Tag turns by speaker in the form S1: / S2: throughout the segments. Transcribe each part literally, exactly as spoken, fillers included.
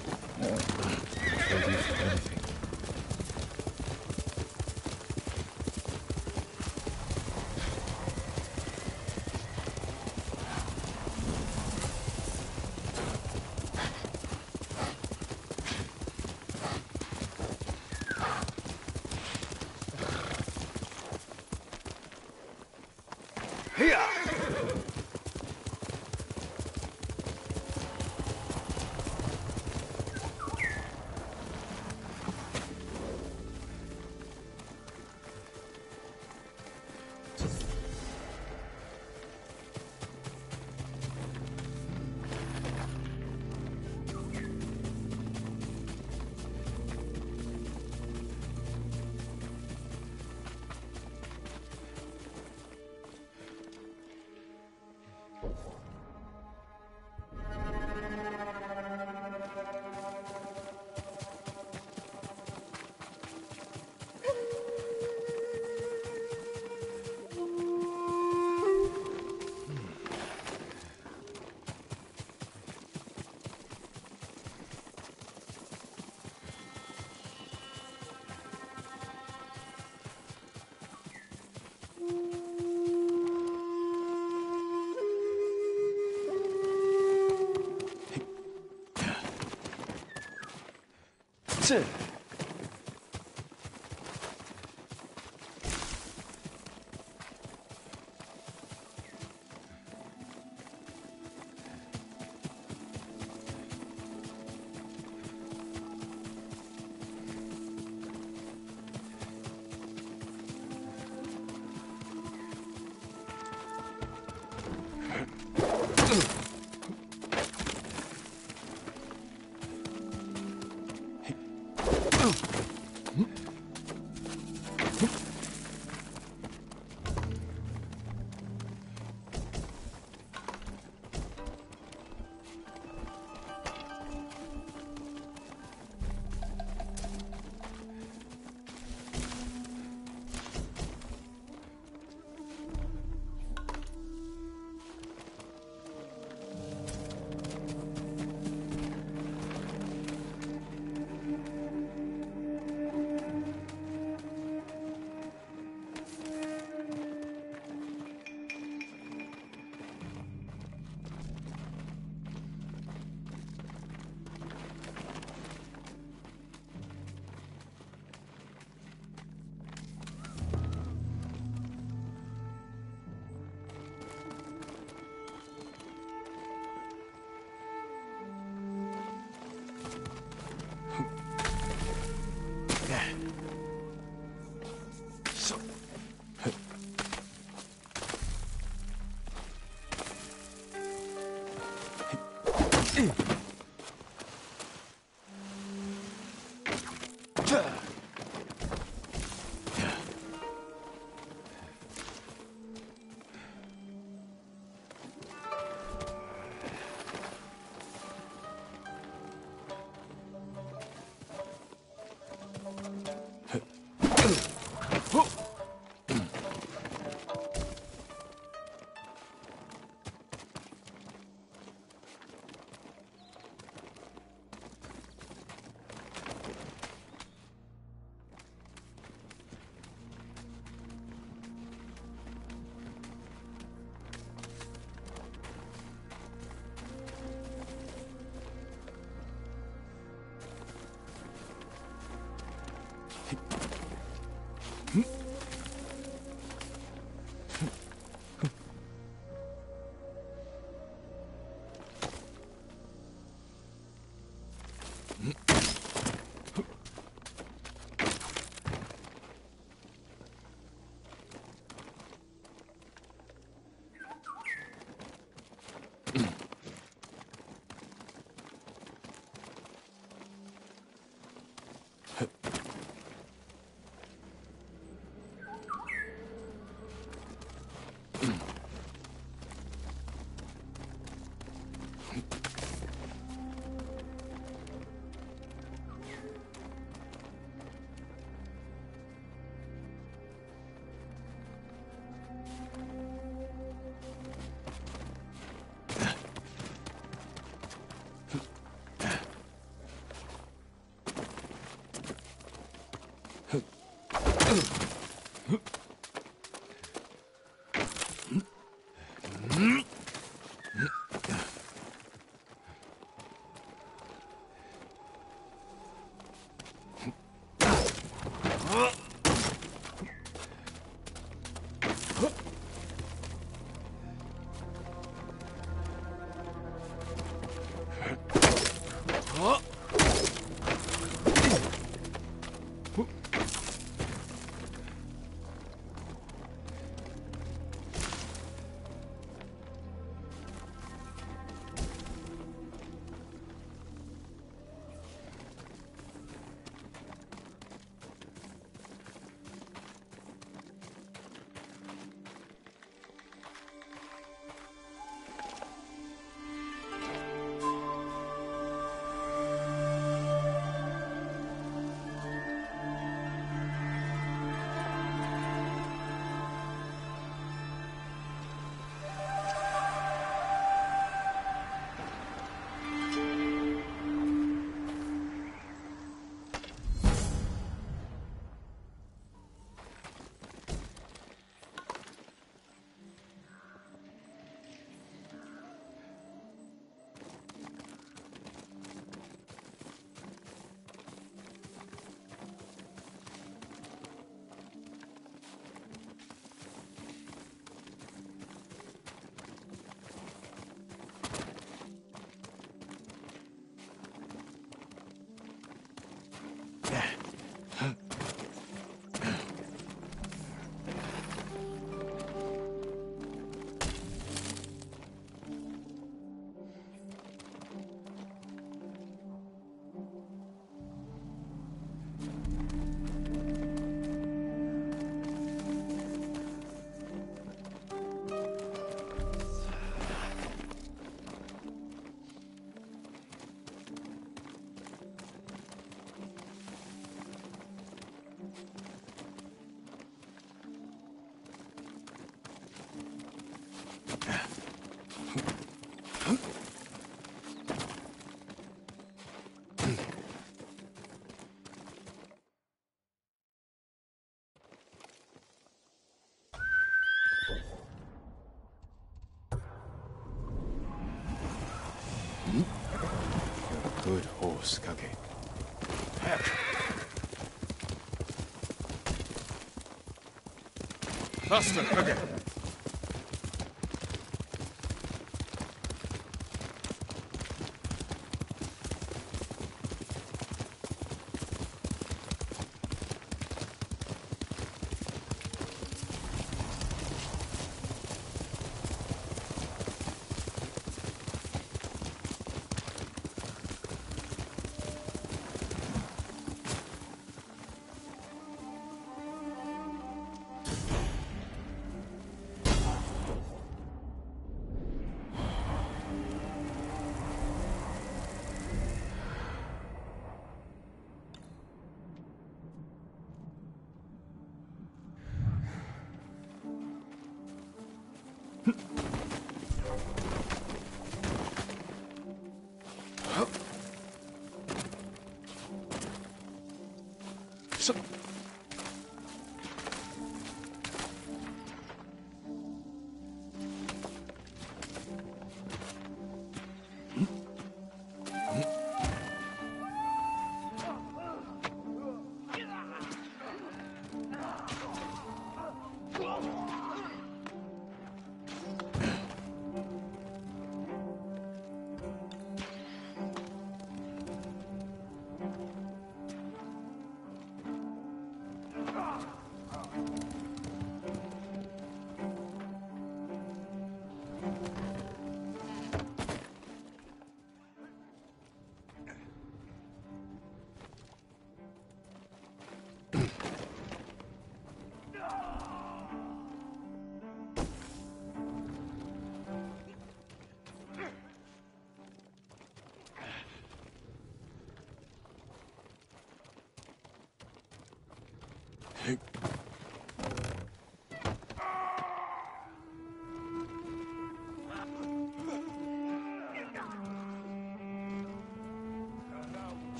S1: Ready for anything. That's it. Good horse, Kage. Faster, Kage! So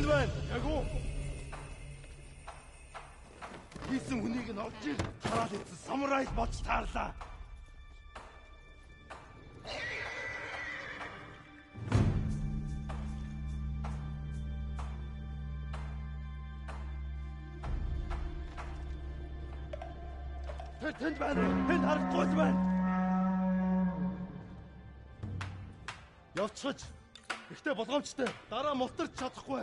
S2: байна. Яг уу. Хийсэн хүнийг нь олж ир хараад ирсэн самурайд болж таарлаа. Тэр тэнд байна. Тэнд харагдгүй байна. Явцгаж. Ихтэй болгоомжтой. Дараа мултарч чадахгүй.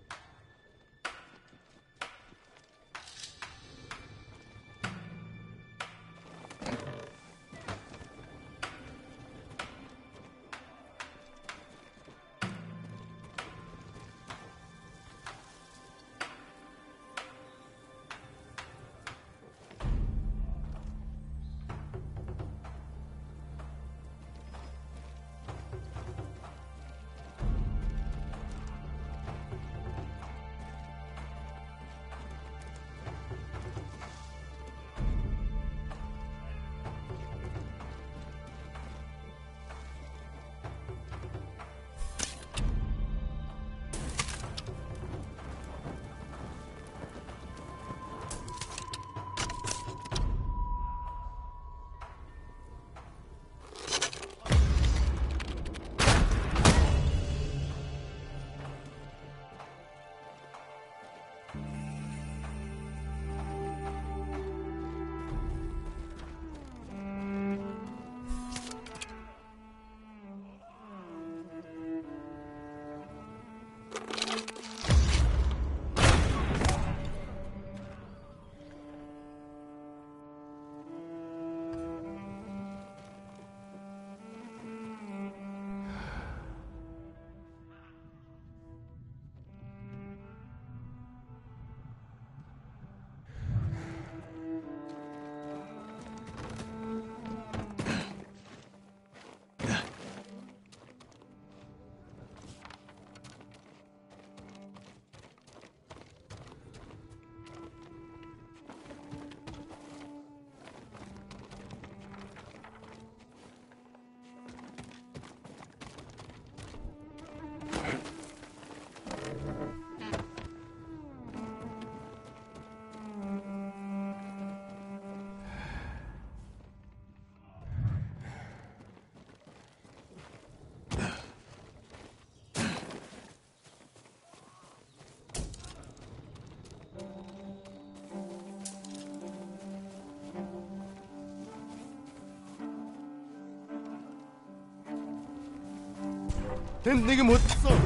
S2: Тэнд нэг юм хөдөлсөн.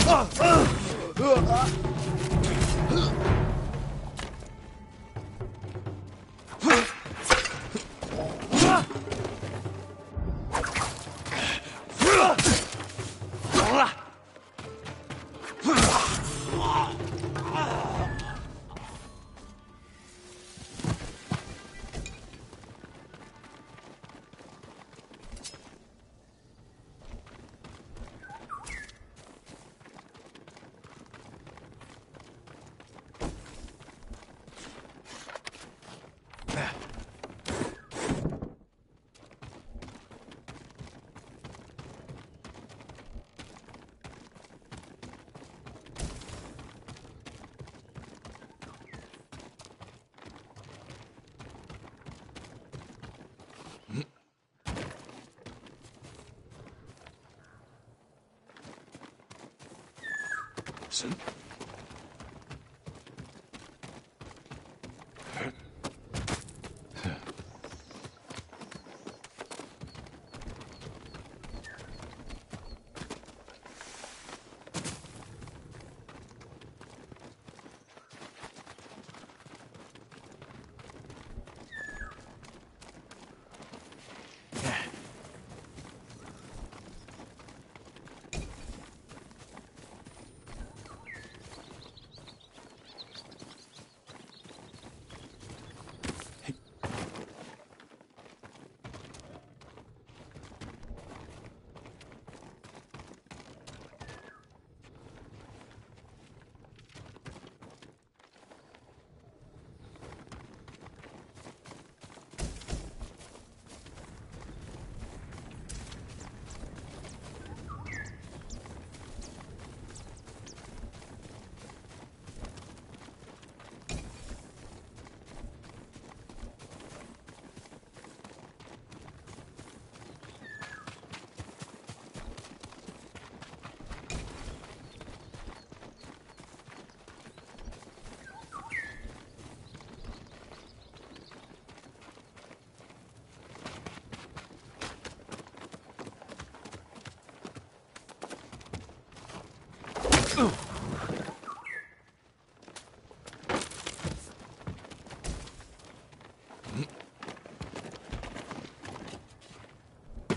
S1: Listen.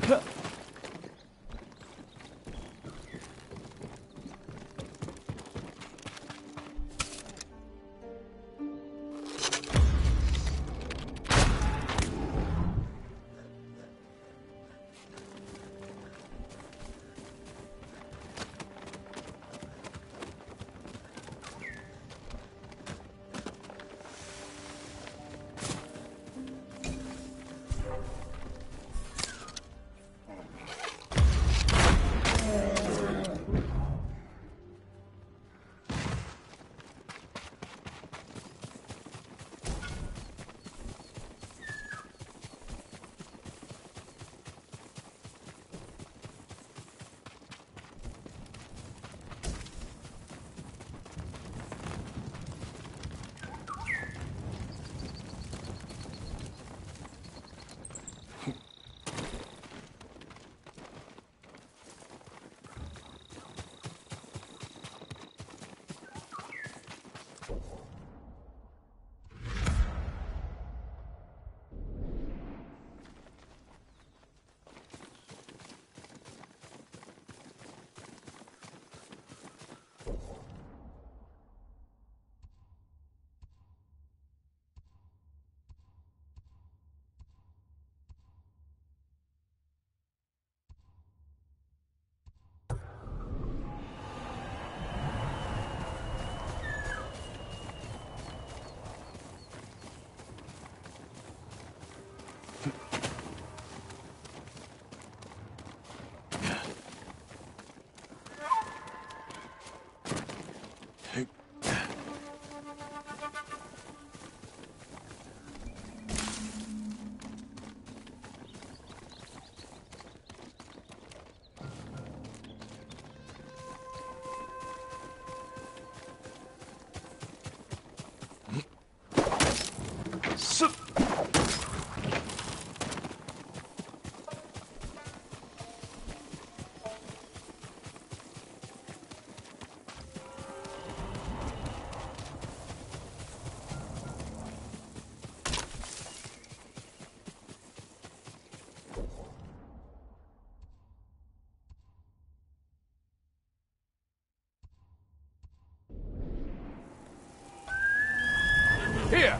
S1: Here!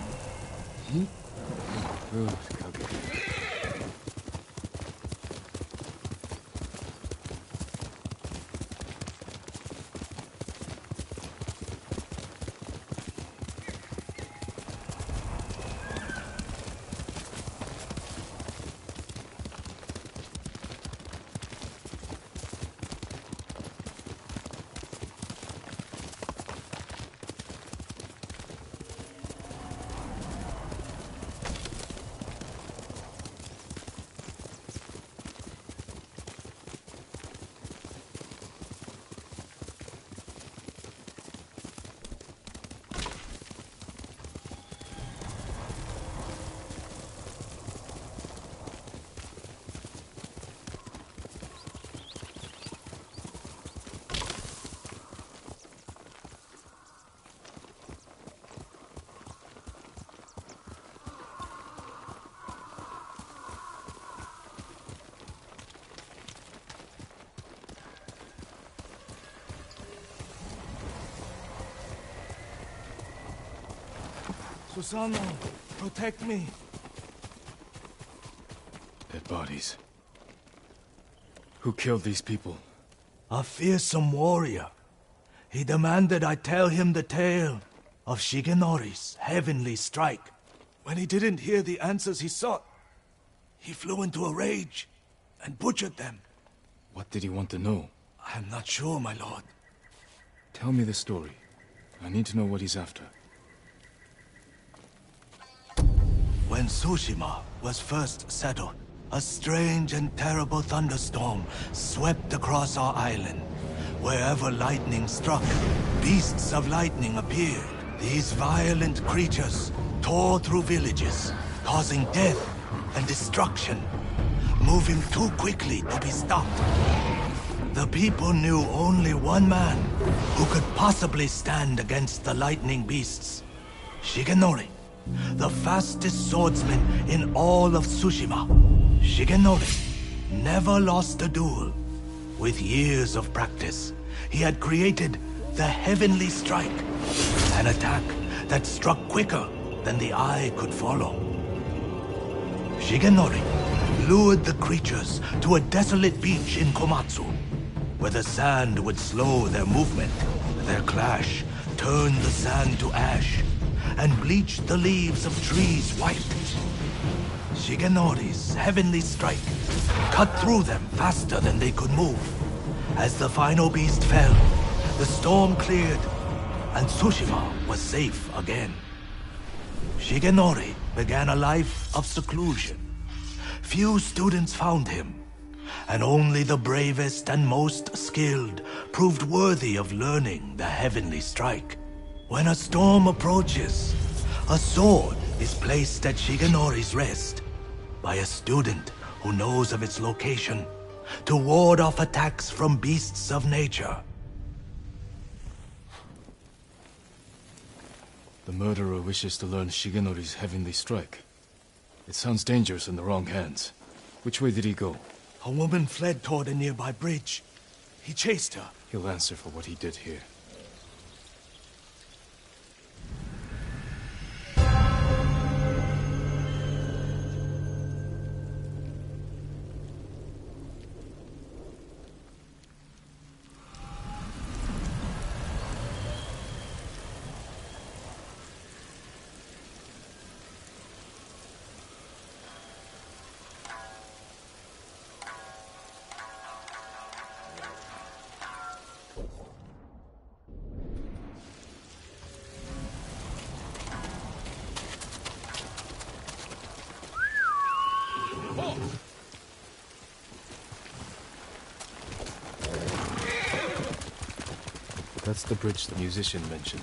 S2: Susano, protect me.
S1: Dead bodies. Who killed these people?
S2: A fearsome warrior. He demanded I tell him the tale of Shigenori's heavenly strike. When he didn't hear the answers he sought, he flew into a rage and butchered them.
S1: What did he want to know?
S2: I am not sure, my lord.
S1: Tell me the story. I need to know what he's after.
S2: When Tsushima was first settled, a strange and terrible thunderstorm swept across our island. Wherever lightning struck, beasts of lightning appeared. These violent creatures tore through villages, causing death and destruction, moving too quickly to be stopped. The people knew only one man who could possibly stand against the lightning beasts. Shigenori, the fastest swordsman in all of Tsushima. Shigenori never lost a duel. With years of practice, he had created the Heavenly Strike, an attack that struck quicker than the eye could follow. Shigenori lured the creatures to a desolate beach in Komatsu, where the sand would slow their movement. Their clash turned the sand to ash and bleached the leaves of trees white. Shigenori's Heavenly Strike cut through them faster than they could move. As the final beast fell, the storm cleared, and Tsushima was safe again. Shigenori began a life of seclusion. Few students found him, and only the bravest and most skilled proved worthy of learning the Heavenly Strike. When a storm approaches, a sword is placed at Shigenori's rest by a student who knows of its location to ward off attacks from beasts of nature.
S1: The murderer wishes to learn Shigenori's Heavenly Strike. It sounds dangerous in the wrong hands. Which way did he go?
S2: A woman fled toward a nearby bridge. He chased her.
S1: He'll answer for what he did here. That's the bridge the musician mentioned.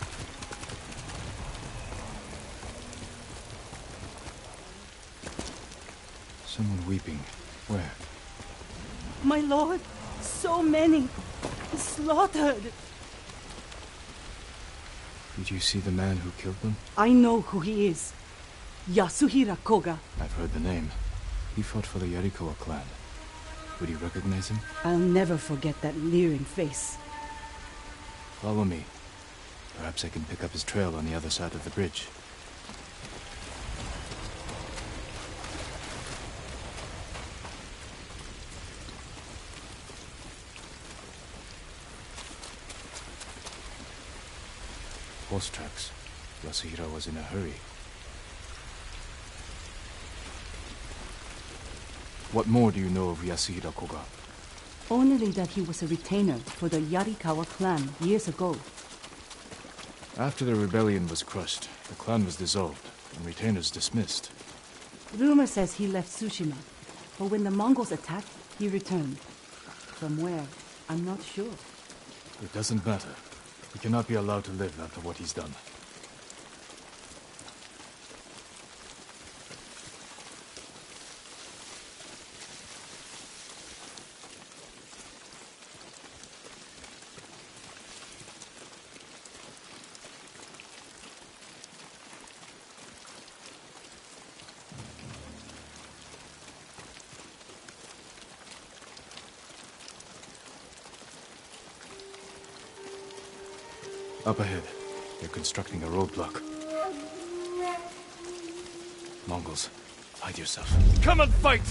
S1: Someone weeping. Where?
S3: My lord, so many. Slaughtered.
S1: Did you see the man who killed them?
S3: I know who he is. Yasuhira Koga.
S1: I've heard the name. He fought for the Yarikawa clan. Would you recognize him?
S3: I'll never forget that leering face.
S1: Follow me. Perhaps I can pick up his trail on the other side of the bridge. Horse tracks. Yasuhira was in a hurry. What more do you know of Yasuhira Koga?
S3: Only that he was a retainer for the Yarikawa clan years ago.
S1: After the rebellion was crushed, the clan was dissolved and retainers dismissed.
S3: Rumor says he left Tsushima, but when the Mongols attacked, he returned. From where, I'm not sure.
S1: It doesn't matter. He cannot be allowed to live after what he's done. Up ahead. They're constructing a roadblock. Mongols, hide yourself. Come and fight!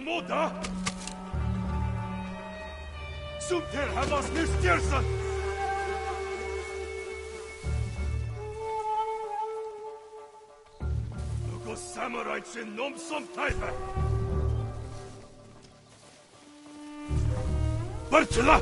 S4: Sumter Hamas Nistjersen! Samurite sin nom som type. Bartela!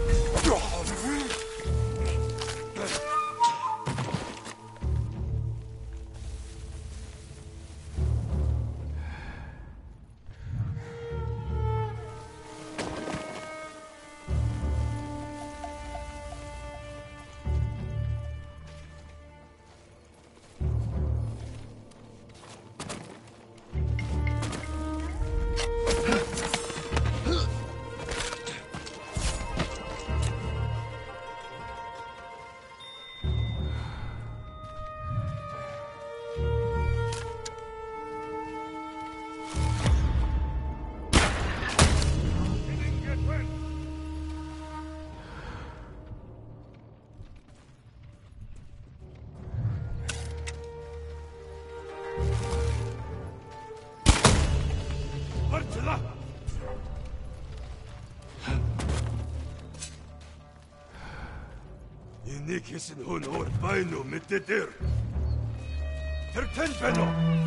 S4: Nikisin hun or baino mittedir. Terten beno.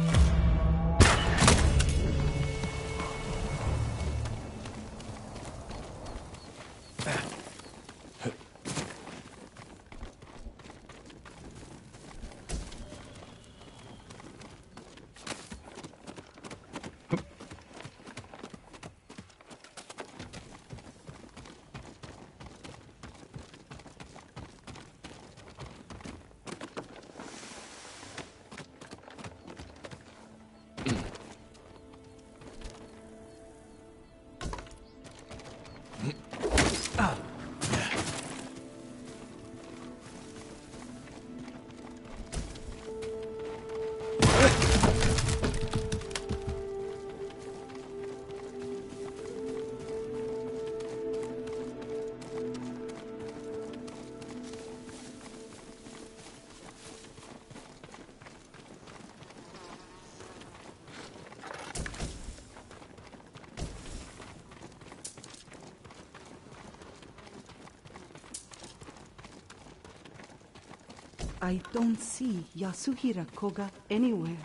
S3: I don't see Yasuhira Koga anywhere.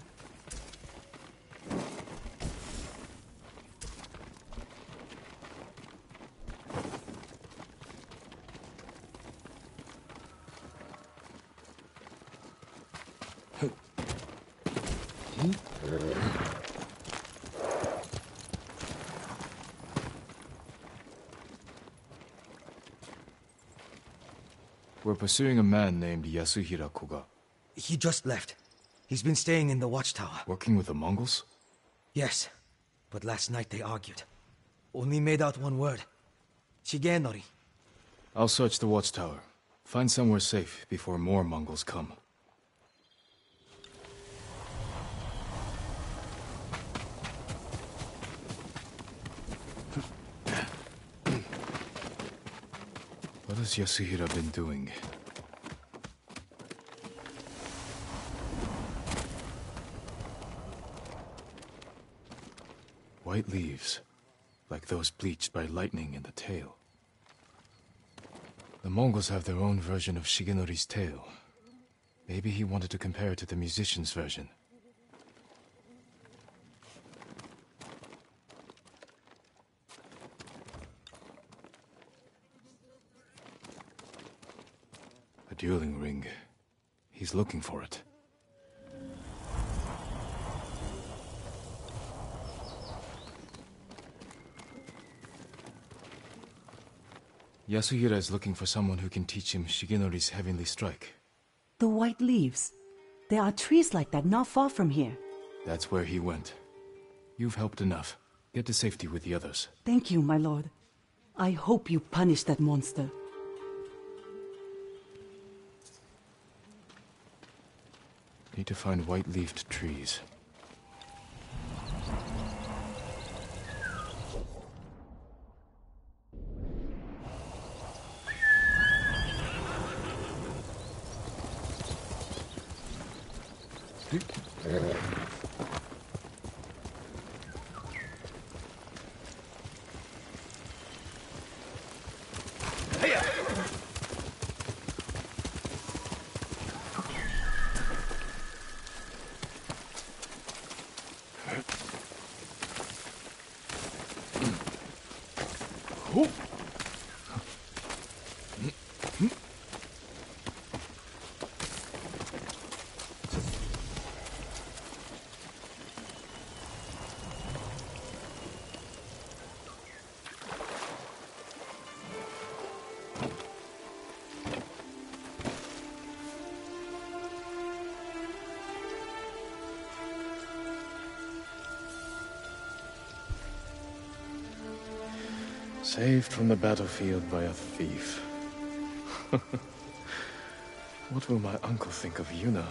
S1: We're pursuing a man named Yasuhira Koga.
S5: He just left. He's been staying in the watchtower.
S1: Working with the Mongols?
S5: Yes, but last night they argued. Only made out one word. Shigenori.
S1: I'll search the watchtower. Find somewhere safe before more Mongols come. What has Yasuhira been doing? White leaves, like those bleached by lightning in the tail. The Mongols have their own version of Shigenori's tale. Maybe he wanted to compare it to the musician's version. A dueling ring. He's looking for it. Yasuhira is looking for someone who can teach him Shigenori's heavenly strike.
S3: The white leaves. There are trees like that not far from here.
S1: That's where he went. You've helped enough. Get to safety with the others.
S3: Thank you, my lord. I hope you punish that monster.
S1: Need to find white-leafed trees. Saved from the battlefield by a thief. What will my uncle think of Yuna?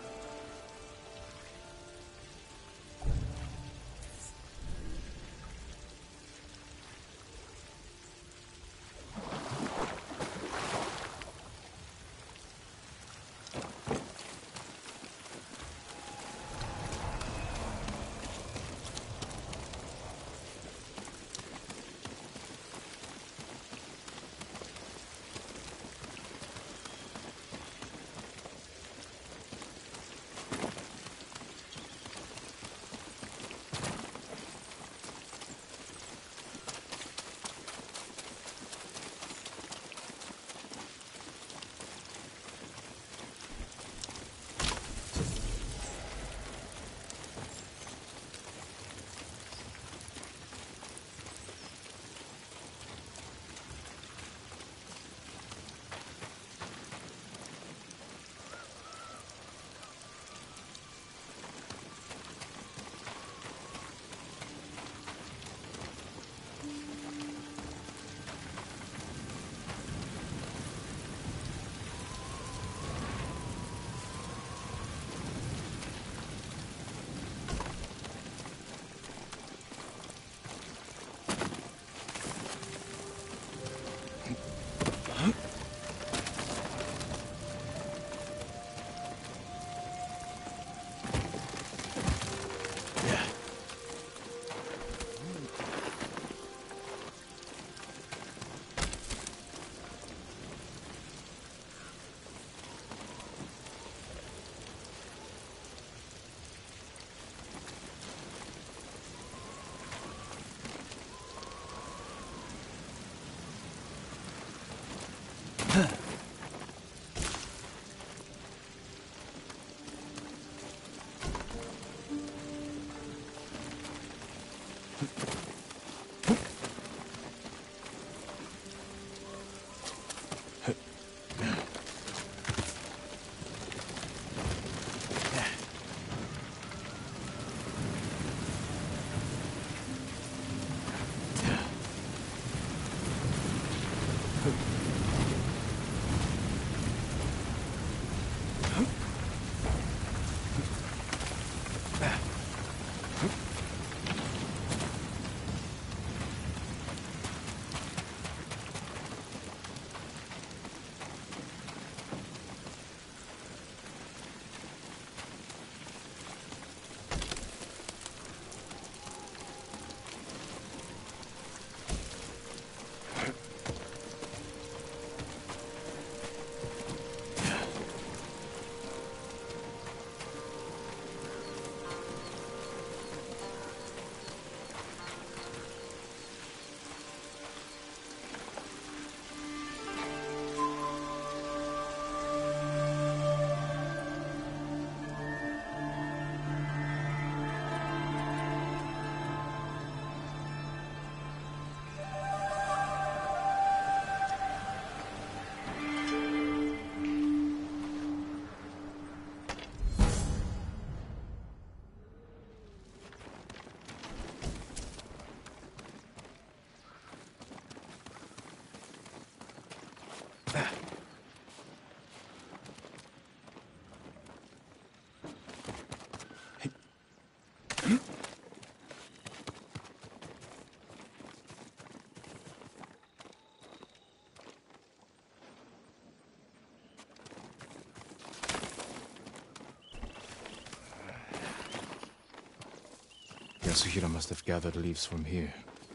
S1: Yasuhira must have gathered leaves from here.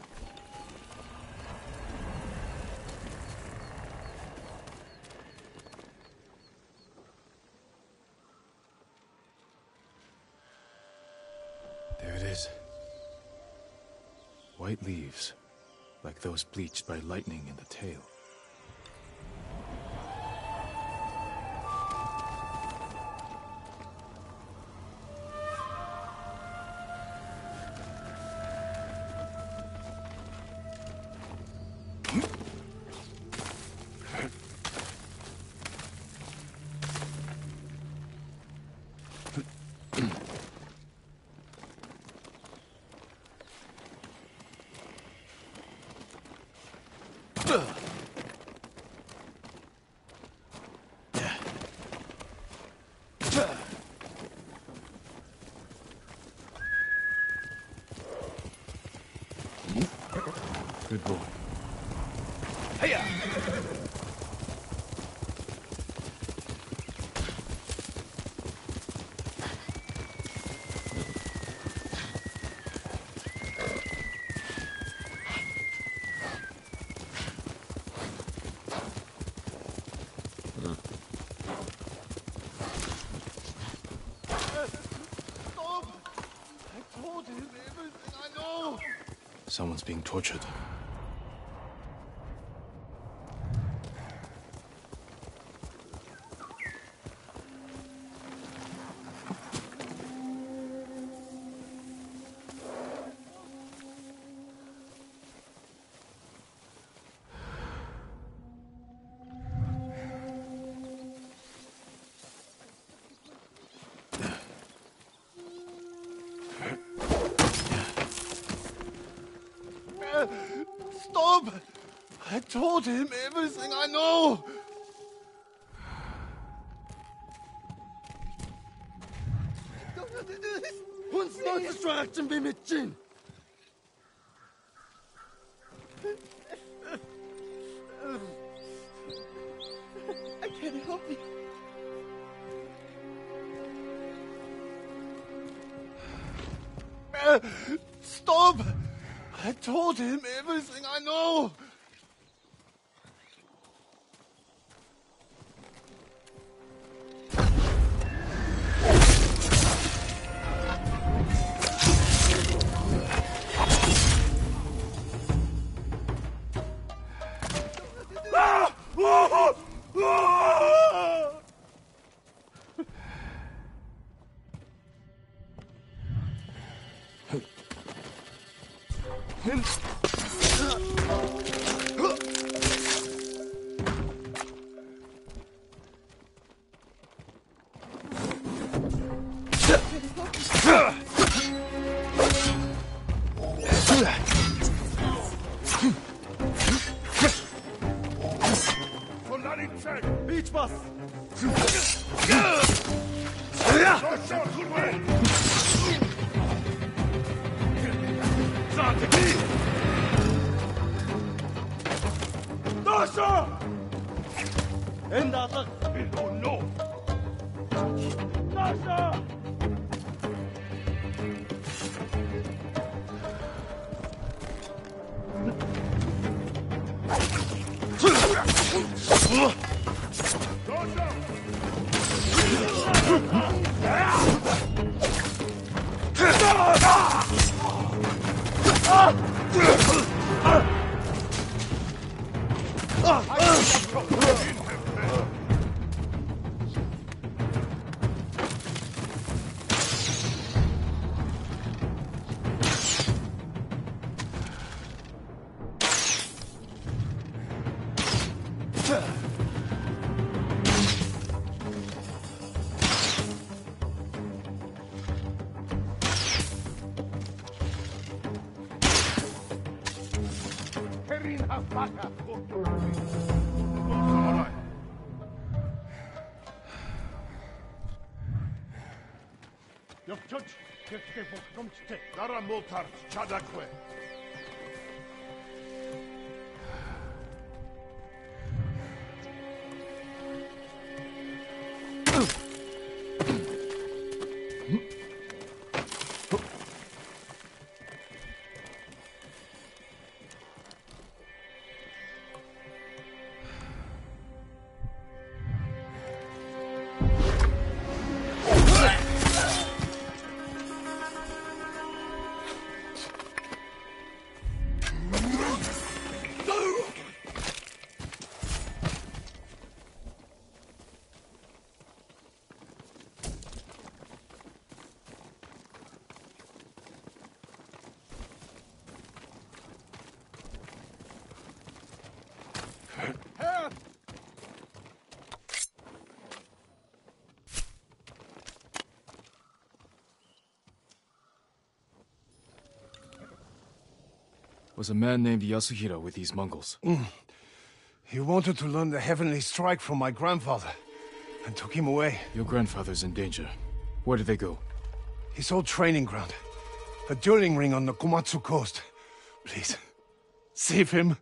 S1: There it is. White leaves, like those bleached by lightning in the tail. Good boy.
S4: Hiya!
S1: Someone's being tortured.
S4: Stop! I told him everything I know!
S6: Uns not distraction be mit Jin. I can't help you.
S4: Uh, stop! I told him everything I know! Ah! Ah! Ah!
S6: Beach bus. Dasha! End atak.
S4: Oh no!
S6: Dasha!
S4: Dara Moltar, Chadakwe.
S1: Was a man named Yasuhira with these Mongols.
S4: Mm. He wanted to learn the heavenly strike from my grandfather, and took him away.
S1: Your grandfather's in danger. Where did they go?
S4: His old training ground. A dueling ring on the Komatsu coast. Please, Save him.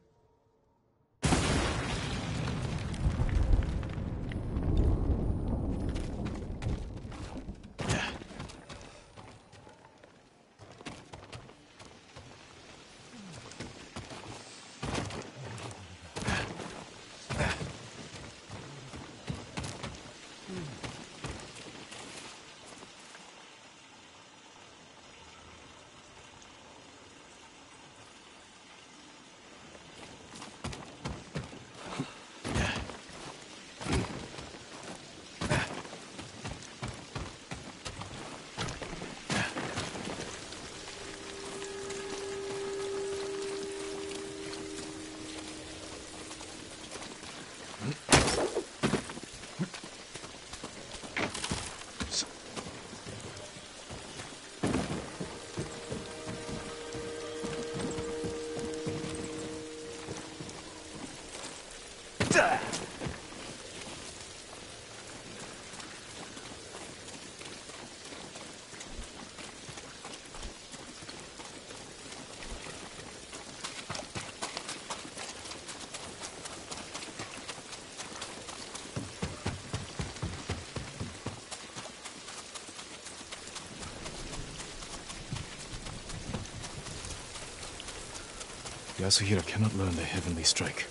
S1: Yasuhira cannot learn the heavenly strike.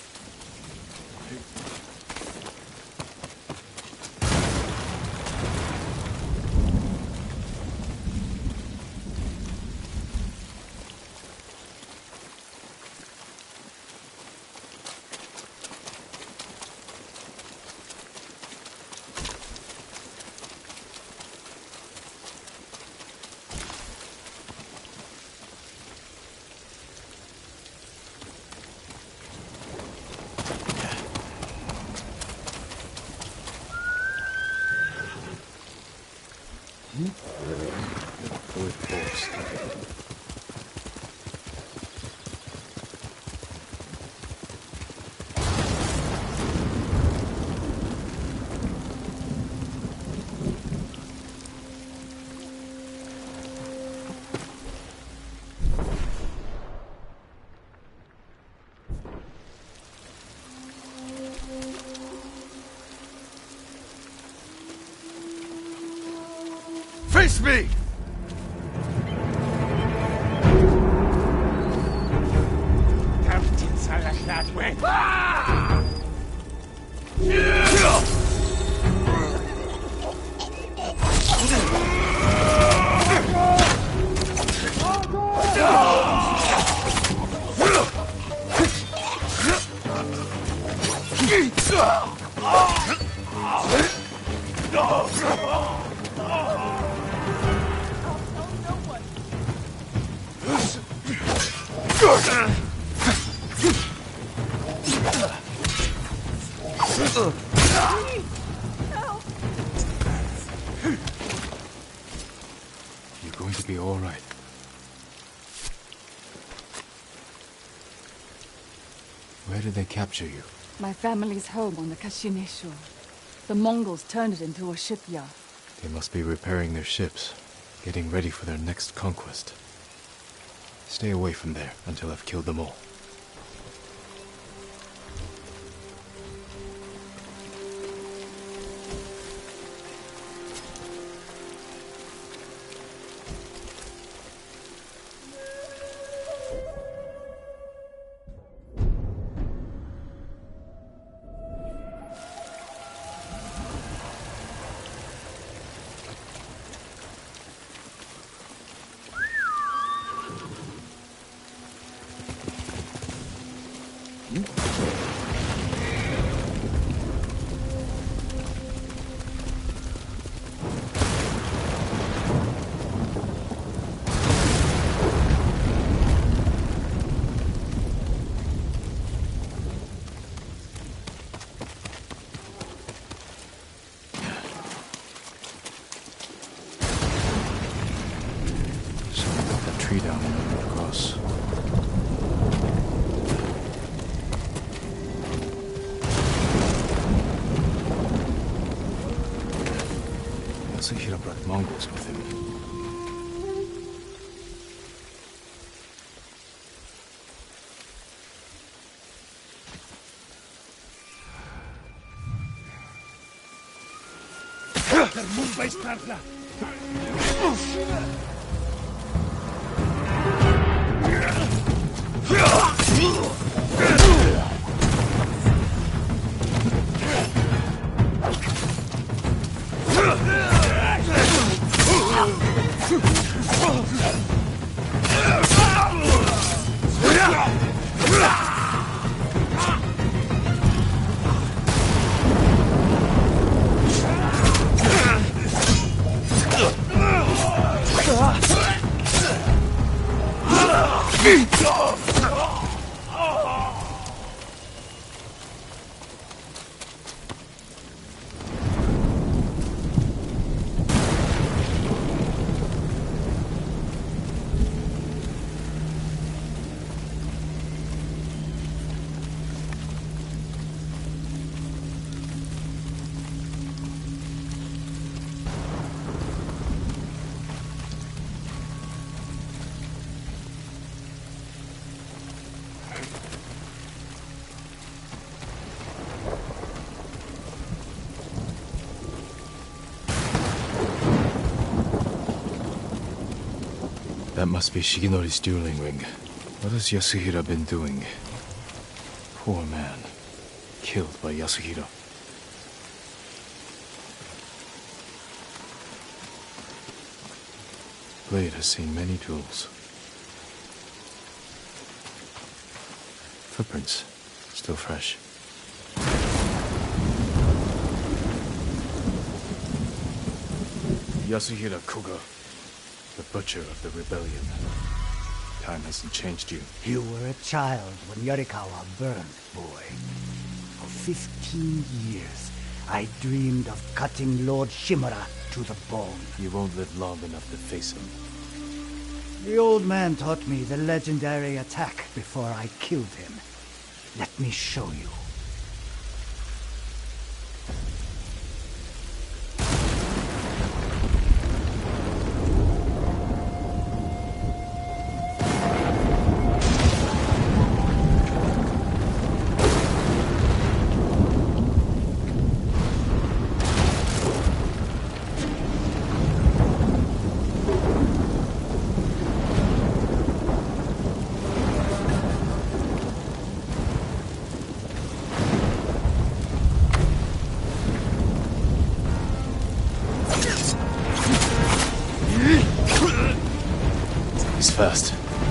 S1: With force.
S4: Face me! Captain Salahadwe! Ah!
S1: You're going to be all right. Where did they capture you?
S3: My family's home on the Kashine shore. The Mongols turned it into a shipyard.
S1: They must be repairing their ships, getting ready for their next conquest. Stay away from there until I've killed them all. Down across. Yasuhira brought Mongols with him. That must be Shigenori's dueling ring. What has Yasuhira been doing? Poor man. Killed by Yasuhira. Blade has seen many duels. Footprints. Still fresh. Yasuhira Koga. The butcher of the rebellion. Time hasn't changed you.
S7: You were a child when Yarikawa burned, boy. For fifteen years, I dreamed of cutting Lord Shimura to the bone.
S1: You won't live long enough to face him.
S7: The old man taught me the legendary attack before I killed him. Let me show you.
S1: He's fast.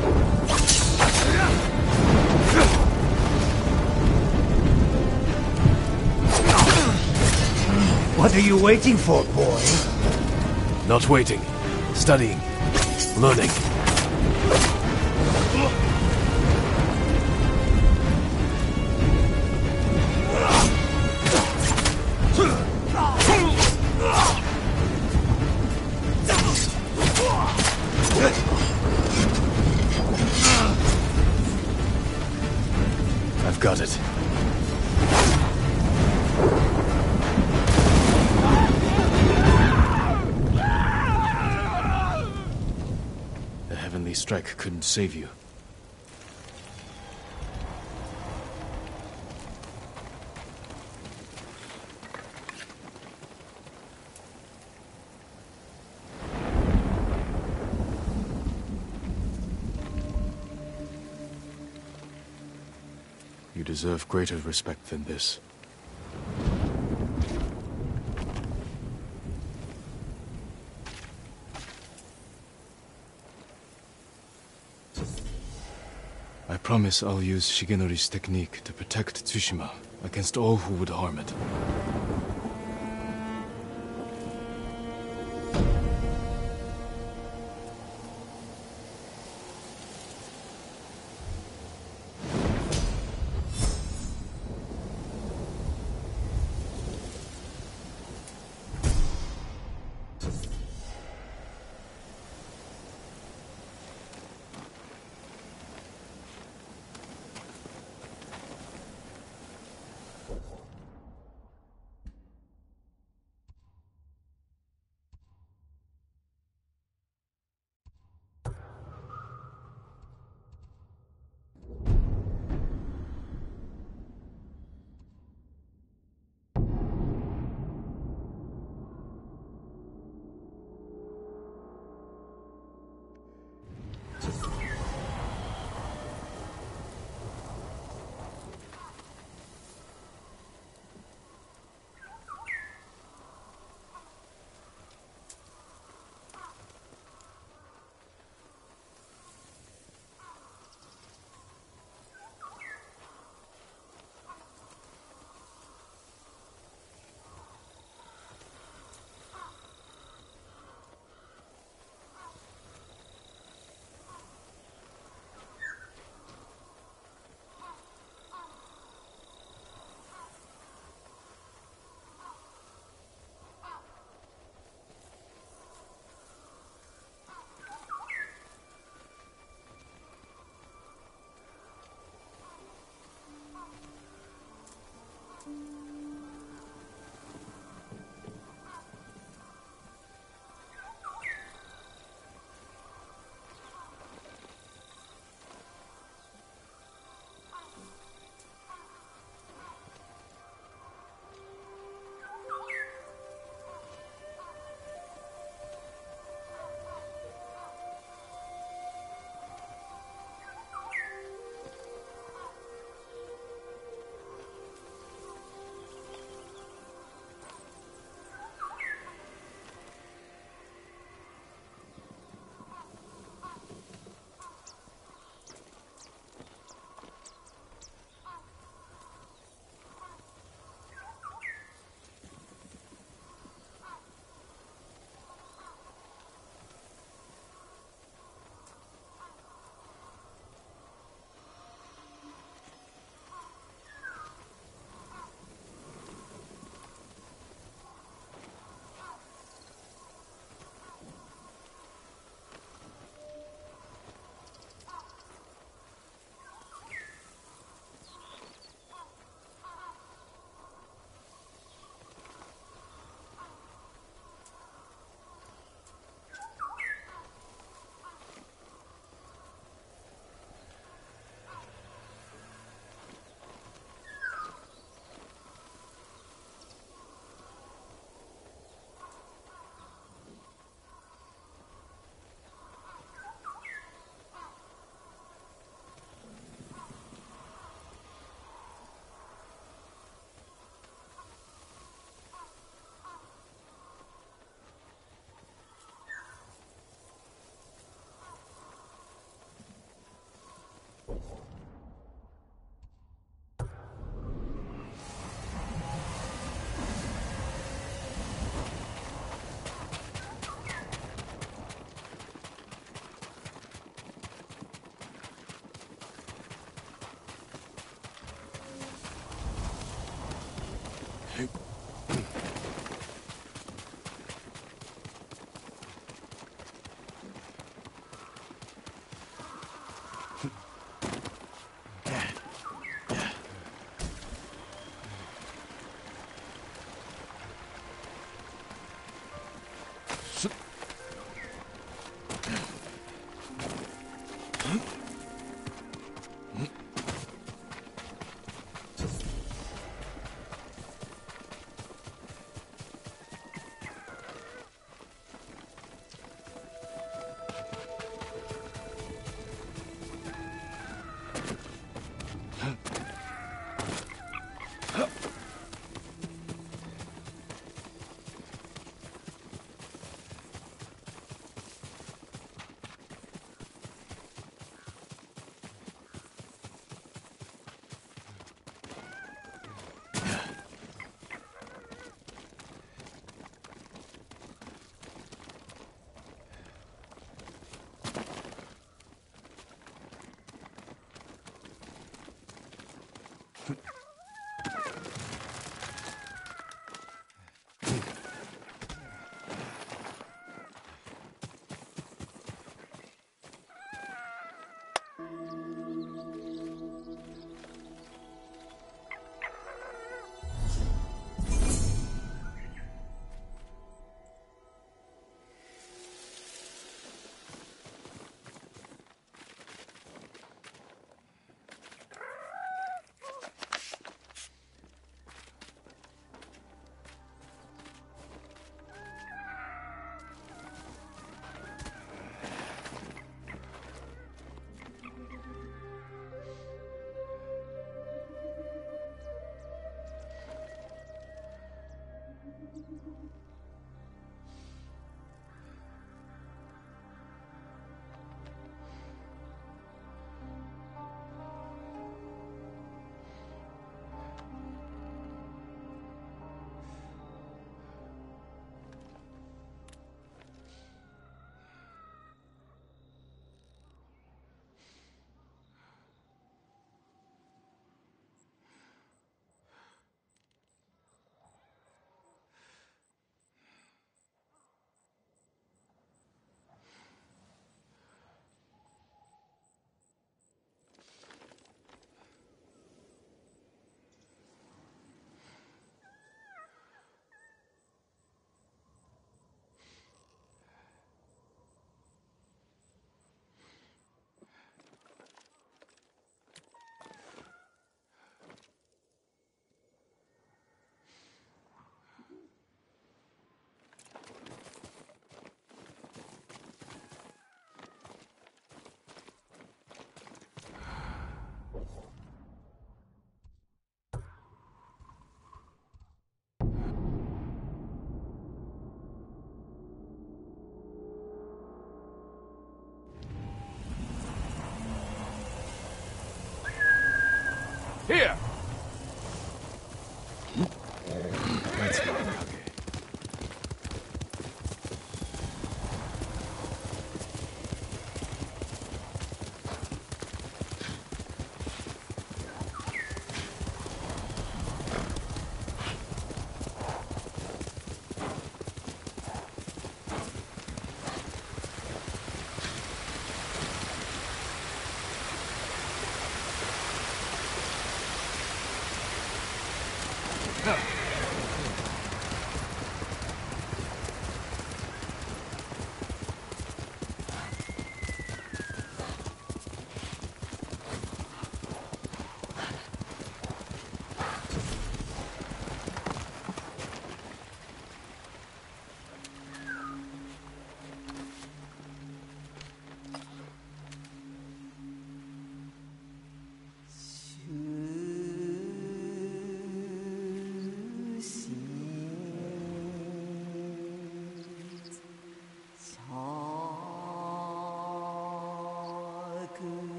S7: What are you waiting for, boy?
S1: Not waiting. Studying. Learning. I've got it. The heavenly strike couldn't save you. You deserve greater respect than this. I promise I'll use Shigenori's technique to protect Tsushima against all who would harm it.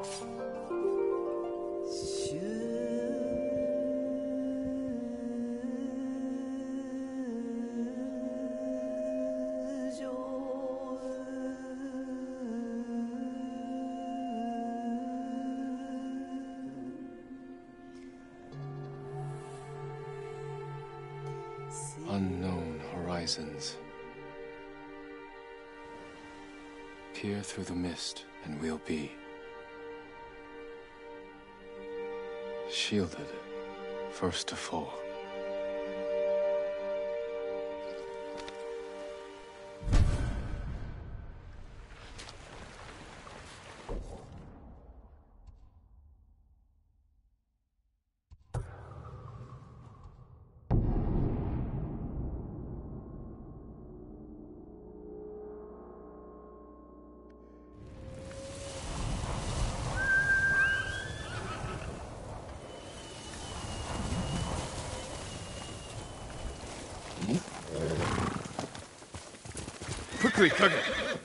S1: Unknown horizons. Peer through the mist, and we'll be shielded, first to fall.
S8: Quickly, Kage!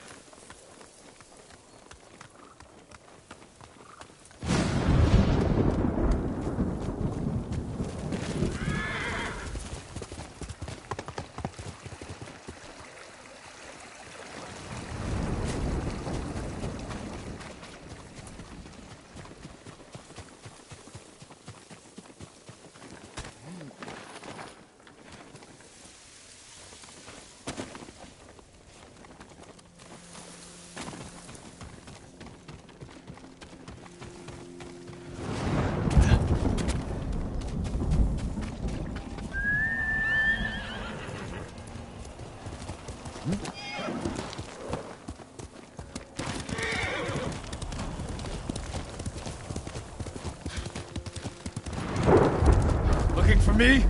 S1: Looking for me?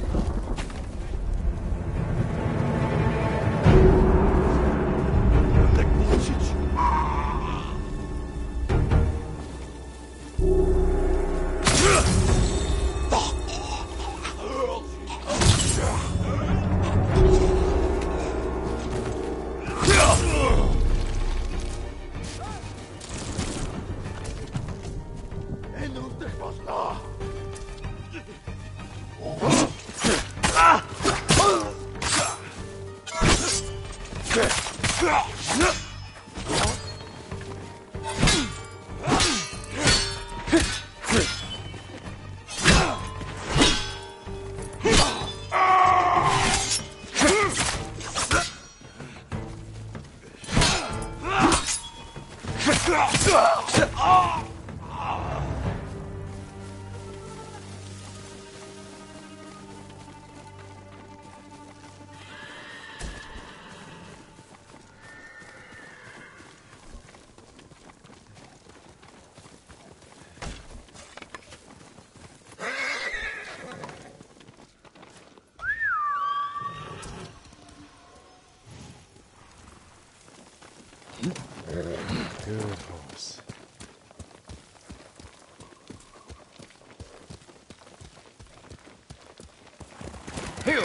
S1: Good horse. Heel!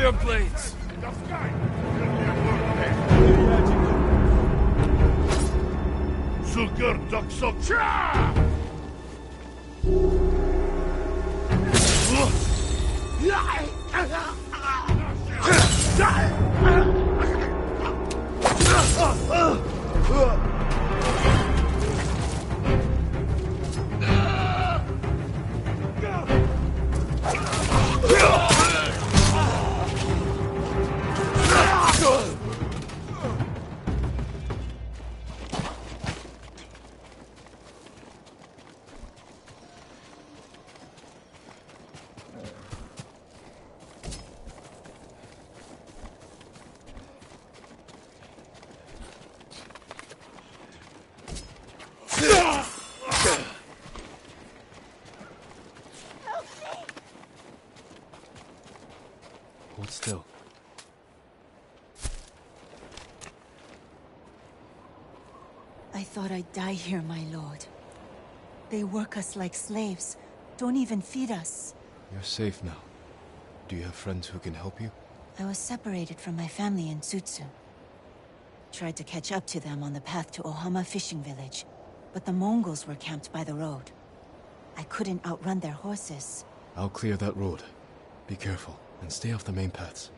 S8: your blades!
S9: Sugar duck so
S1: Hold still.
S10: I thought I'd die here, my lord. They work us like slaves. Don't even feed us.
S1: You're safe now. Do you have friends who can help you?
S10: I was separated from my family in Tsutsu. Tried to catch up to them on the path to Ohama fishing village, but the Mongols were camped by the road. I couldn't outrun their horses.
S1: I'll clear that road. Be careful, and stay off the main paths.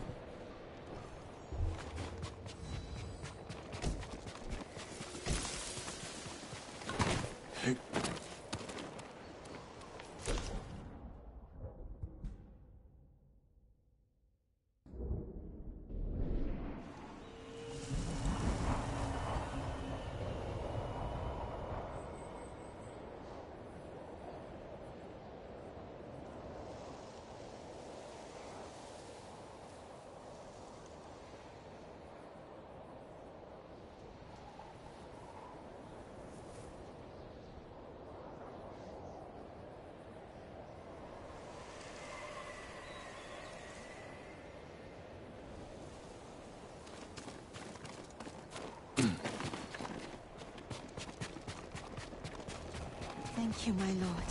S10: Thank you, my lord.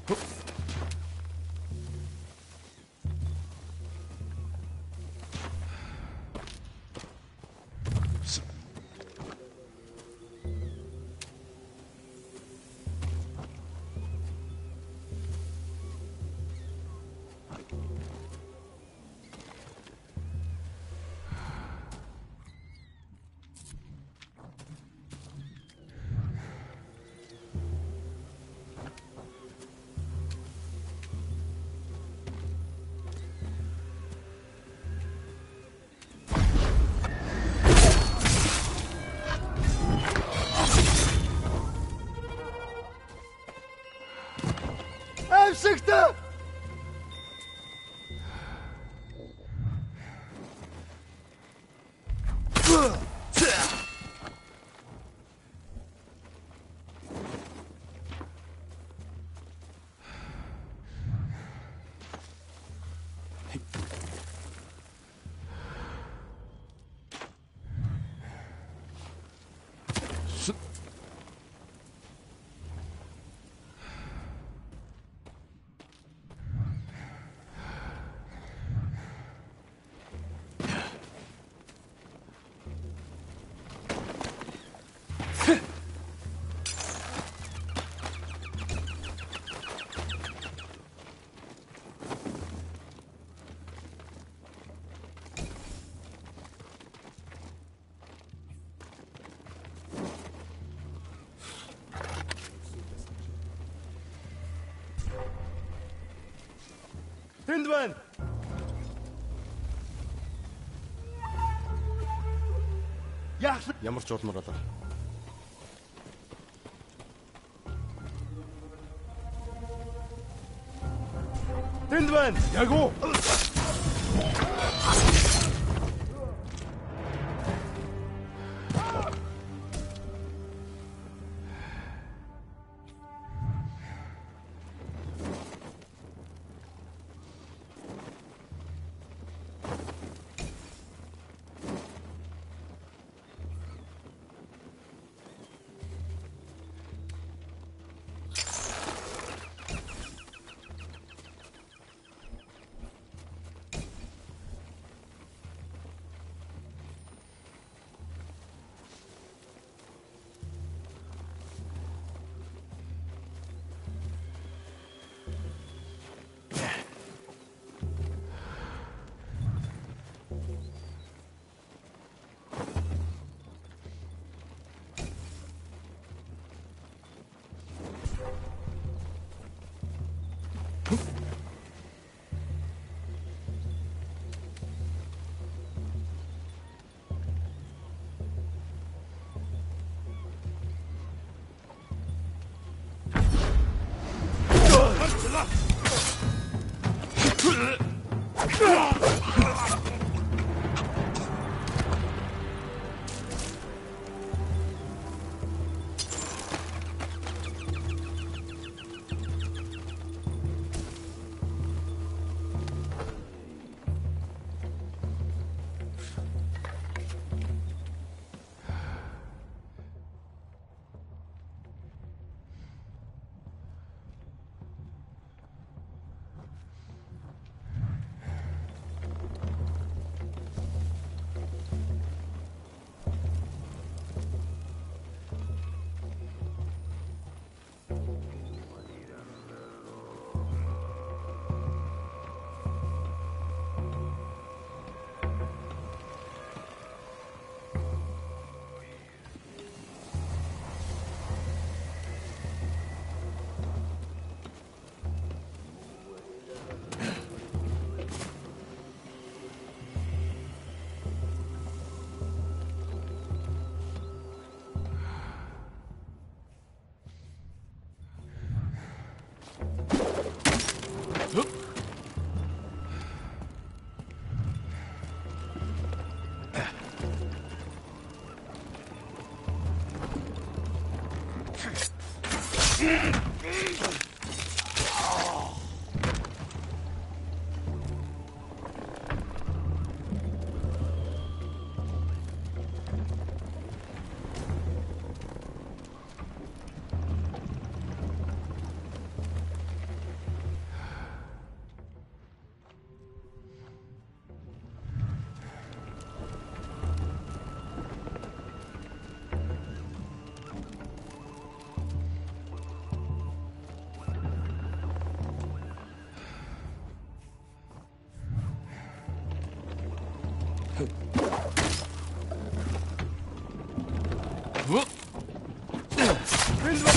S6: Çıktı! Hindman! Яах
S8: Ямар ч улмар болоо.
S6: Hindman! Яг уу!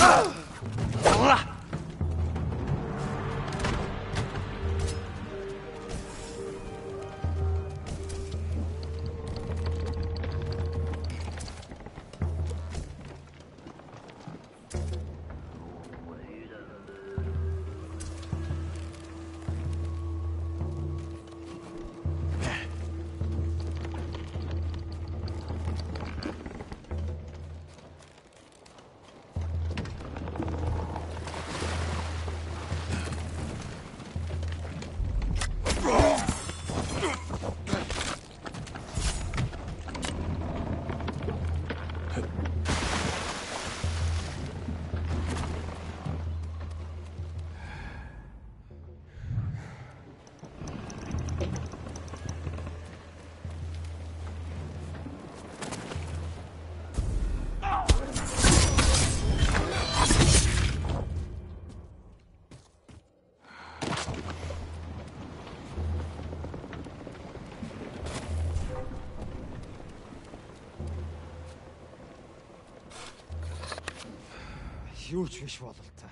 S9: Юу ч биш бололтой.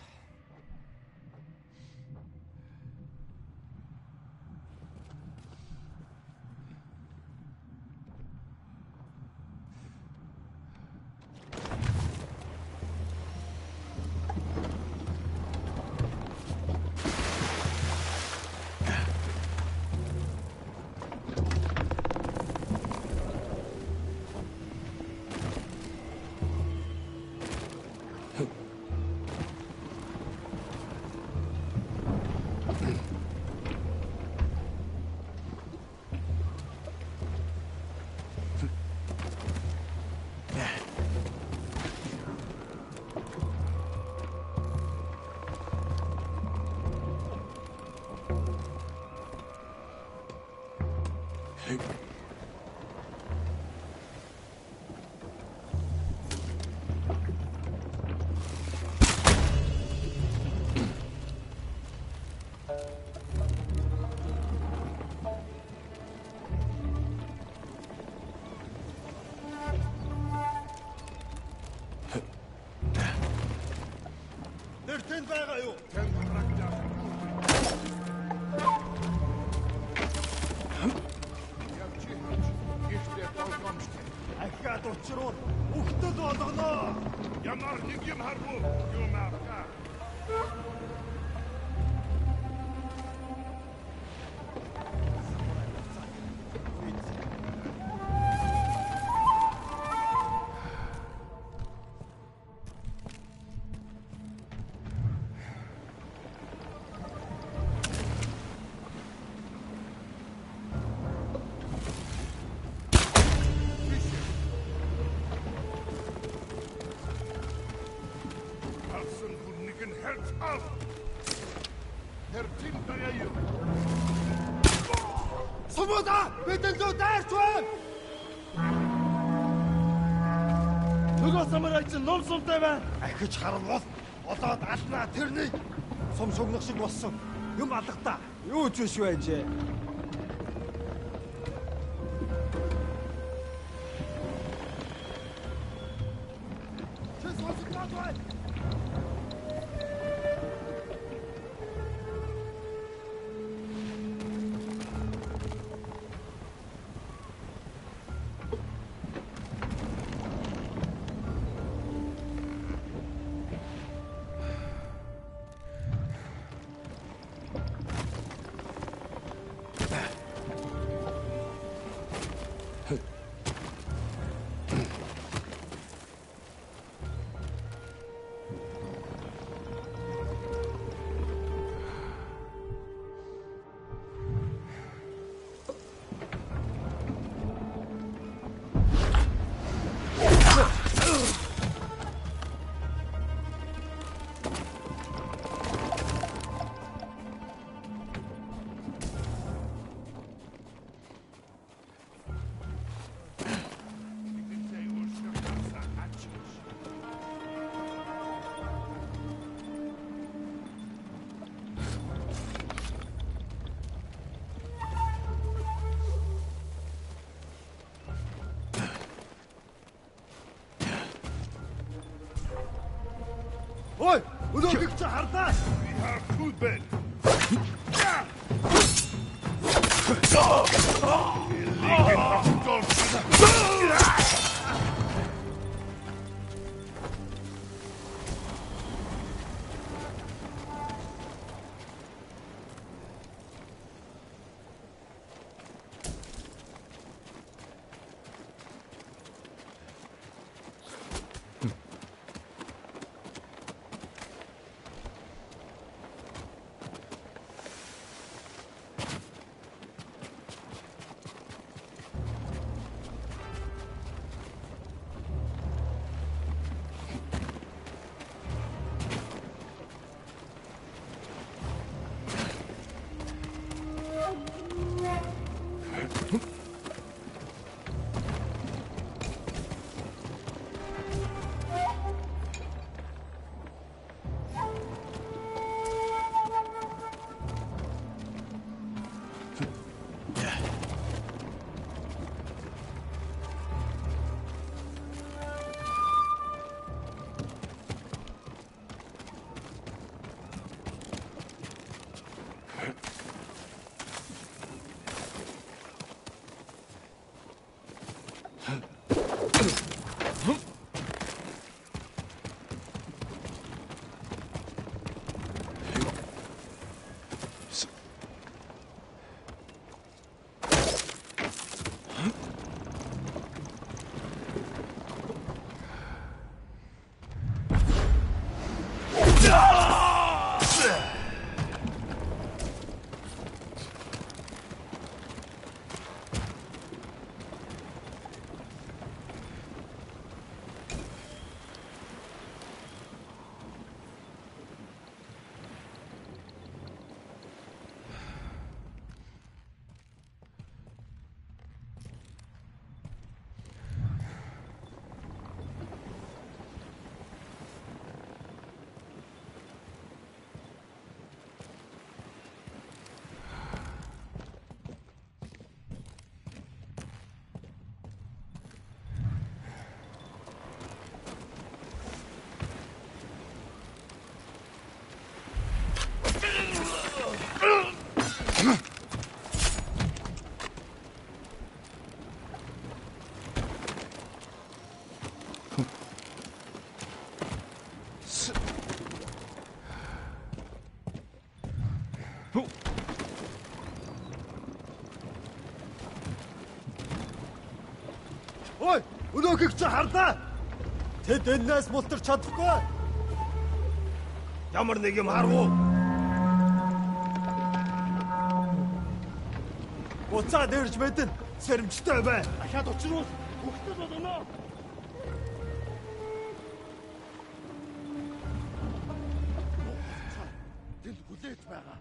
S6: Тэр тэнд байгаа юу? Ахиад учруу өгтөл болгоно. Ямар нэг юм харгүй юм аа. Сумуда бидэн зүү дайрч байна. Нөгөө самурай чинь ном сумтай байна. Ахиж харвал одоод алнаа тэрний сум шугнах шиг болсон. Юм алгата. Юу ч биш байж. Чэс хосгоо. Өнөөгч хардаа.
S8: We have food bed.
S6: Ой, өнөөгч хардаа. Тэд энэс мултарч чадахгүй. Ямар нэг юм харгу. Уцаа дэрж мэдэн сэрэмжтэй бай. Дахиад учруул. Хөхтөл болно. Тэнд хүлээж байгаа.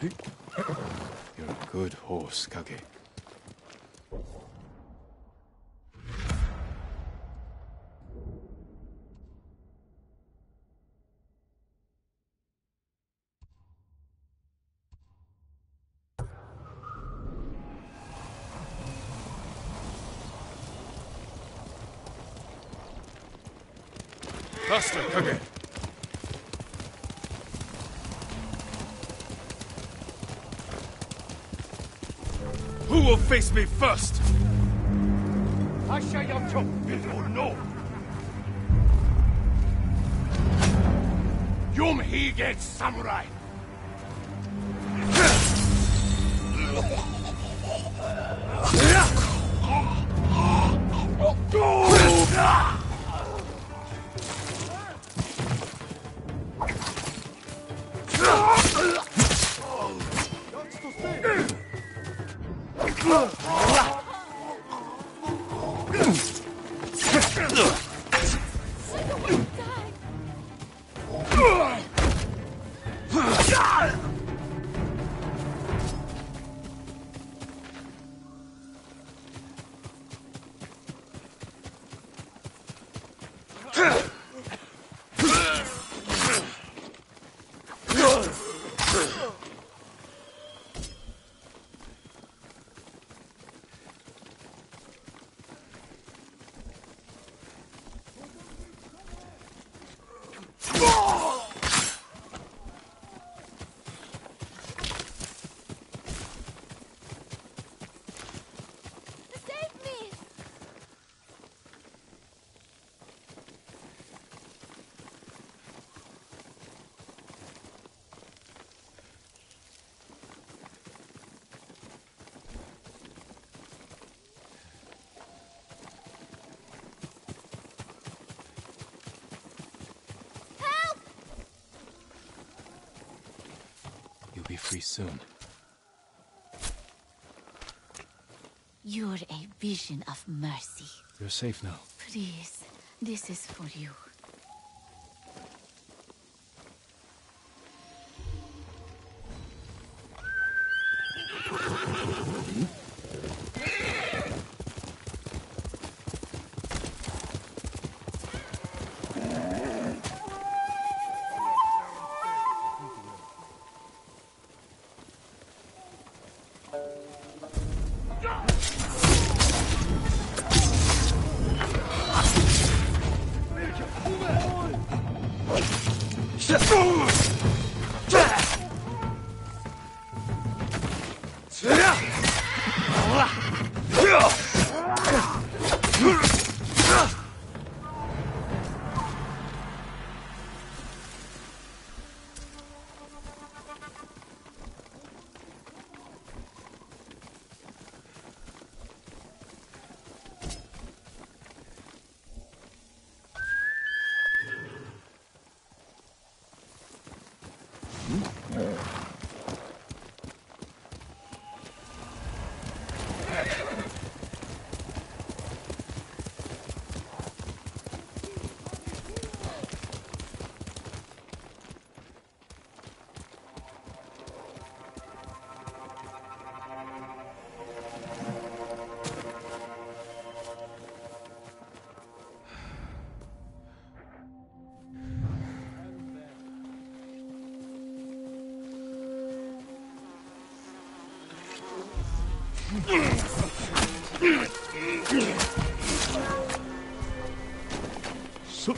S1: You're a good horse, Kage.
S8: Faster, Kage! Who will face me first?
S4: No. Yum he gets samurai.
S1: You'll be free soon.
S10: You're a vision of mercy.
S1: You're safe now.
S10: Please, this is for you.
S4: So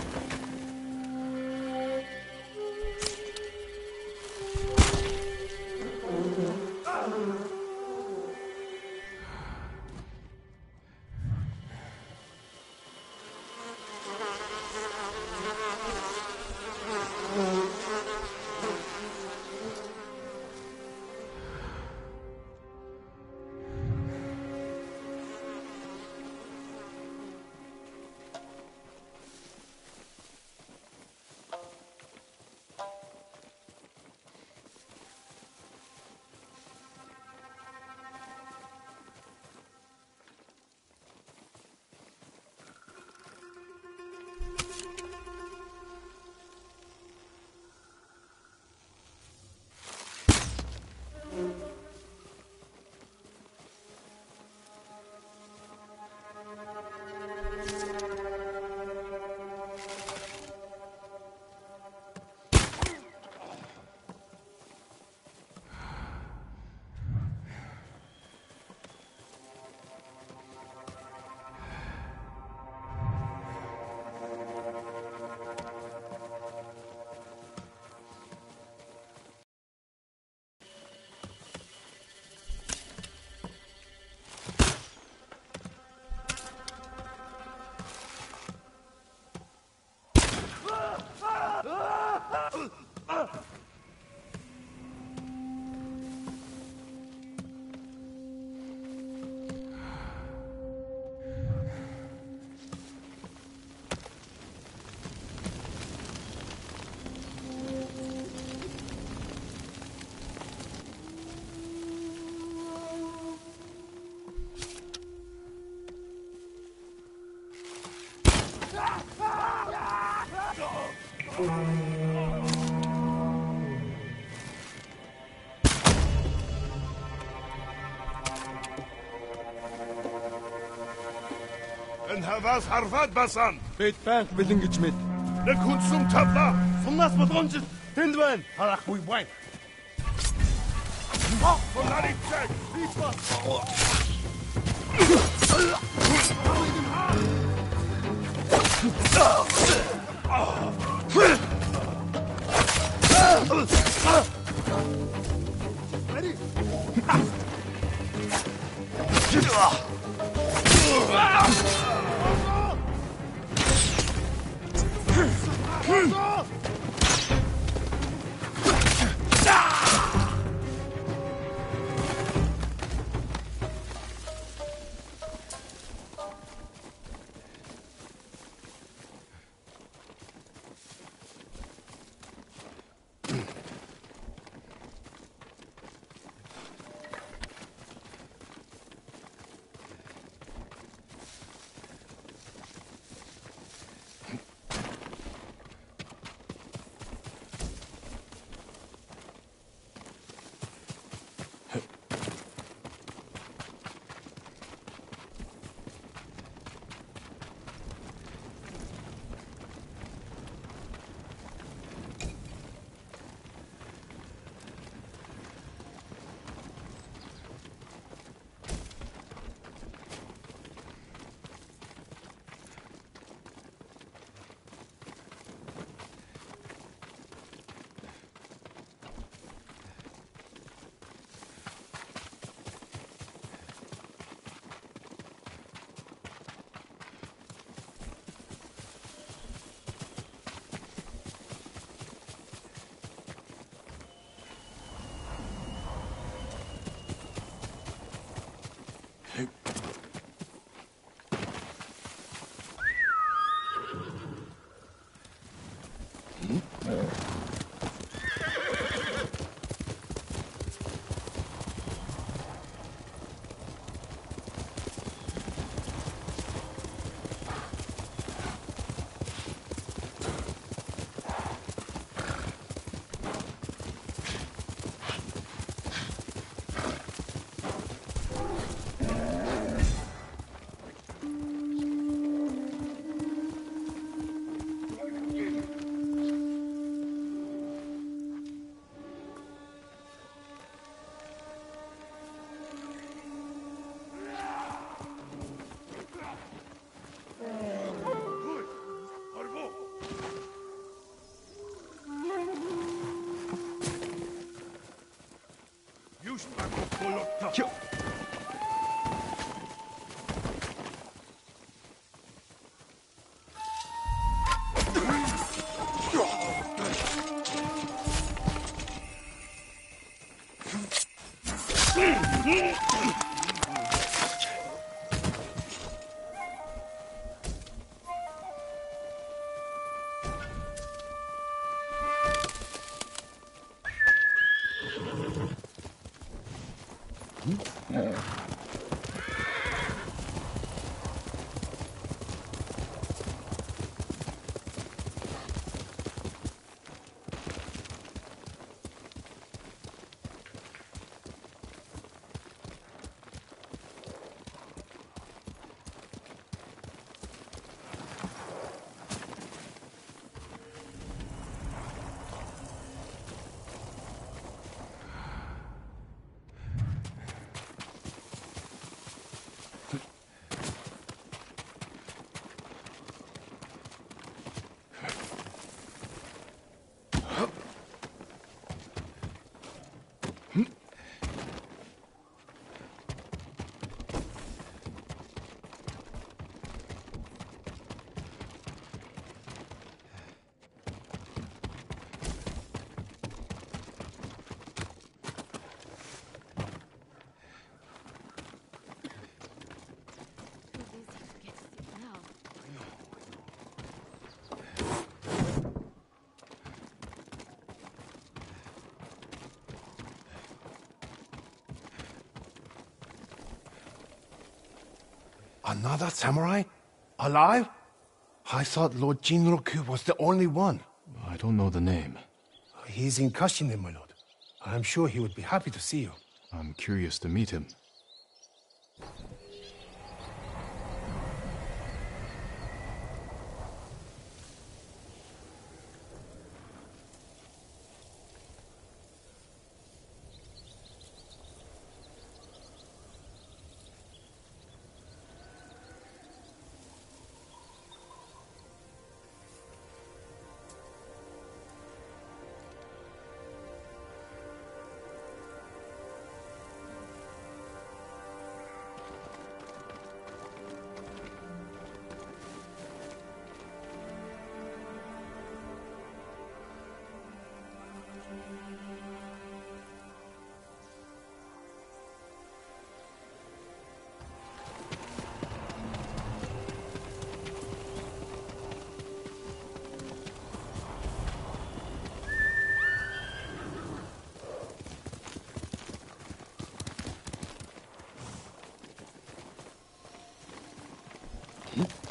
S8: хаваас харваад басан.
S6: Бид банк бэлэн гэж мэд.
S8: Нэг хүн сум тавлаа.
S6: Сумнаас болгоомжил тэнд байна. Харахгүй байна.
S8: Нарыг чаг.
S6: Бид бас.
S4: Another samurai? Alive? I thought Lord Jinroku was the only one.
S1: I don't know the name.
S4: He's in Kashine, my lord. I'm sure he would be happy to see you.
S1: I'm curious to meet him.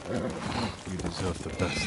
S1: You deserve the best.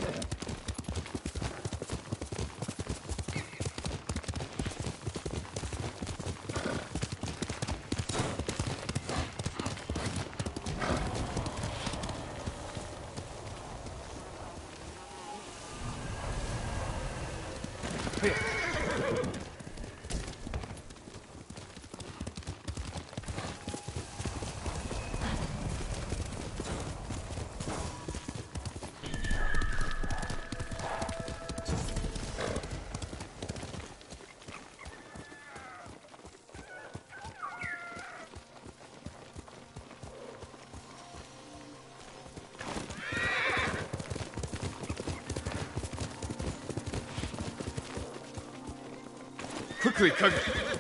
S9: Quickly, Kage!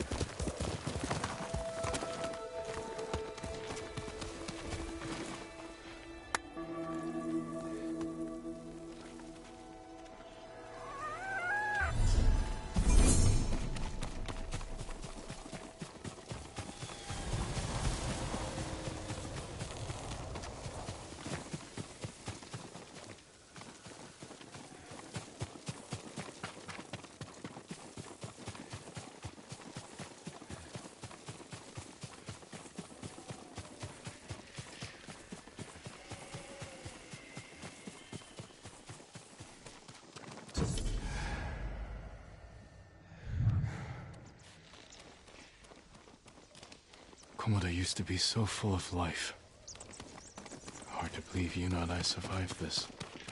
S1: Komoda used to be so full of life. Hard to believe you and I survived this.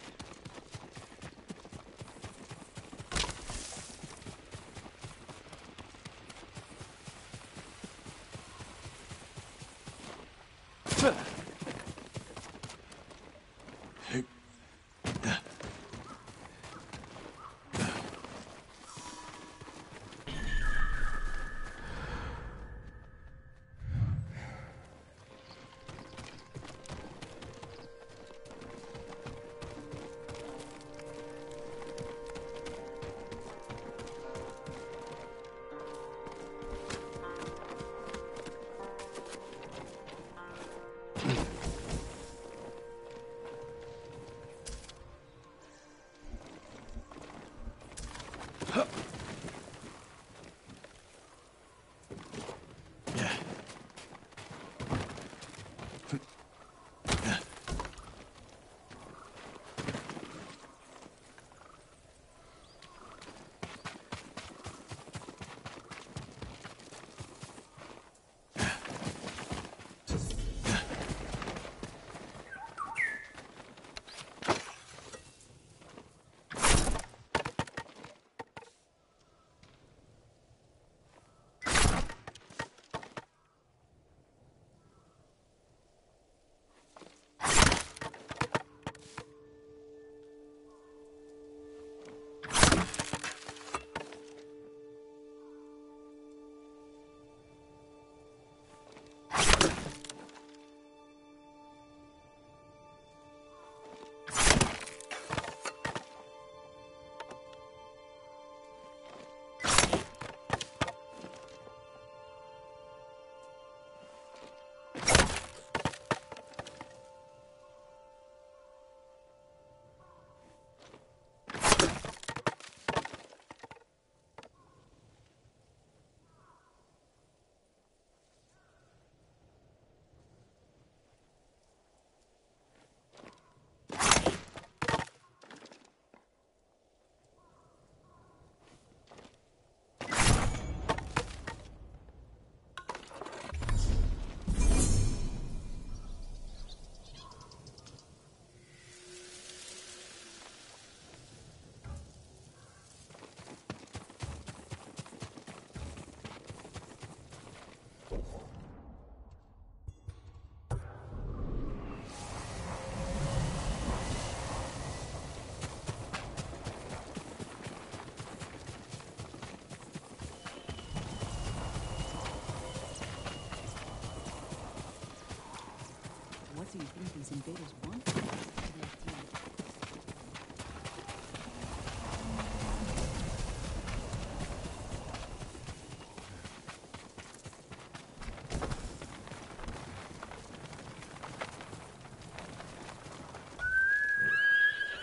S3: What do you think these invaders want?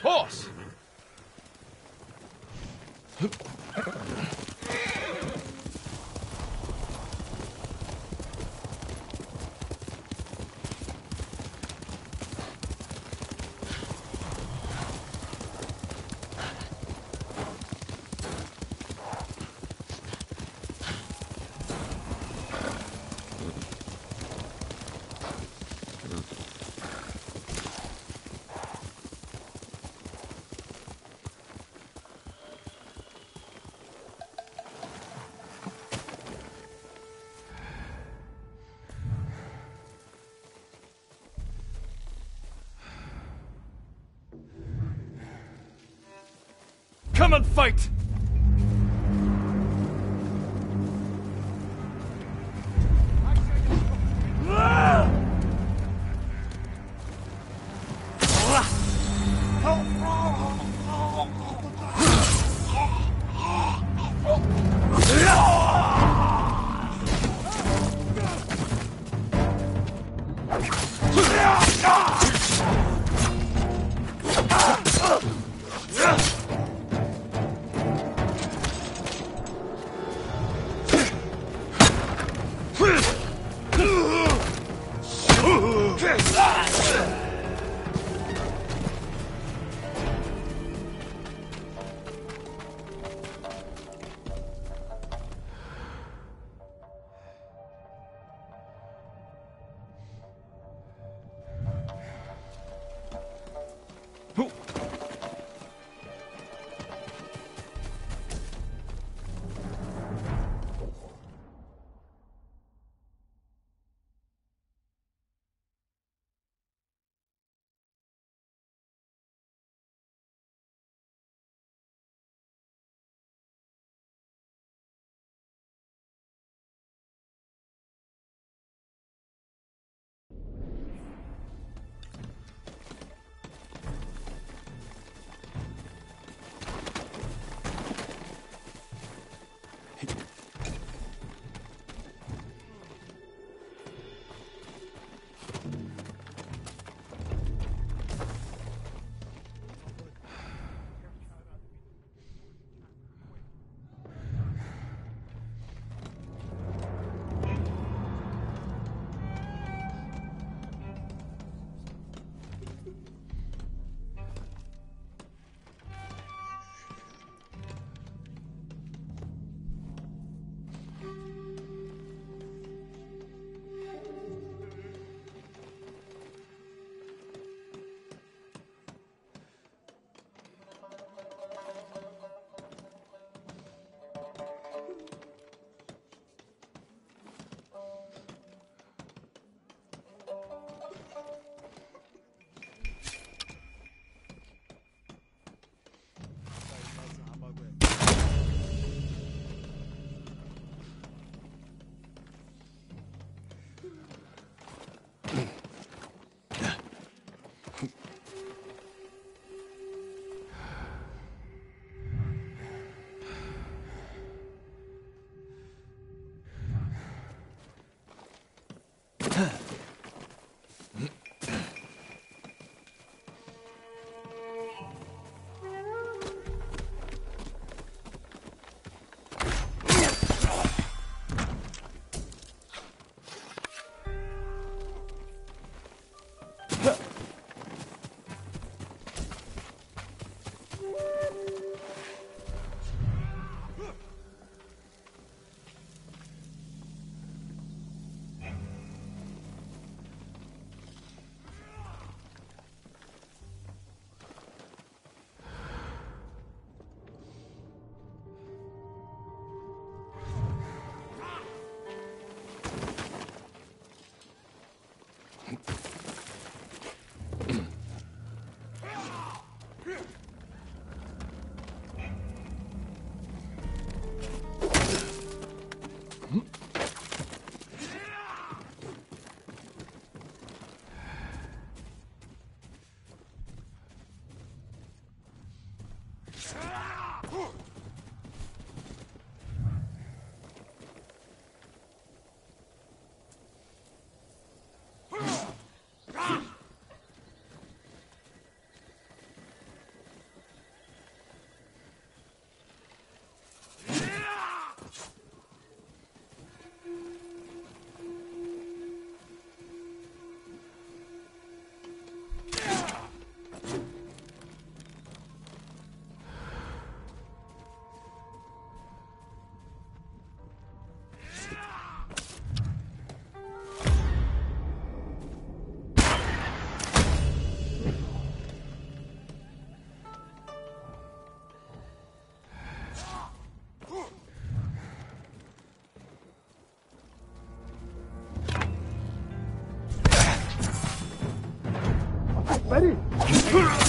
S1: horse! Come and fight!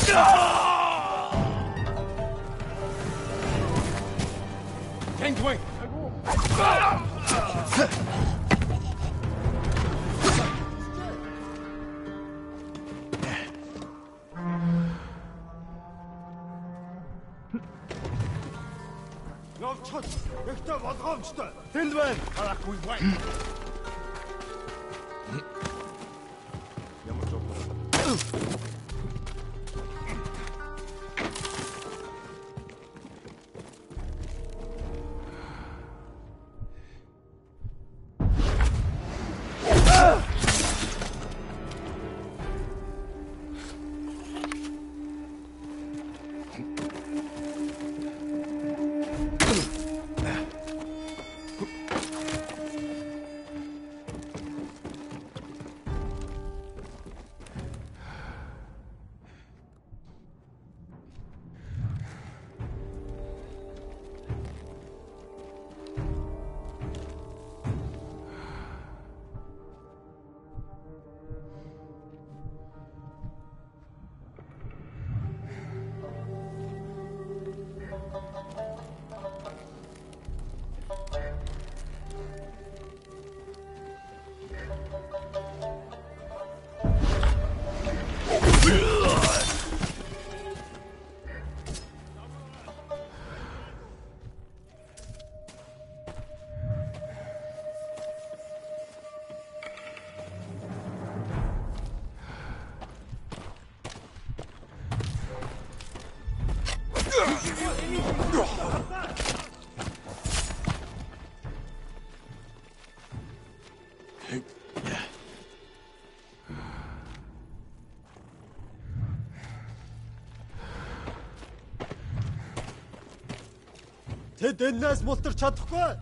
S6: 탱크웨이. Явчихад ихтэй болгоомжтой. Тэл байна. Харахгүй бай. Ямар ч юм. Тэд энэс мултарч чадахгүй.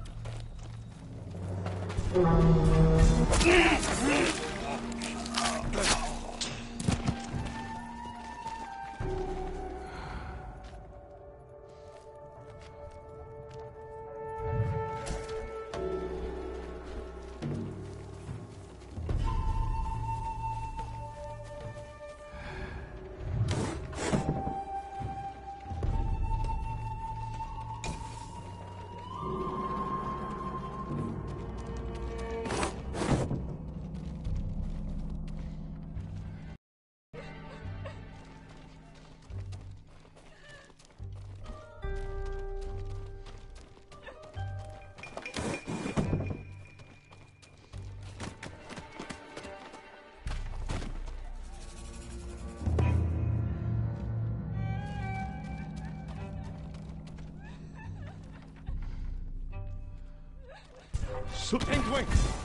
S6: 탱크웨이.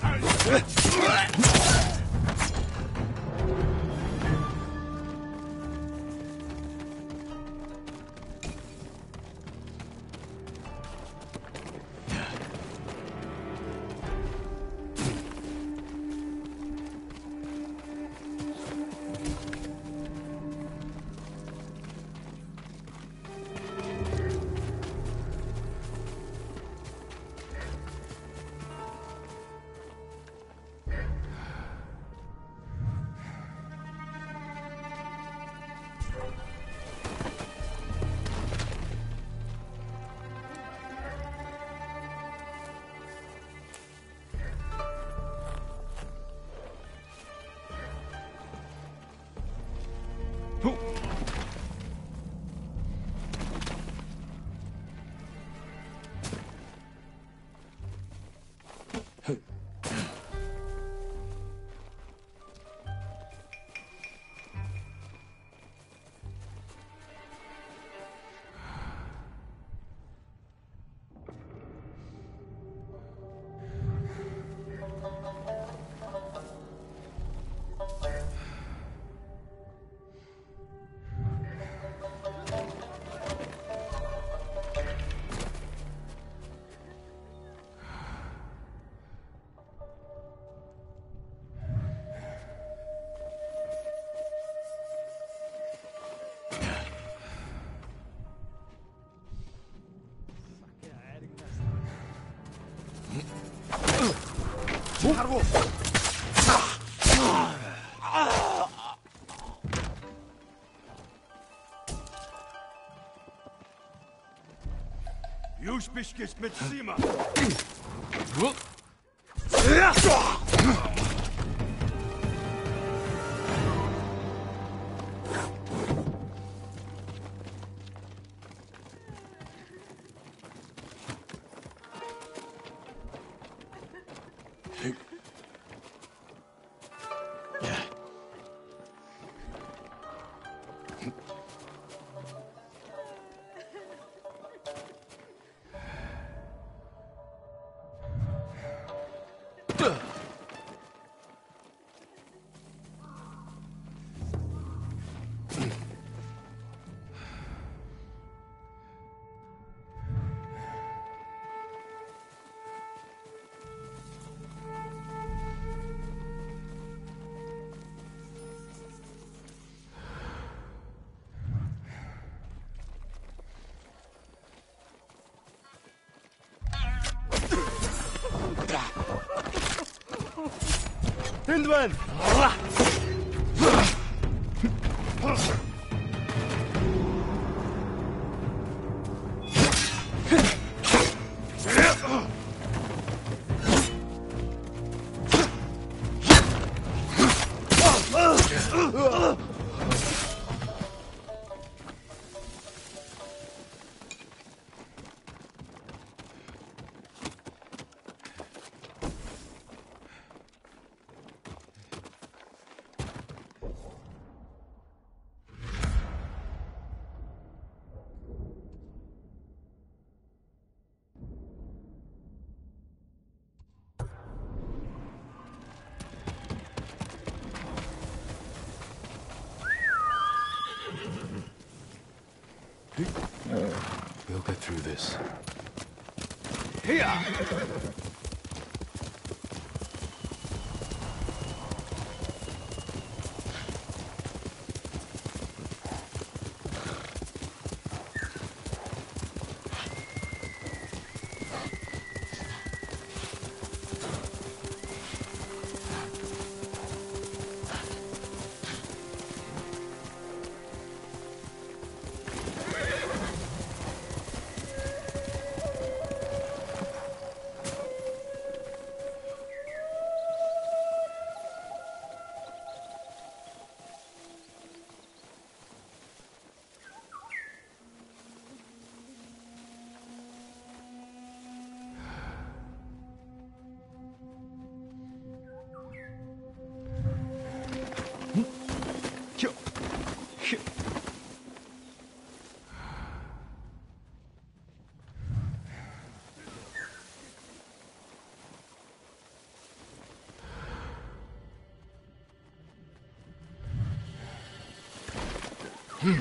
S6: 하고.
S8: биш гэж мэдсэн юм аа.
S6: Тэнд байна.
S1: We'll get through this.
S6: Here.
S1: Hmm.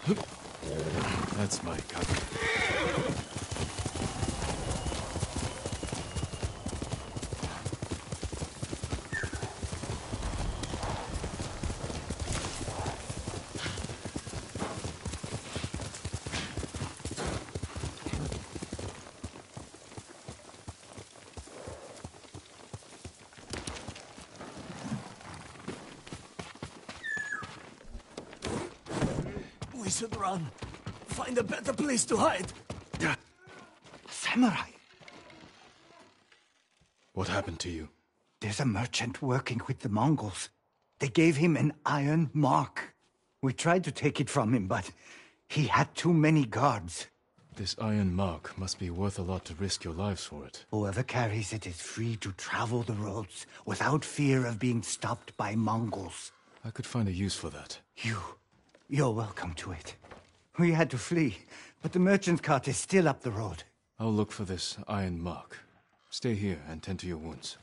S1: That's my copy.
S2: We should run. Find a better place to hide.
S7: Samurai!
S1: What happened to you?
S7: There's a merchant working with the Mongols. They gave him an iron mark. We tried to take it from him, but he had too many guards.
S1: This iron mark must be worth a lot to risk your lives for it.
S7: Whoever carries it is free to travel the roads without fear of being stopped by Mongols.
S1: I could find a use for that.
S7: You... you're welcome to it. We had to flee, but the merchant's cart is still up the road.
S1: I'll look for this iron mark. Stay here and tend to your wounds.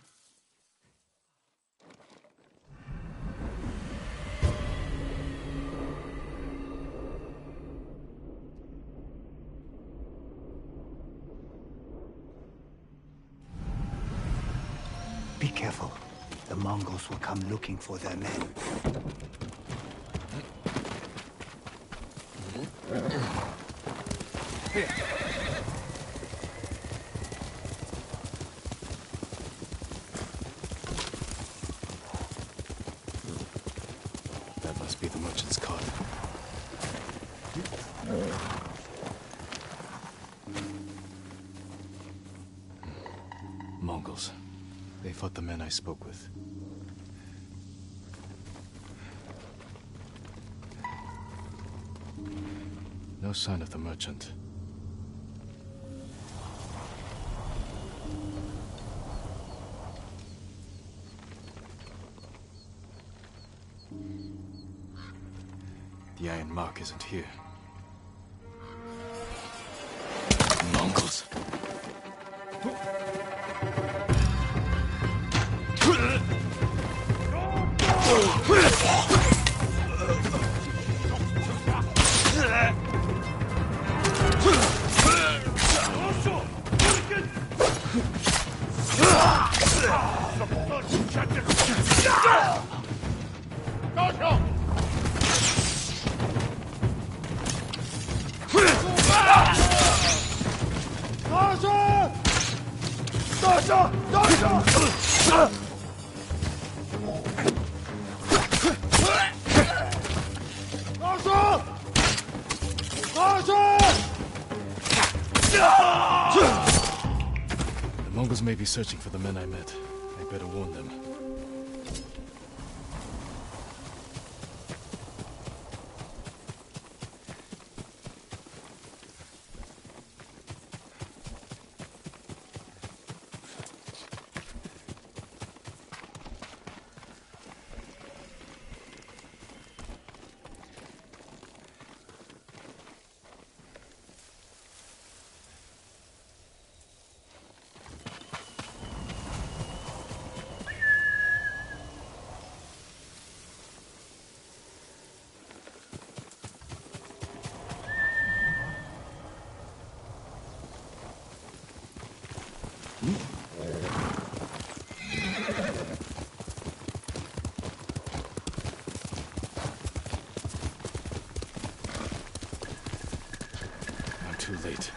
S7: Be careful. The Mongols will come looking for their men. Here.
S1: That must be the merchant's cart. Mongols. They fought the men I spoke with. No sign of the merchant. The iron mark isn't here. Mongols! The Mongols may be searching for the men I met. I better warn them. I'm too late.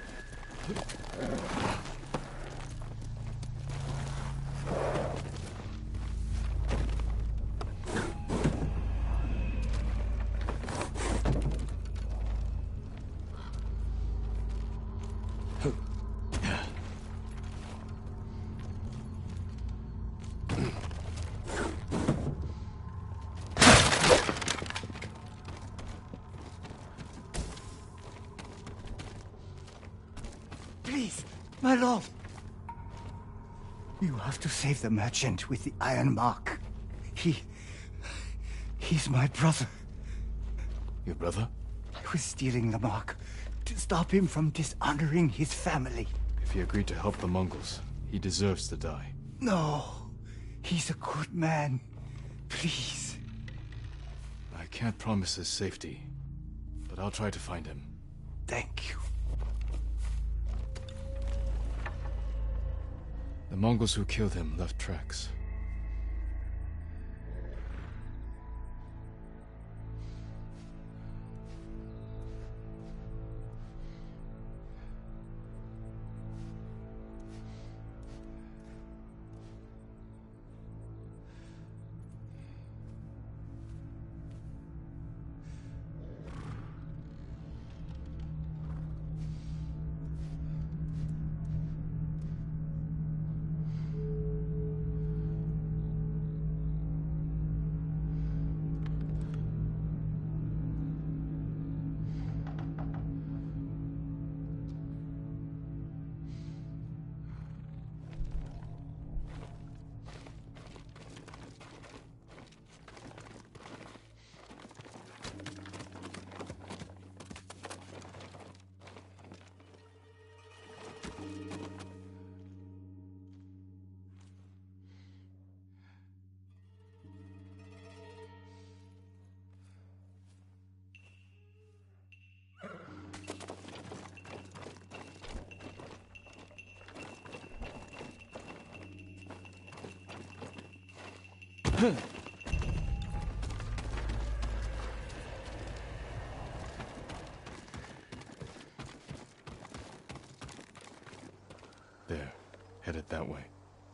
S7: Please, my lord. You have to save the merchant with the iron mark. He... he's my brother.
S1: Your brother?
S7: I was stealing the mark to stop him from dishonoring his family.
S1: If he agreed to help the Mongols, he deserves to die.
S7: No, he's a good man. Please.
S1: I can't promise his safety, but but I'll try to find him.
S4: Thank you.
S1: The Mongols who killed him left tracks. There, headed that way.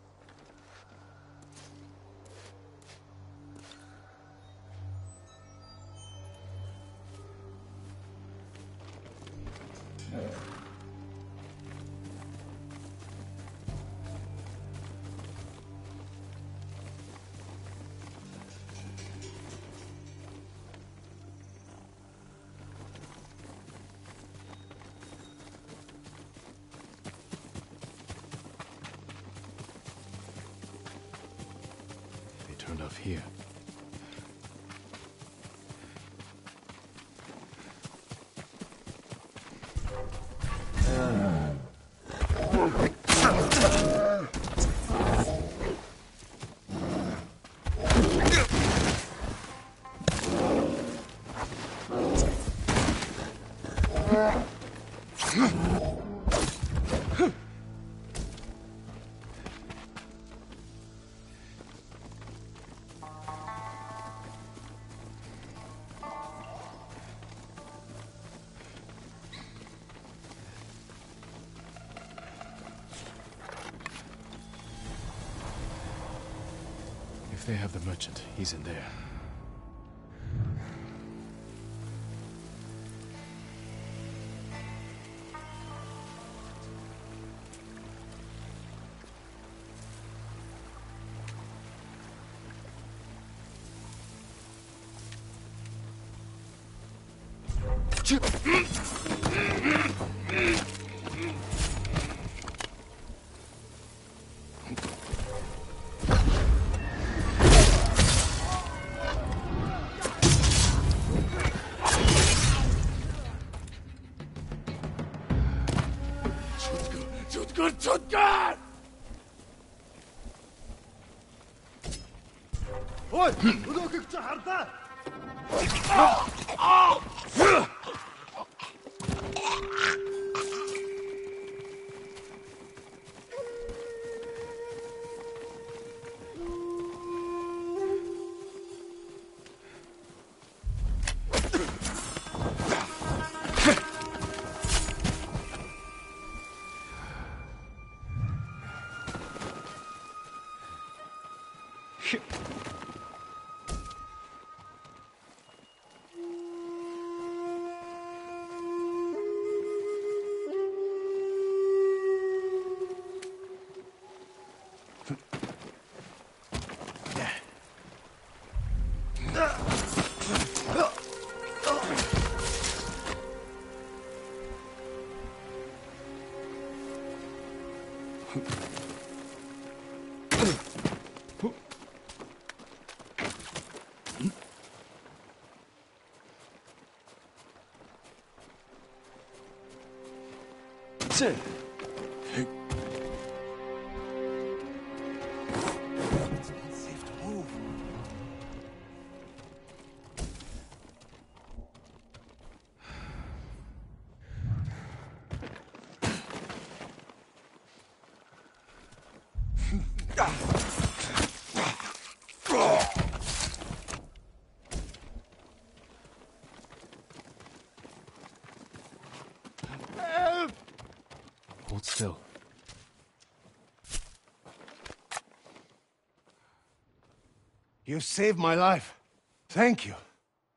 S1: Turned off here. If they have the merchant, he's in there.
S8: Good, good, good!
S6: Ой, өнөөхийг чи хардаа.
S4: Safe to move.
S1: Hold still.
S4: You saved my life. Thank you.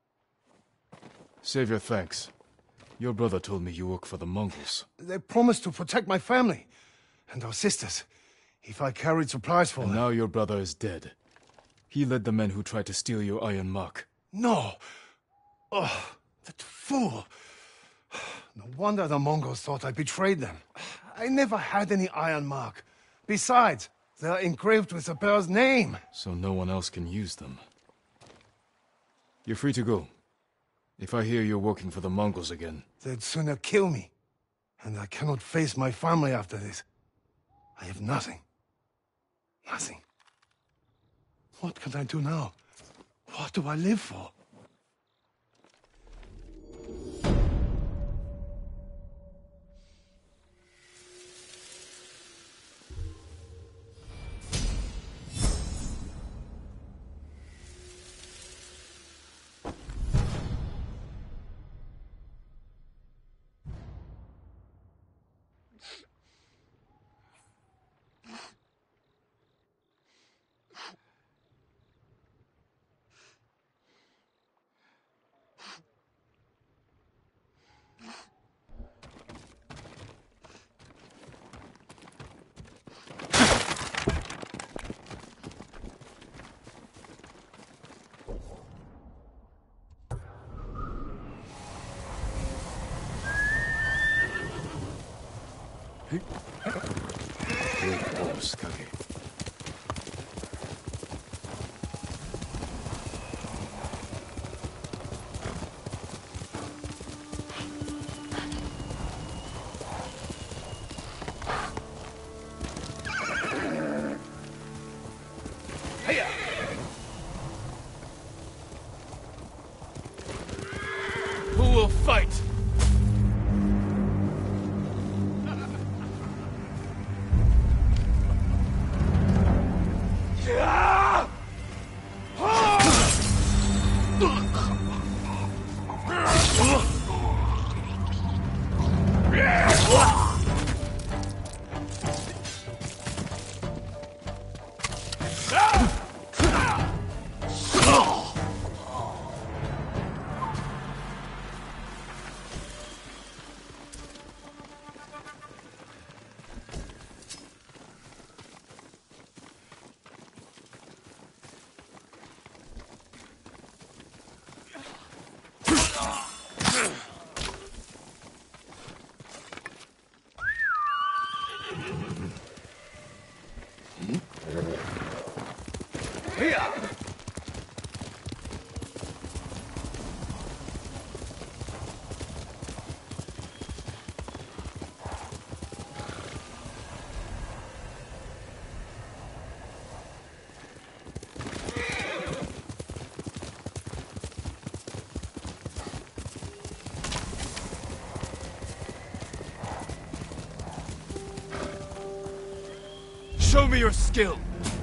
S1: Save your thanks. Your brother told me you work for the Mongols.
S4: They promised to protect my family and our sisters if I carried supplies for
S1: And
S4: them.
S1: now your brother is dead. He led the men who tried to steal your iron mark.
S4: No! Oh, that fool! No wonder the Mongols thought I betrayed them. I never had any iron mark. Besides, they're engraved with the bear's name.
S1: So no one else can use them. You're free to go. If I hear you're working for the Mongols again...
S4: They'd sooner kill me. And I cannot face my family after this. I have nothing. Nothing. What can I do now? What do I live for?
S1: Great horse, Kage. Who will fight? Show me your skill!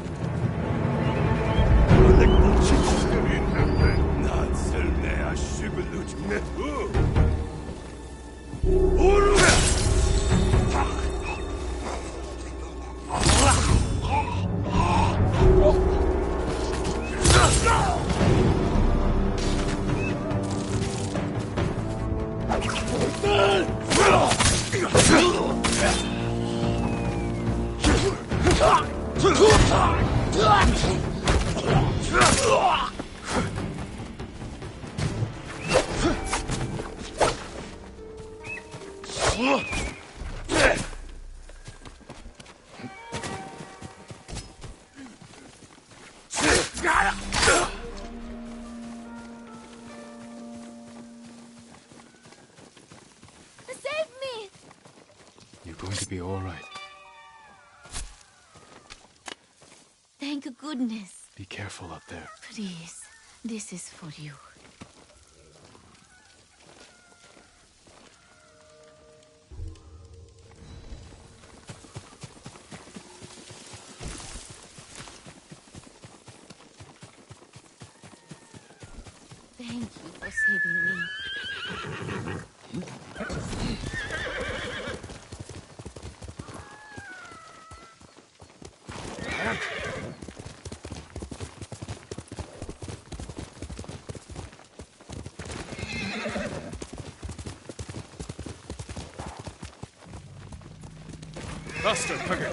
S9: Save me!
S1: You're going to be all right.
S9: Thank goodness.
S1: Be careful up there.
S9: Please, this is for you. Thank you for saving me.
S1: Faster, Kage!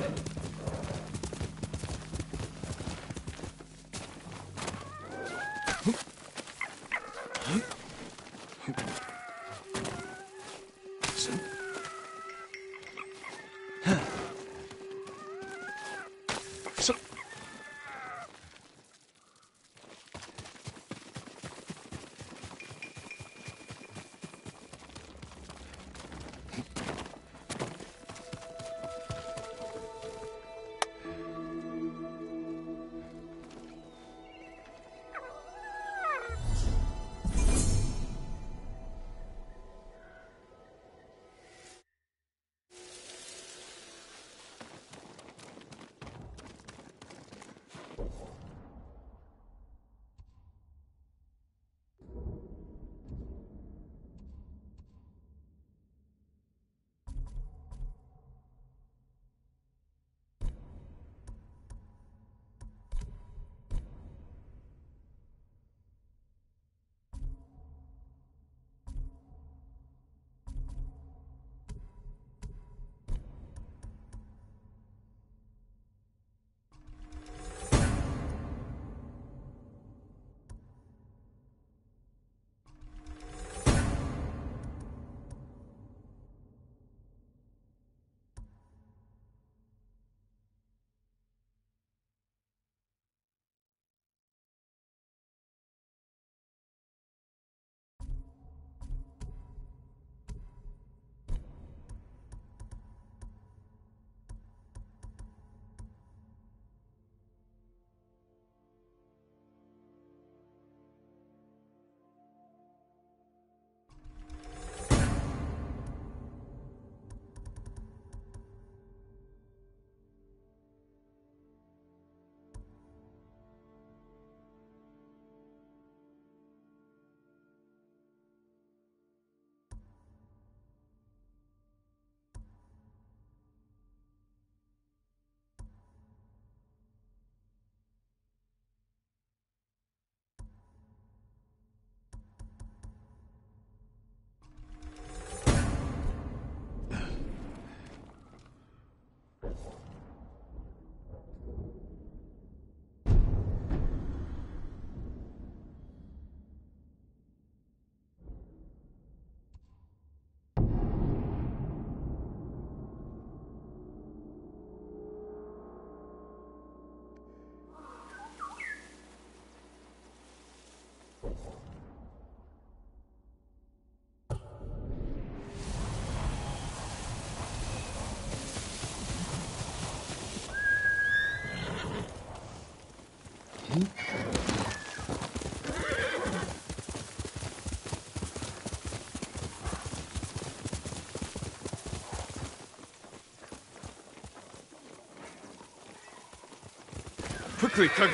S1: Quickly, Kage!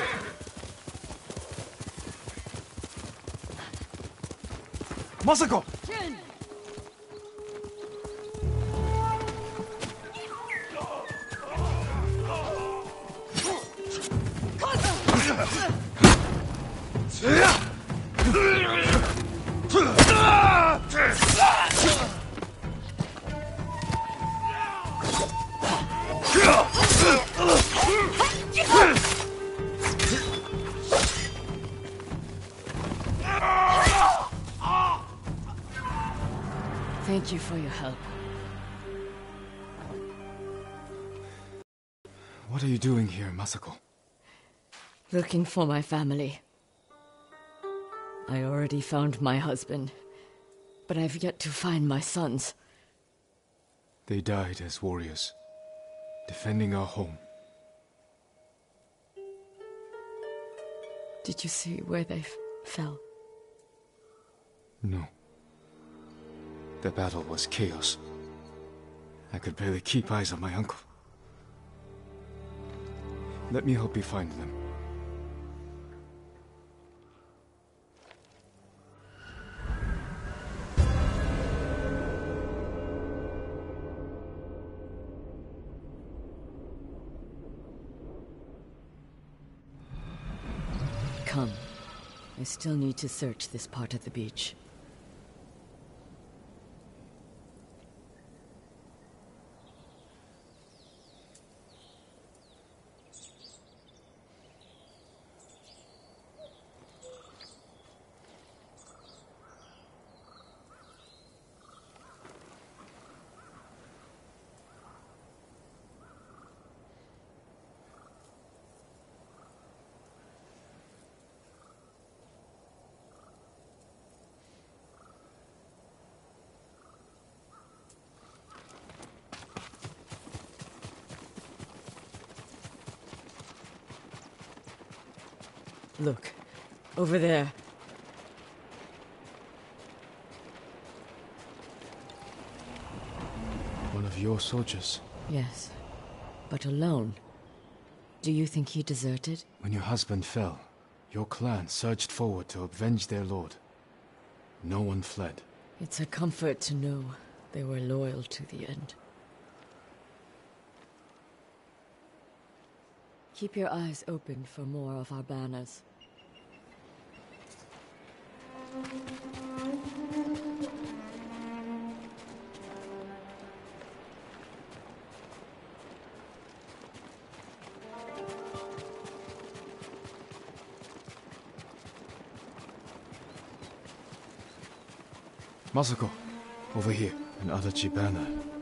S6: Masako!
S3: Thank you for your help.
S1: What are you doing here, Masako?
S3: Looking for my family. I already found my husband, but I've yet to find my sons.
S1: They died as warriors, defending our home.
S3: Did you see where they f fell?
S1: No. The battle was chaos. I could barely keep eyes on my uncle. Let me help you find them.
S3: come. I still need to search this part of the beach. Look, over there.
S1: One of your soldiers?
S3: Yes, but alone. Do you think he deserted?
S1: When your husband fell, your clan surged forward to avenge their lord. No one fled.
S3: It's a comfort to know they were loyal to the end. Keep your eyes open for more of our banners.
S1: Masako, over here, an Adachi banner.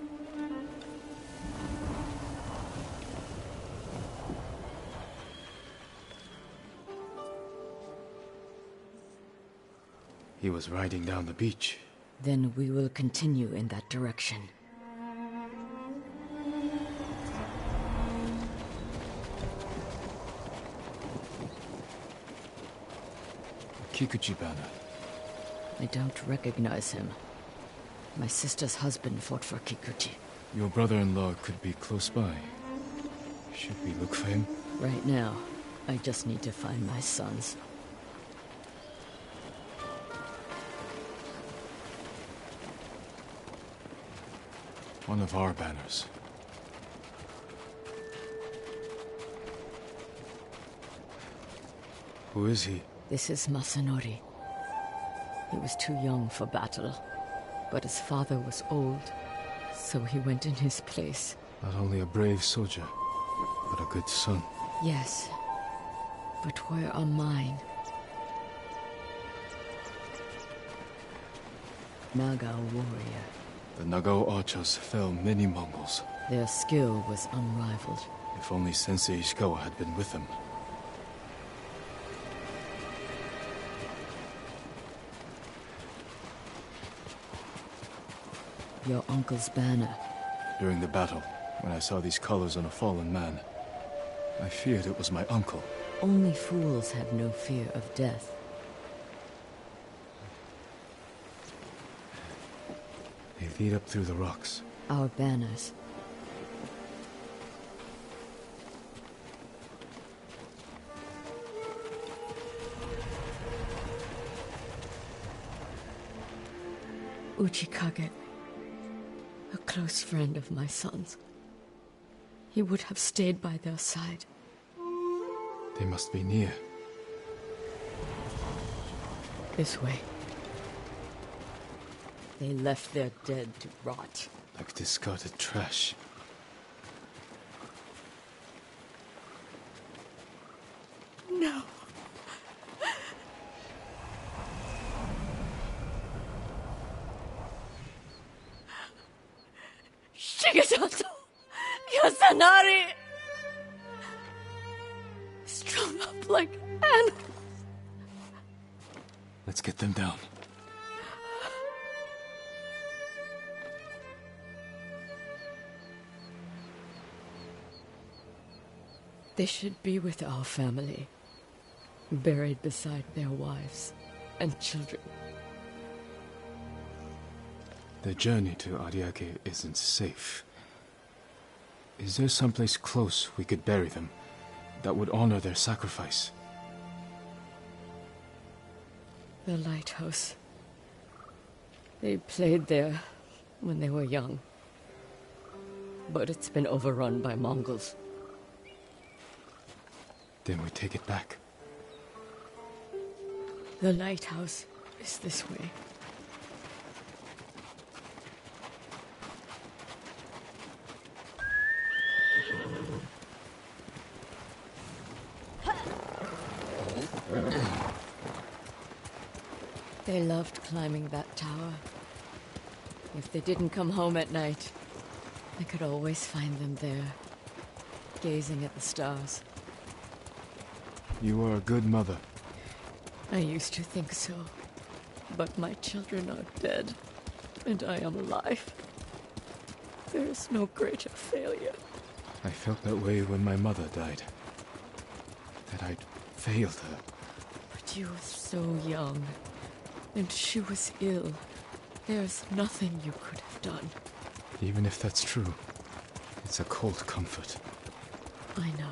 S1: He was riding down the beach.
S3: Then we will continue in that direction.
S1: Kikuchi banner.
S3: I don't recognize him. My sister's husband fought for Kikuchi.
S1: Your brother-in-law could be close by. Should we look for him?
S3: Right now, I just need to find my sons.
S1: One of our banners. Who is he?
S3: This is Masanori. He was too young for battle, but his father was old, so he went in his place.
S1: Not only a brave soldier, but a good son.
S3: Yes, but where are mine? Nagao warrior.
S1: The Nagao archers fell many Mongols.
S3: Their skill was unrivaled.
S1: If only Sensei Ishikawa had been with them.
S3: Your uncle's banner.
S1: During the battle, when I saw these colors on a fallen man, I feared it was my uncle.
S3: Only fools have no fear of death.
S1: They lead up through the rocks.
S3: Our banners. Uchikage, a close friend of my son's. He would have stayed by their side.
S1: They must be near.
S3: This way. They left their dead to rot.
S1: Like discarded trash.
S3: No. Shigesato! Yasanari! Strung up like animals.
S1: Let's get them down.
S3: They should be with our family, buried beside their wives and children.
S1: The journey to Ariake isn't safe. Is there someplace close we could bury them that would honor their sacrifice?
S3: The lighthouse. They played there when they were young, but it's been overrun by Mongols.
S1: Then we take it back.
S3: The lighthouse is this way. They loved climbing that tower. If they didn't come home at night, I could always find them there, gazing at the stars.
S1: You are a good mother.
S3: I used to think so, but my children are dead, and I am alive. There is no greater failure.
S1: I felt that way when my mother died. That I'd failed her.
S3: But you were so young, and she was ill. There's nothing you could have done.
S1: Even if that's true, it's a cold comfort.
S3: I know.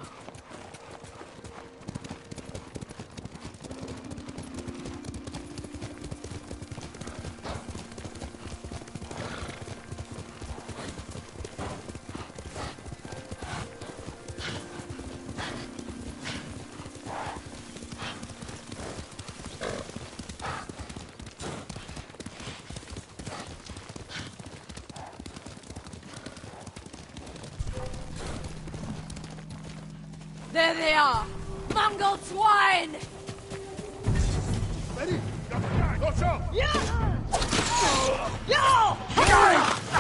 S9: There they are! Mongol swine!
S8: Ready? Go, go!
S9: Yeah! Yo!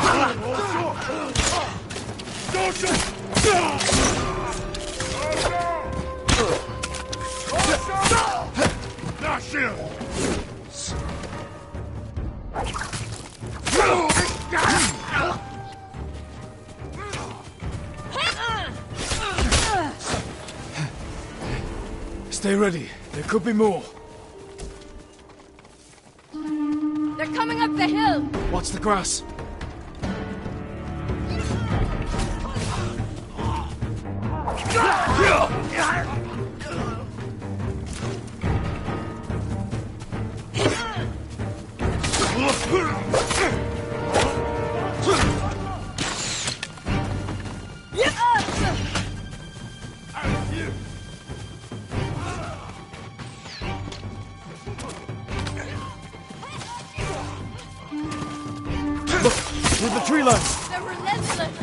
S1: Stay ready. There could be more.
S9: They're coming up the hill!
S1: Watch the grass. Through the tree line.
S9: They're relentless!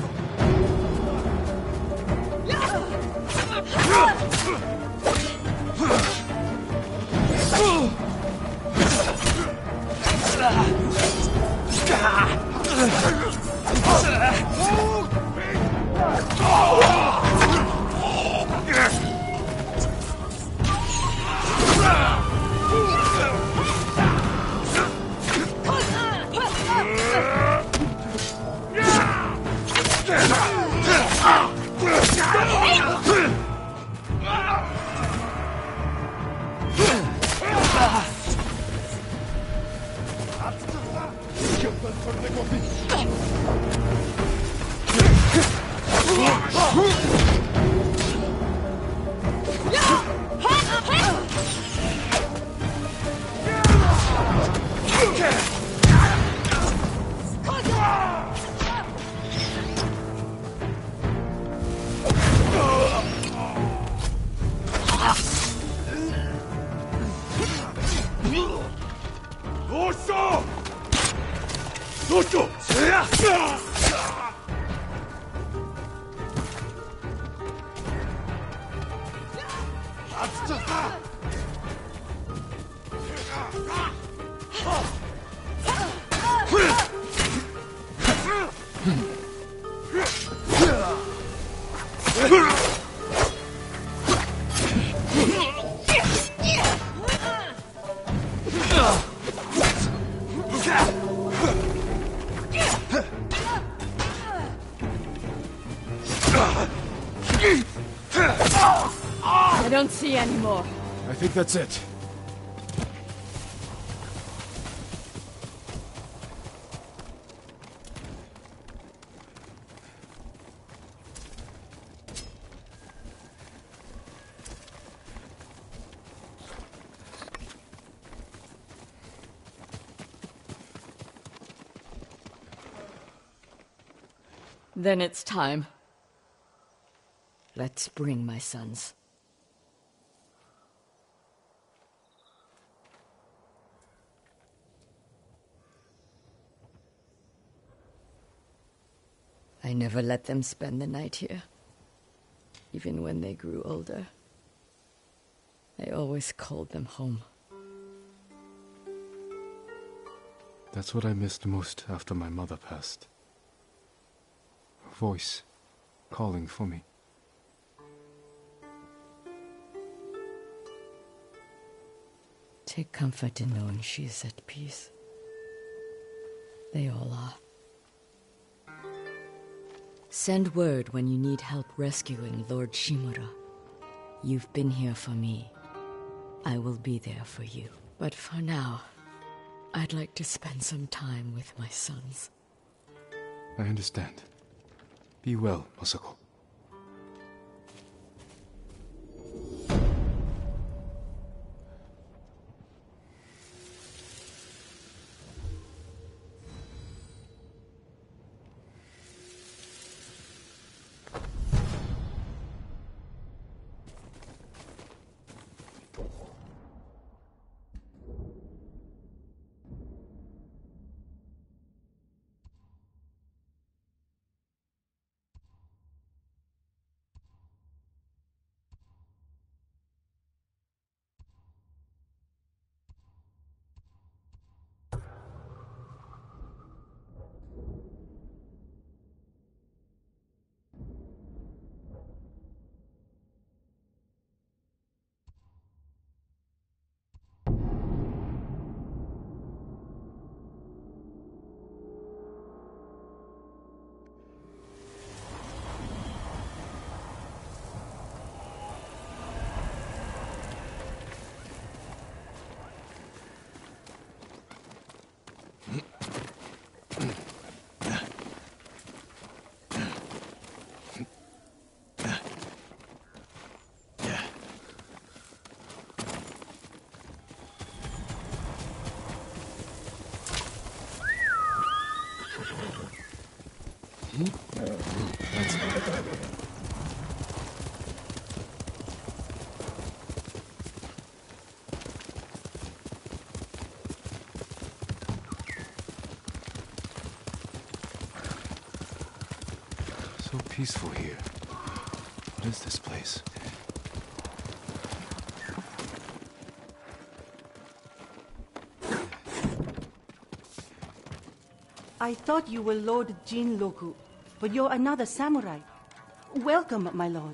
S9: I don't see any more.
S1: I think that's it.
S3: Then it's time. Let's bring my sons. I never let them spend the night here, even when they grew older. I always called them home.
S1: That's what I missed most after my mother passed. Her voice calling for me.
S3: Take comfort in knowing she is at peace. They all are. Send word when you need help rescuing Lord Shimura. You've been here for me. I will be there for you. But for now, I'd like to spend some time with my sons.
S1: I understand. Be well, Masako. So peaceful here. What is this place?
S11: I thought you were Lord Jinroku, but you're another samurai. Welcome, my lord.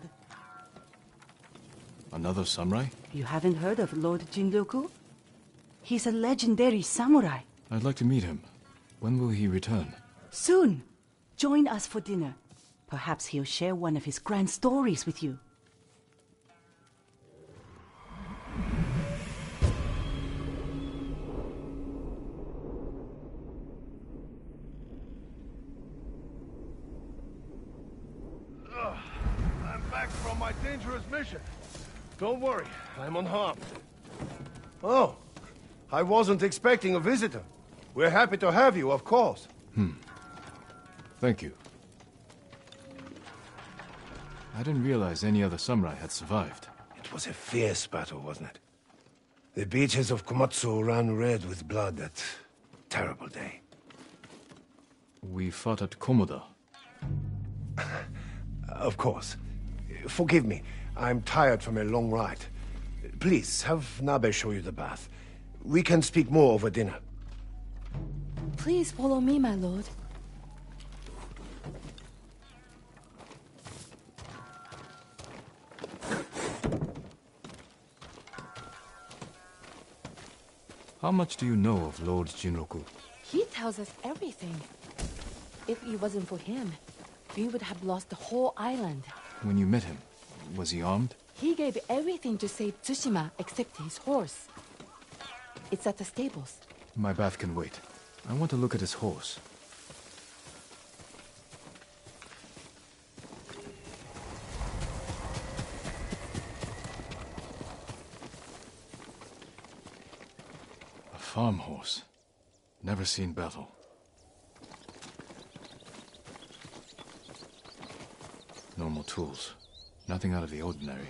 S1: Another samurai?
S11: You haven't heard of Lord Jinroku? He's a legendary samurai.
S1: I'd like to meet him. When will he return?
S11: Soon. Join us for dinner. Perhaps he'll share one of his grand stories with you.
S4: I'm back from my dangerous mission. Don't worry, I'm unharmed. Oh, I wasn't expecting a visitor. We're happy to have you, of course.
S1: Hmm. Thank you. I didn't realize any other samurai had survived.
S4: It was a fierce battle, wasn't it? The beaches of Komatsu ran red with blood that terrible day.
S1: We fought at Komoda.
S4: Of course. Forgive me, I'm tired from a long ride. Please, have Nabe show you the bath. We can speak more over dinner.
S9: Please follow me, my lord.
S1: How much do you know of Lord Jinroku?
S9: He tells us everything. If it wasn't for him, we would have lost the whole island.
S1: When you met him, was he armed?
S9: He gave everything to save Tsushima except his horse. It's at the stables.
S1: My bath can wait. I want to look at his horse. A farm horse. Never seen battle. Normal tools. Nothing out of the ordinary.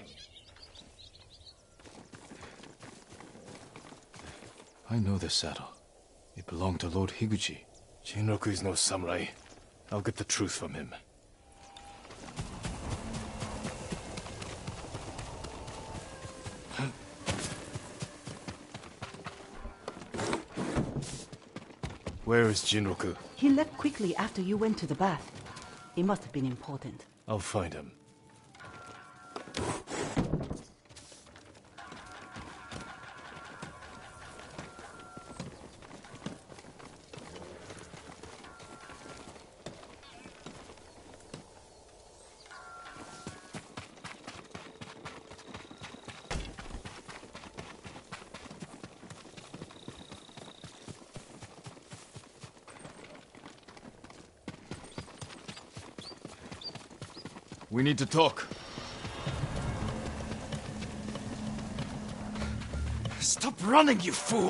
S1: I know this saddle. It belonged to Lord Higuchi.
S8: Jinroku is no samurai. I'll get the truth from him.
S1: Where is Jinroku?
S11: He left quickly after you went to the bath. It must have been important.
S1: I'll find him. We need to talk.
S6: Stop running, you fool!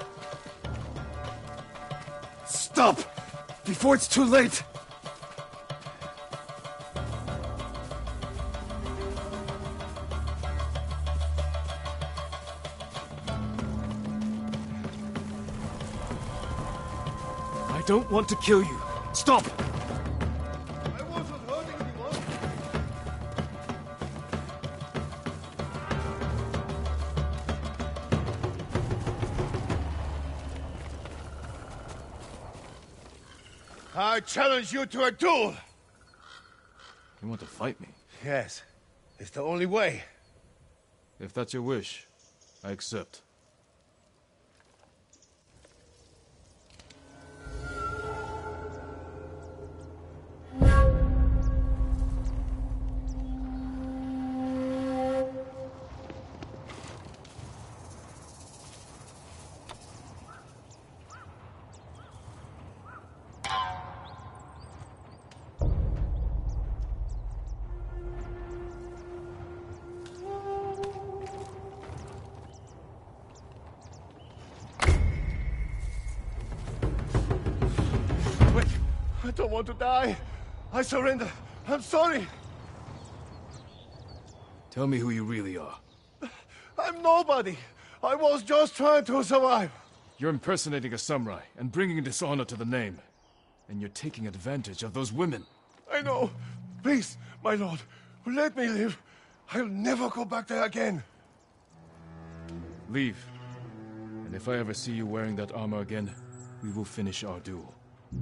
S6: Stop! Before it's too late!
S1: I don't want to kill you. Stop!
S4: I challenge you to a duel!
S1: You want to fight me?
S4: Yes. It's the only way.
S1: If that's your wish, I accept.
S4: I don't want to die. I surrender. I'm sorry.
S1: Tell me who you really are.
S4: I'm nobody. I was just trying to survive.
S1: You're impersonating a samurai and bringing dishonor to the name. And you're taking advantage of those women.
S4: I know. Please, my lord, let me live. I'll never go back there again.
S1: Leave. And if I ever see you wearing that armor again, we will finish our duel.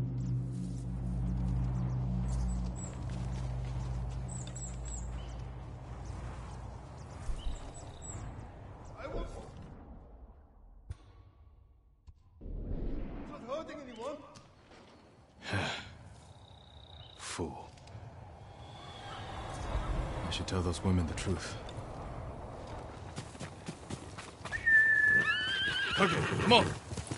S1: Fool. I should tell those women the truth. Okay, come on!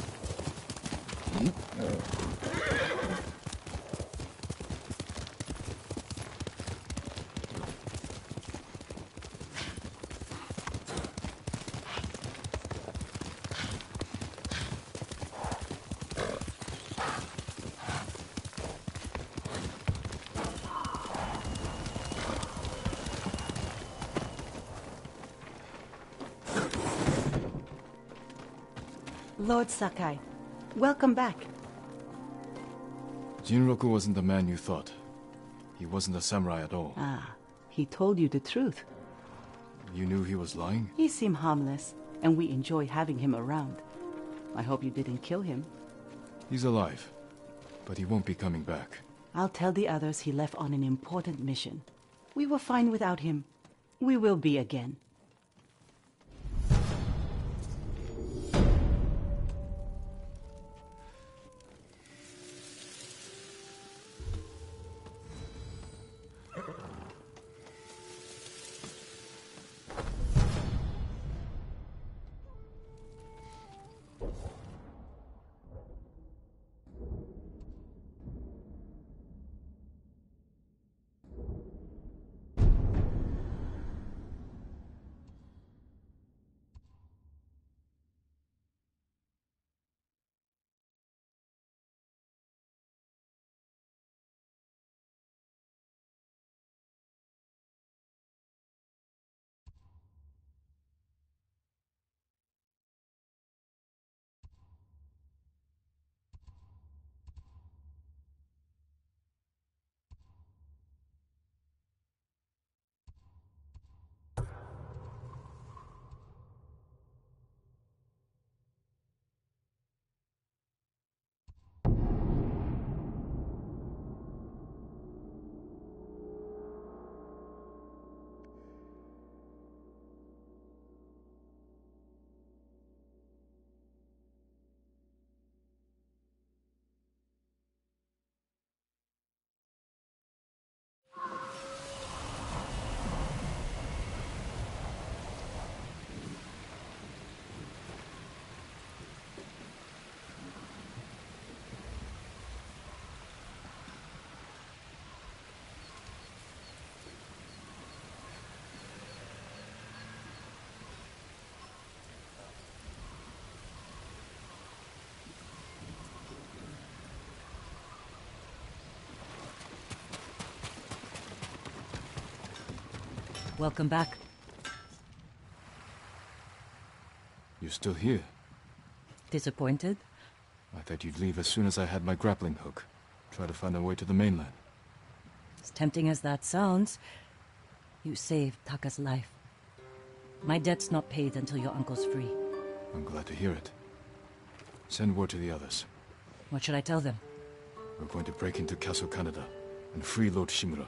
S11: Lord Sakai, welcome back.
S1: Jinroku wasn't the man you thought. He wasn't a samurai at all.
S11: Ah, he told you the truth.
S1: You knew he was lying?
S11: He seemed harmless, and we enjoy having him around. I hope you didn't kill him.
S1: He's alive, but he won't be coming back.
S11: I'll tell the others he left on an important mission. We were fine without him. We will be again.
S12: Welcome back.
S1: You're still here?
S12: Disappointed?
S1: I thought you'd leave as soon as I had my grappling hook. Try to find a way to the mainland.
S12: As tempting as that sounds, you saved Taka's life. My debt's not paid until your uncle's free.
S1: I'm glad to hear it. Send word to the others.
S12: What should I tell them?
S1: We're going to break into Castle Canada and free Lord Shimura.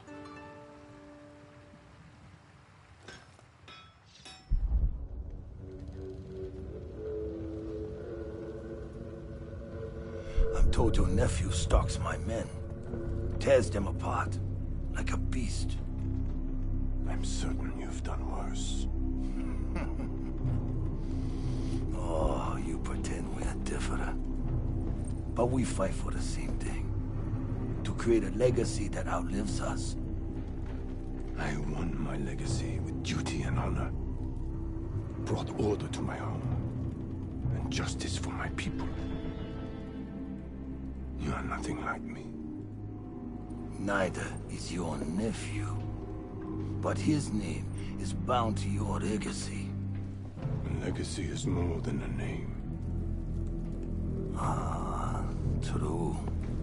S2: I'm told your nephew stalks my men. Tears them apart, like a beast.
S4: I'm certain you've done worse.
S2: Oh, you pretend we're different. But we fight for the same thing. To create a legacy that outlives us.
S4: I won my legacy with duty and honor. Brought order to my home. And justice for my people. You are nothing like me.
S2: Neither is your nephew. But his name is bound to your legacy.
S4: A legacy is more than a name.
S2: Ah, true.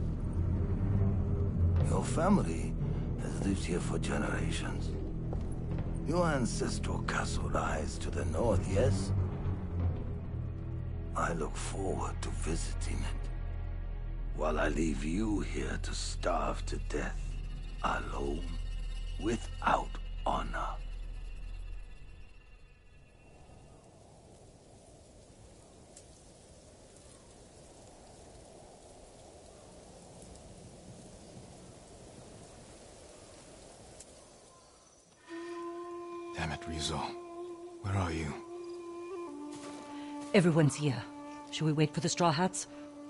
S2: Your family has lived here for generations. Your ancestral castle lies to the north, yes? I look forward to visiting it. While I leave you here to starve to death, alone, without honor.
S1: Damn it, Rizzo. Where are you?
S12: Everyone's here. Should we wait for the Straw Hats?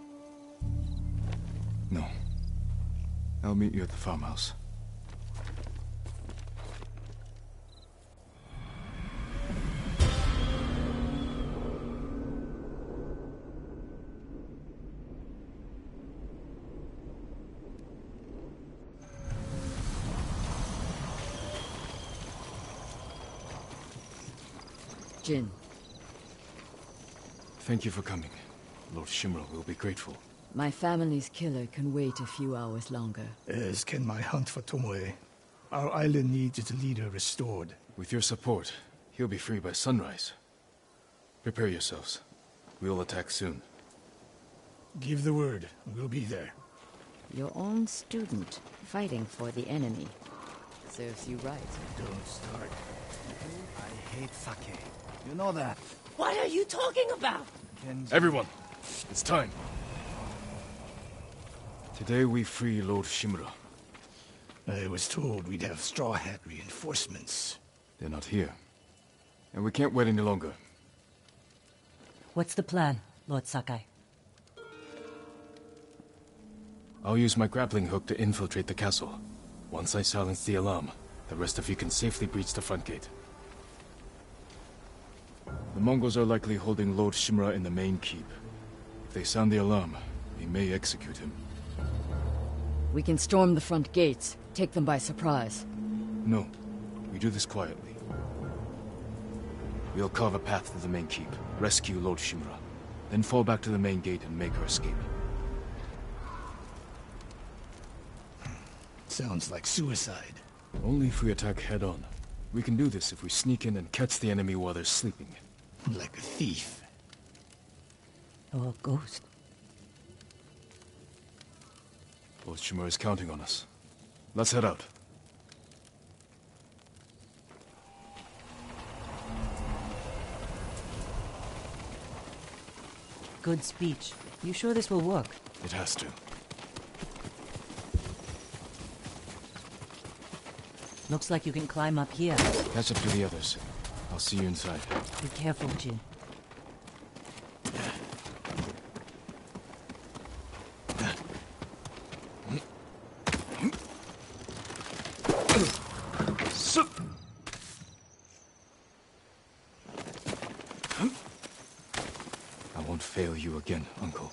S1: No. I'll meet you at the farmhouse.
S3: Jin.
S1: Thank you for coming. Lord Shimura will be grateful.
S3: My family's killer can wait a few hours longer.
S13: As can my hunt for Tomoe. Our island needs its leader restored.
S1: With your support, he'll be free by sunrise. Prepare yourselves. We'll attack soon.
S13: Give the word. We'll be there.
S3: Your own student, fighting for the enemy. Serves you right.
S13: Don't start.
S7: I hate sake. You know that.
S9: What are you talking about?
S1: Everyone, it's time. Today we free Lord Shimura.
S13: I was told we'd have Straw Hat reinforcements.
S1: They're not here. And we can't wait any longer.
S12: What's the plan, Lord Sakai?
S1: I'll use my grappling hook to infiltrate the castle. Once I silence the alarm, the rest of you can safely breach the front gate. The Mongols are likely holding Lord Shimura in the main keep. If they sound the alarm, we may execute him.
S3: We can storm the front gates, take them by surprise.
S1: No, we do this quietly. We'll carve a path to the main keep, rescue Lord Shimura, then fall back to the main gate and make our escape.
S13: Sounds like suicide.
S1: Only if we attack head-on. We can do this if we sneak in and catch the enemy while they're sleeping.
S13: Like a thief.
S12: Or a ghost.
S1: Lord Shimura is counting on us. Let's head out.
S12: Good speech. You sure this will work?
S1: It has to.
S12: Looks like you can climb up here.
S1: Catch up to the others. I'll see you inside.
S12: Be careful, Jin.
S1: I won't fail you again, Uncle.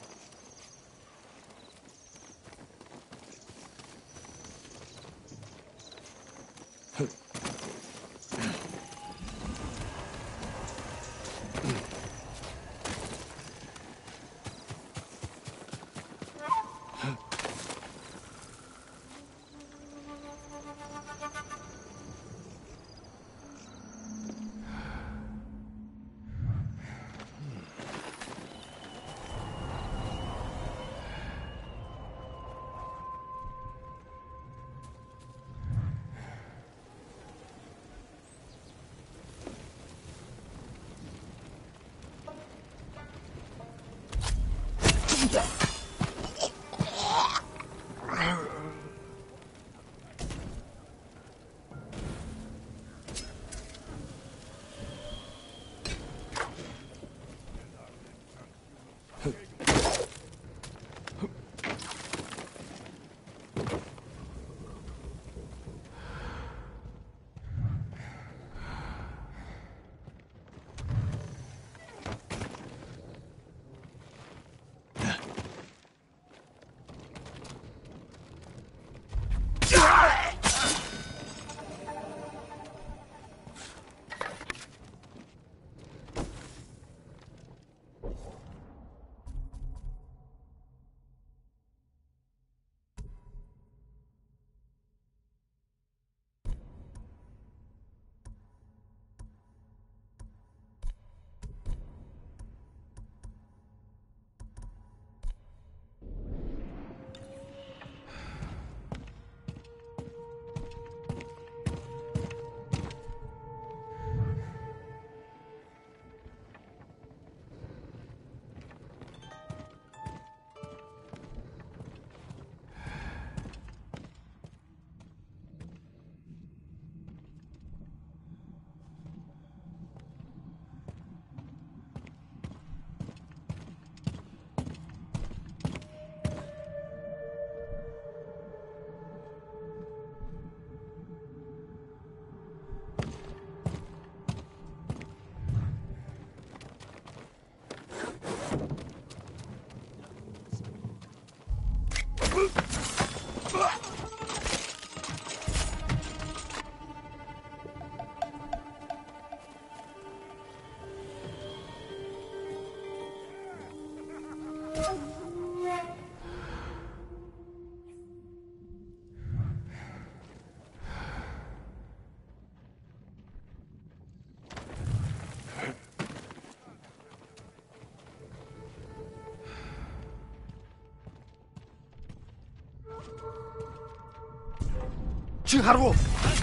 S6: Чи харгу.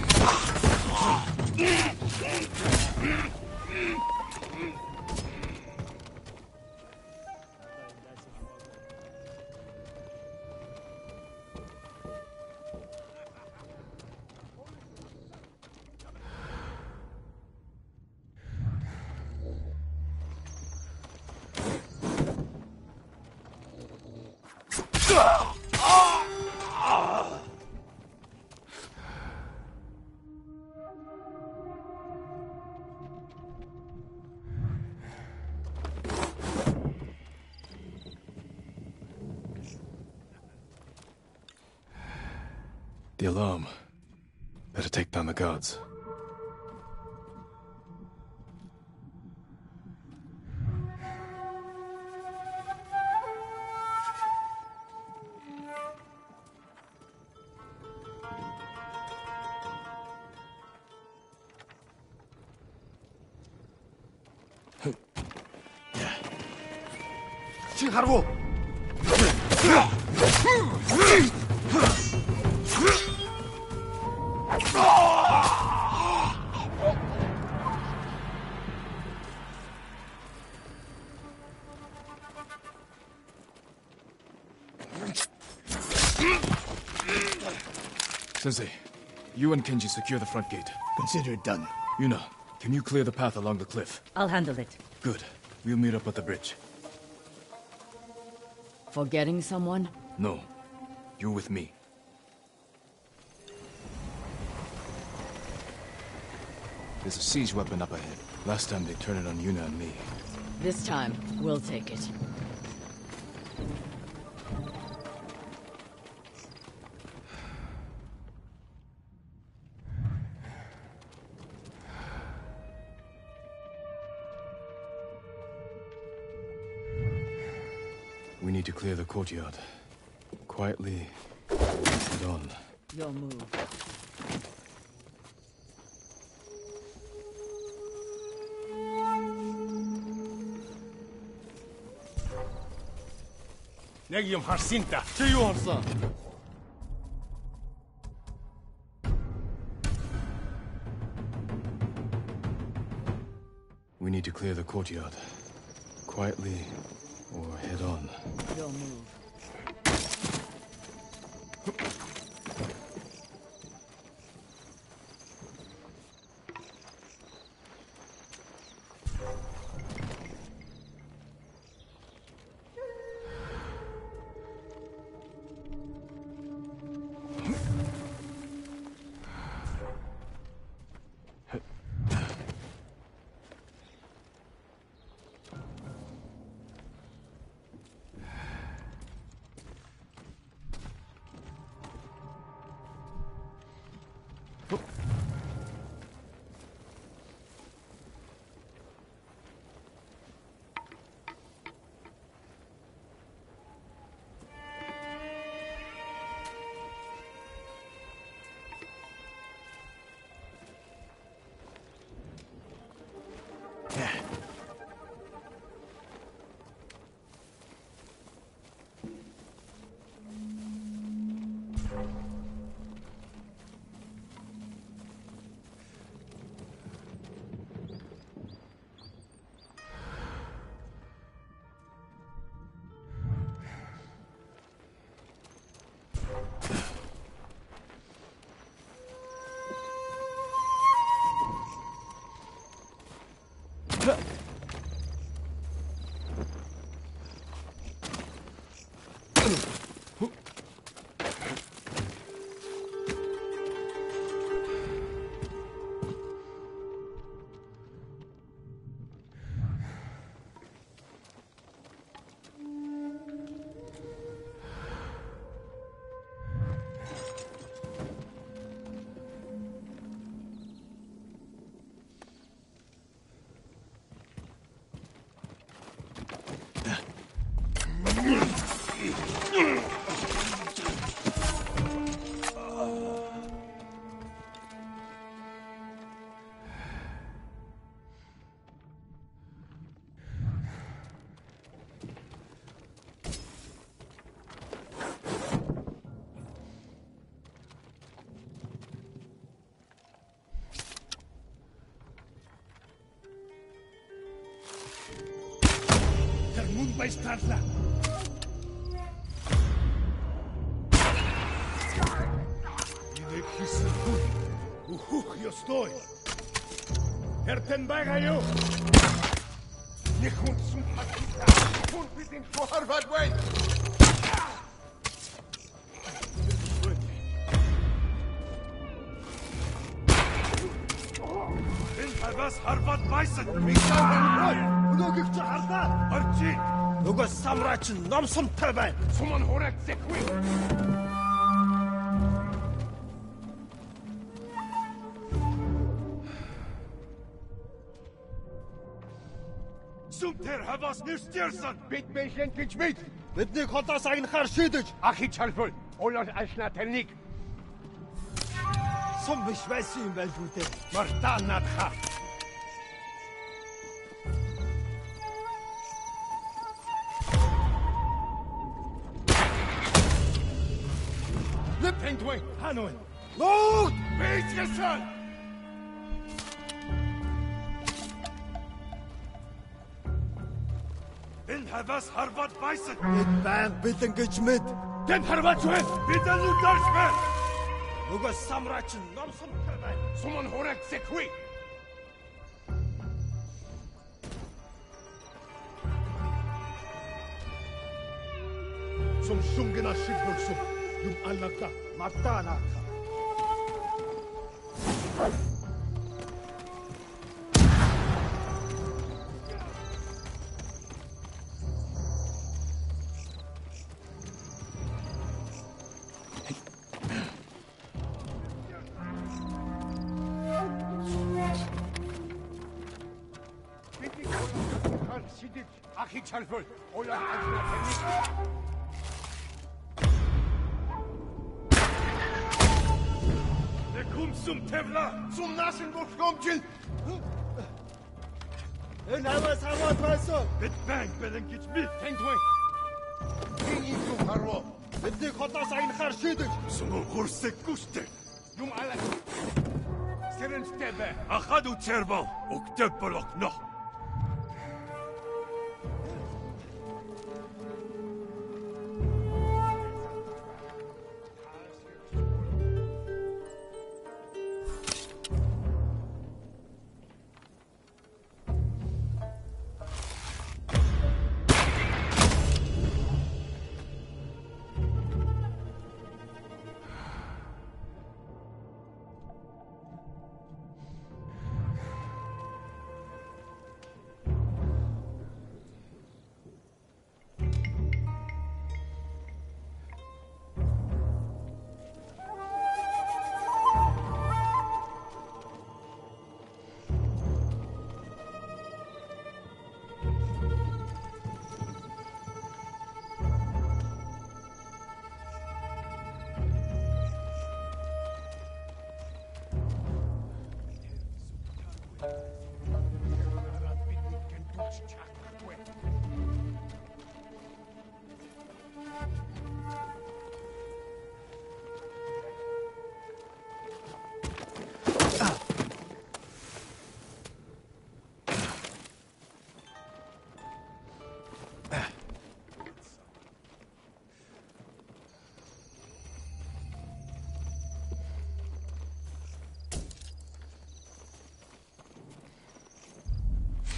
S1: The alarm. Better take down the guards.
S6: Чи харгу.
S1: Sensei, you and Kenji secure the front gate.
S13: Consider it done.
S1: Yuna, can you clear the path along the cliff?
S12: I'll handle it.
S1: Good. We'll meet up at the bridge.
S3: Forgetting someone?
S1: No. You're with me. There's a siege weapon up ahead. Last time they turned it on Yuna and me.
S3: This time, we'll take it.
S1: We need to clear the courtyard. Quietly, head on.
S3: Your move.
S6: Яг юм харсан та. Чи юу харсан?
S1: We need to clear the courtyard. Quietly, or head on.
S3: Your
S12: so move.
S8: Bastarda! Inek hisselkun. Uhuch, jo stoj. Hertenberger, jo. Nie hund zum Pakista. Hund mit den Vorwärts way. Was Harvard Bison? Мисаа өнөөгч хардаа. Орчи. Нөгөө самрач номсомтой байна. Суман хураг зэхгүй. Сумтер хавас нэрстерсэн. Бид мэйхэн гэж мэд. Бидний хотоос агнахаар шийдэж. Ахи чалбал. Олоор ашна тэрник. Сум биш байсан юм байл үү дээ. Мартаа надхаа. Penguin! Hanoi! Lord! Beat your son! In Havas Harvard Bison! It bang bit engagement! Then Harvard Swen! Bit a new Dutchman! Luga Samrachin, Nom Some Kerman! Someone Horek Sekwi! Some Shungana Shipulsu! Yung alaka, matana ka. Akhi chalful, ola ajna technique. Zum Tevla! Zum Nasenbuch kommt! In Havas Harvard Bison! Mit Bang, Bellen gets me! Penguin! King into Harvard! Mit the Hotas ein Harshidich! Some horse guste! Jum Alak! Seren Stebe! Achadu Terbo! Oktepolok no!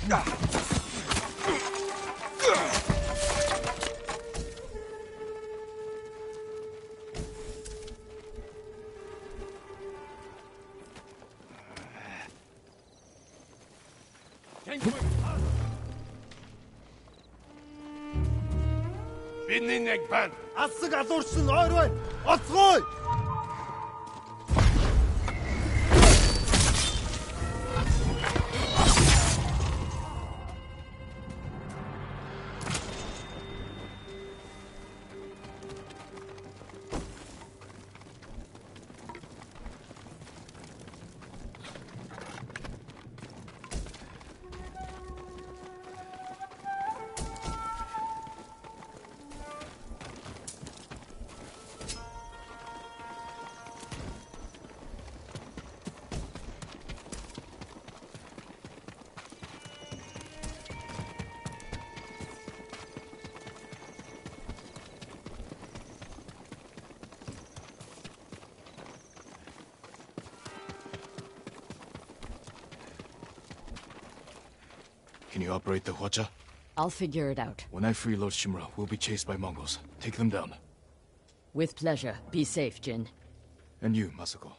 S8: Бидний нэг байна. Асаг алуурч нь ойр бай. Оцгой.
S1: Can you operate the Hwacha?
S3: I'll figure it out.
S1: When I free Lord Shimura, we'll be chased by Mongols. Take them down.
S3: With pleasure. Be safe, Jin.
S1: And you, Masako.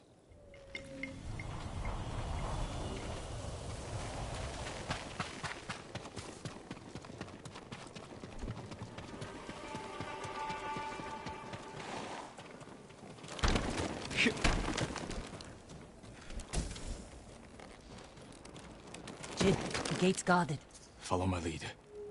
S12: Jin, the gate's guarded.
S1: Follow my lead.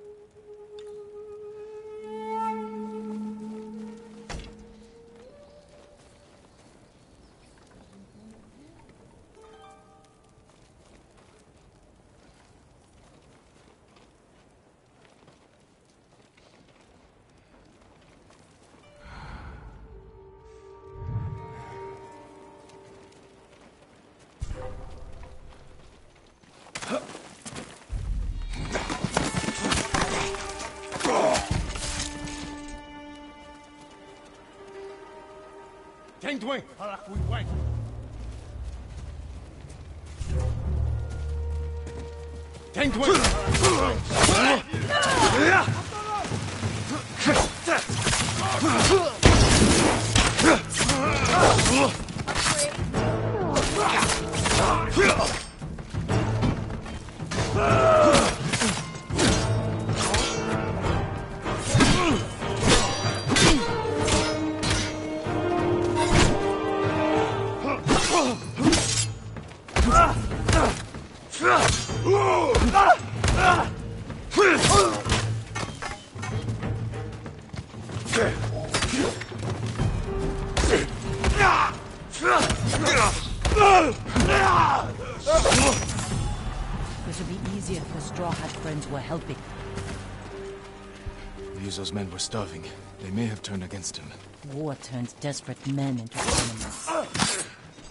S8: Tengdwing, harахгүй вай. Tengdwing.
S12: This would be easier if the Straw Hat friends were helping.
S1: Ryuzo's men were starving. They may have turned against him.
S12: War turns desperate men into enemies.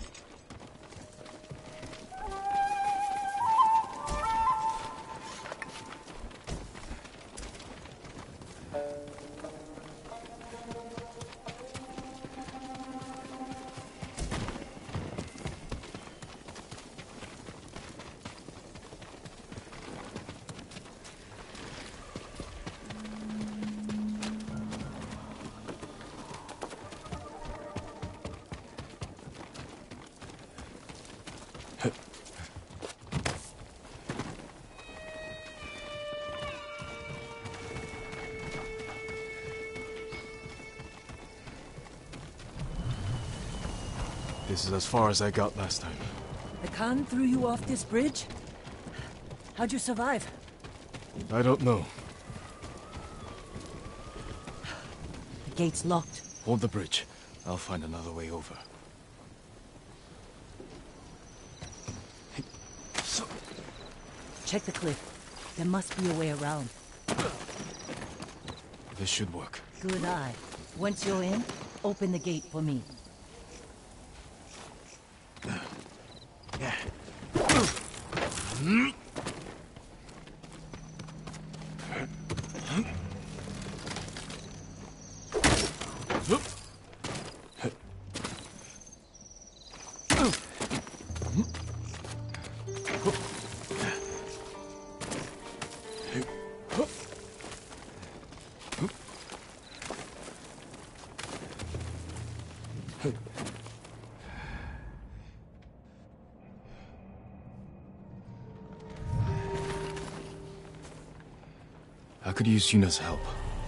S1: This is as far as I got last time.
S12: The Khan threw you off this bridge? How'd you survive?
S1: I don't know.
S12: The gate's locked.
S1: Hold the bridge. I'll find another way over.
S12: Check the cliff. There must be a way around.
S1: This should work.
S12: Good eye. Once you're in, open the gate for me.
S1: I could use Yuna's help.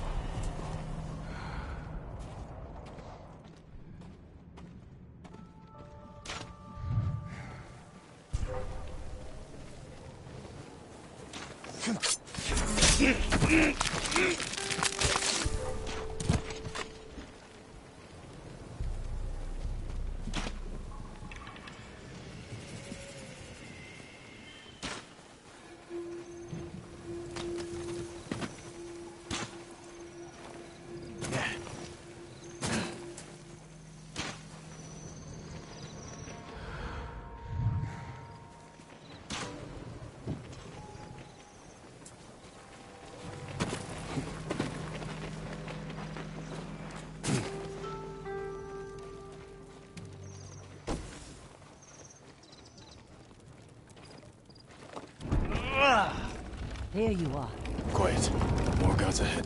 S12: Here you are.
S1: Quiet. More guards ahead.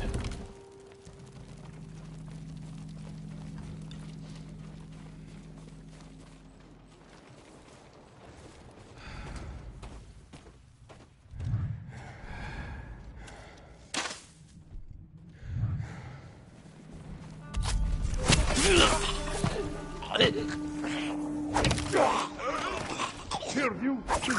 S8: Here, you.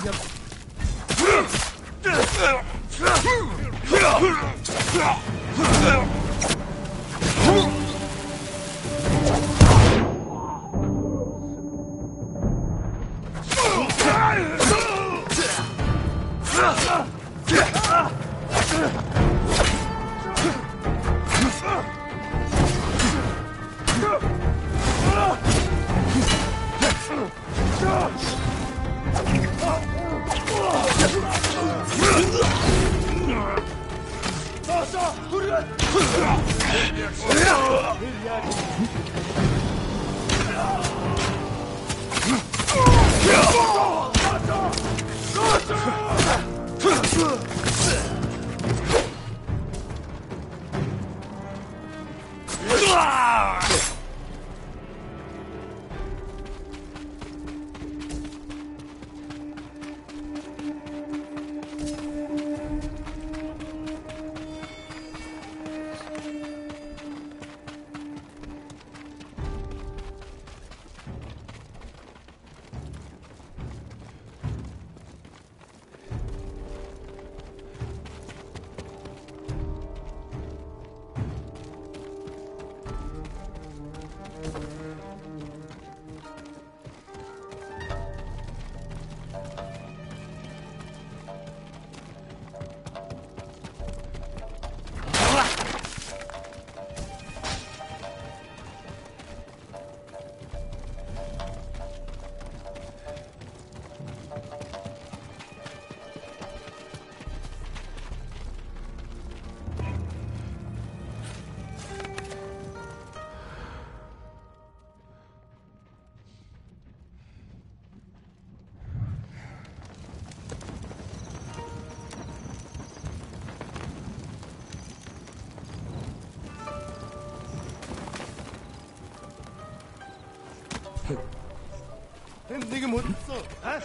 S8: 네가 뭐 있어? 아?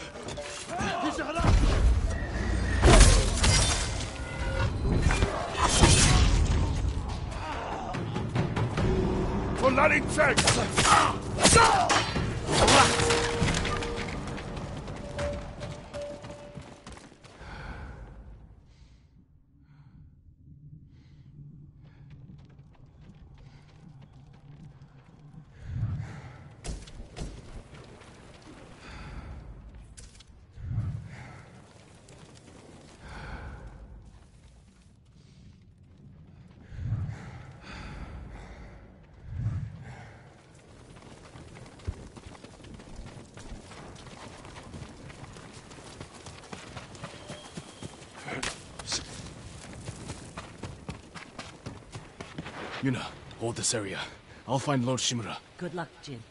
S8: 피시 하나. Polari check.
S1: Yuna, hold this area. I'll find Lord Shimura.
S12: Good luck, Jin.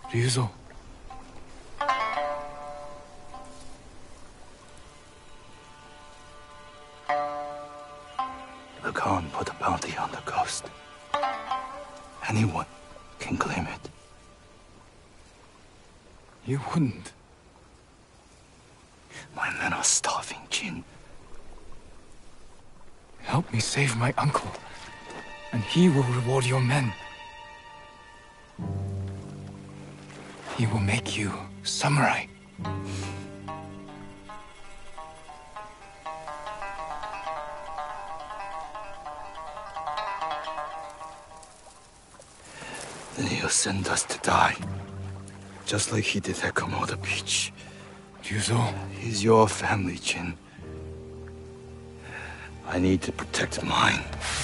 S1: Ryuzo.
S2: The Khan put a bounty on the ghost. Anyone can claim it.
S1: You wouldn't.
S2: My men are starving, Jin.
S1: Help me save my uncle, and he will reward your men. He will make you samurai.
S2: Then he'll send us to die. Just like he did at Komoda Beach.
S1: Ryuzo.
S2: He's your family, Jin. I need to protect mine.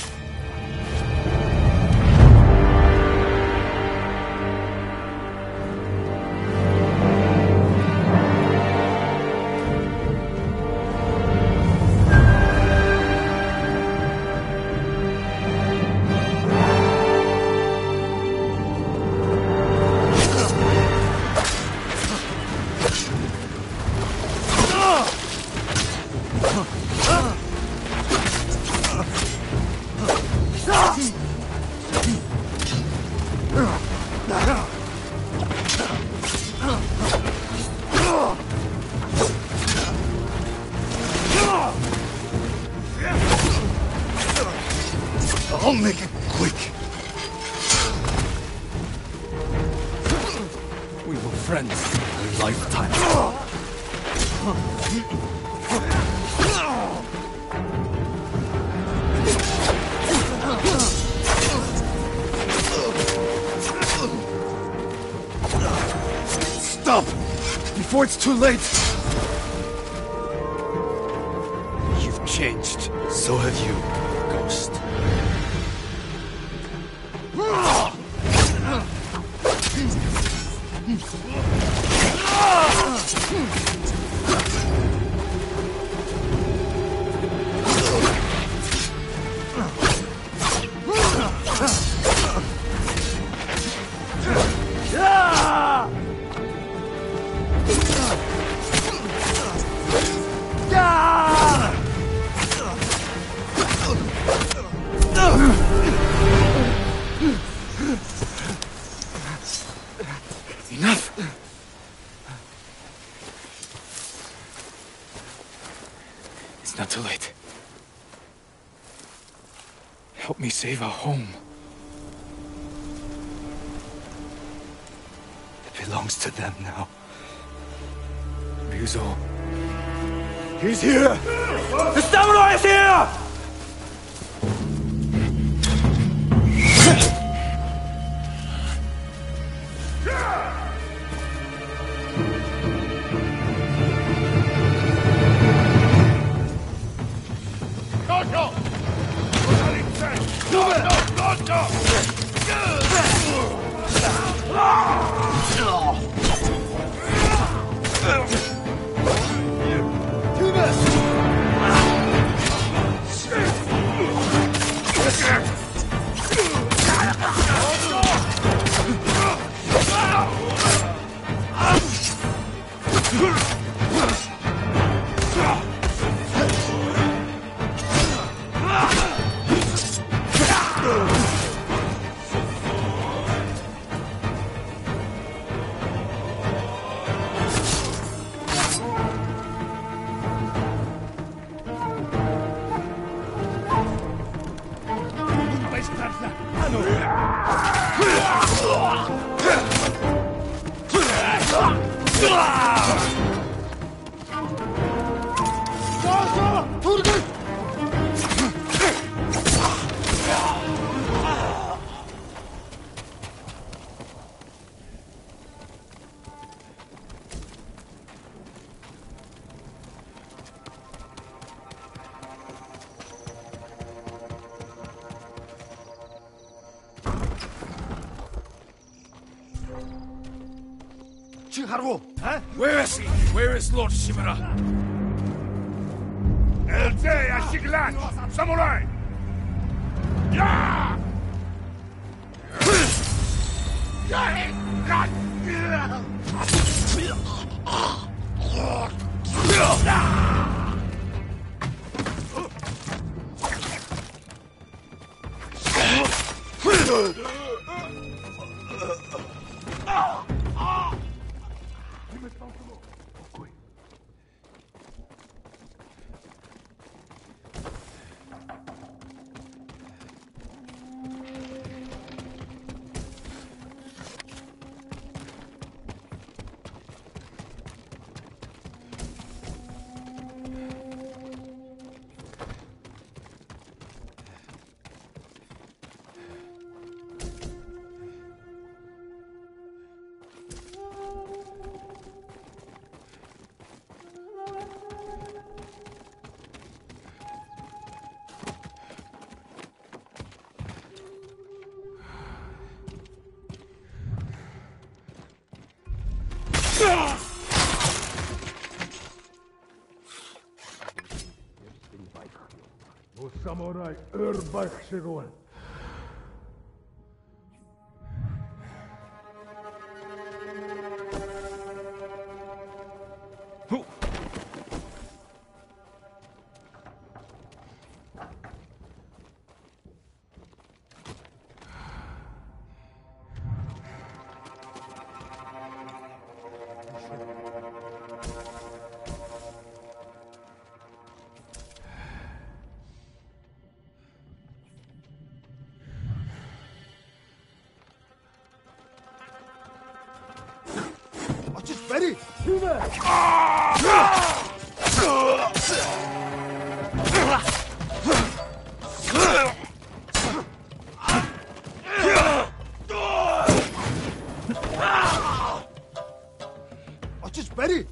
S4: I'll make it quick.
S1: We were friends for a lifetime.
S4: Stop! Before it's too late!
S2: You've changed. So have you, Ghost.
S1: Enough! It's not too late. Help me save our home.
S2: It belongs to them now.
S1: Ryuzo.
S2: He's here! The samurai is here!
S8: Where is he? Where is Lord Shimura? Elze Ashiglan! Samurai! Yeah! No samurai örbaik siruan. Ready? Do that! Just ready?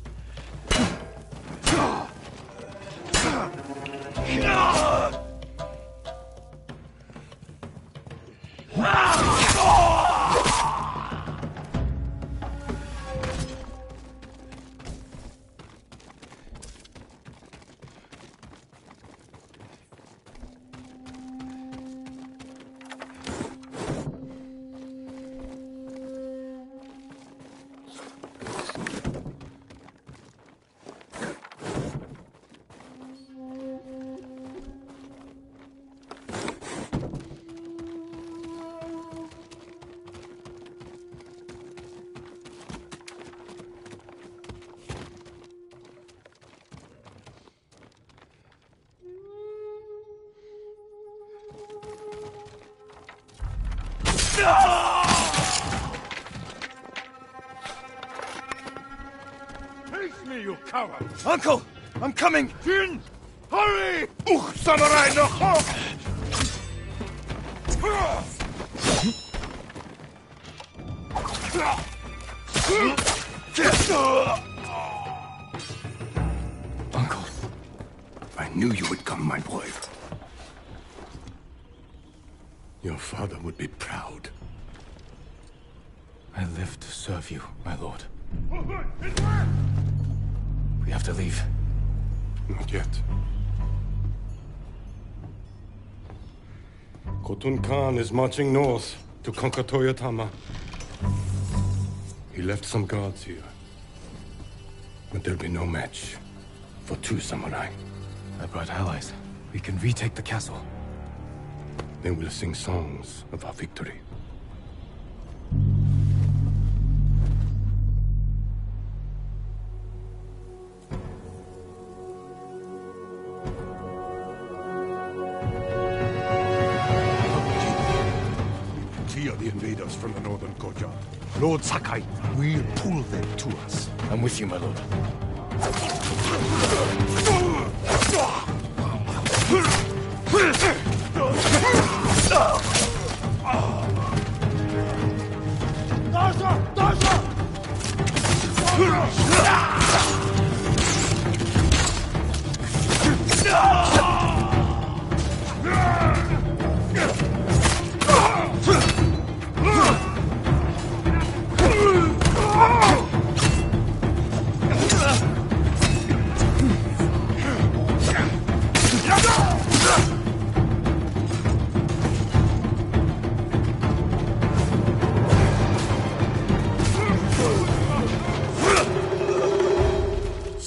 S8: Face me, you coward!
S6: Uncle! I'm coming!
S8: Jin! Hurry! Uch, samurai no hope!
S6: Uncle, I knew you would come, my boy.
S8: Your father would be proud.
S1: I live to serve you, my lord. We have to leave.
S8: Not yet. Khotun Khan is marching north to conquer Toyotama. He left some guards here. But there'll be no match for two samurai.
S1: I brought allies. We can retake the castle.
S8: They will sing songs of our victory. The invaders from the northern Koja. Lord Sakai, we'll pull them to us.
S1: I'm with you, my lord.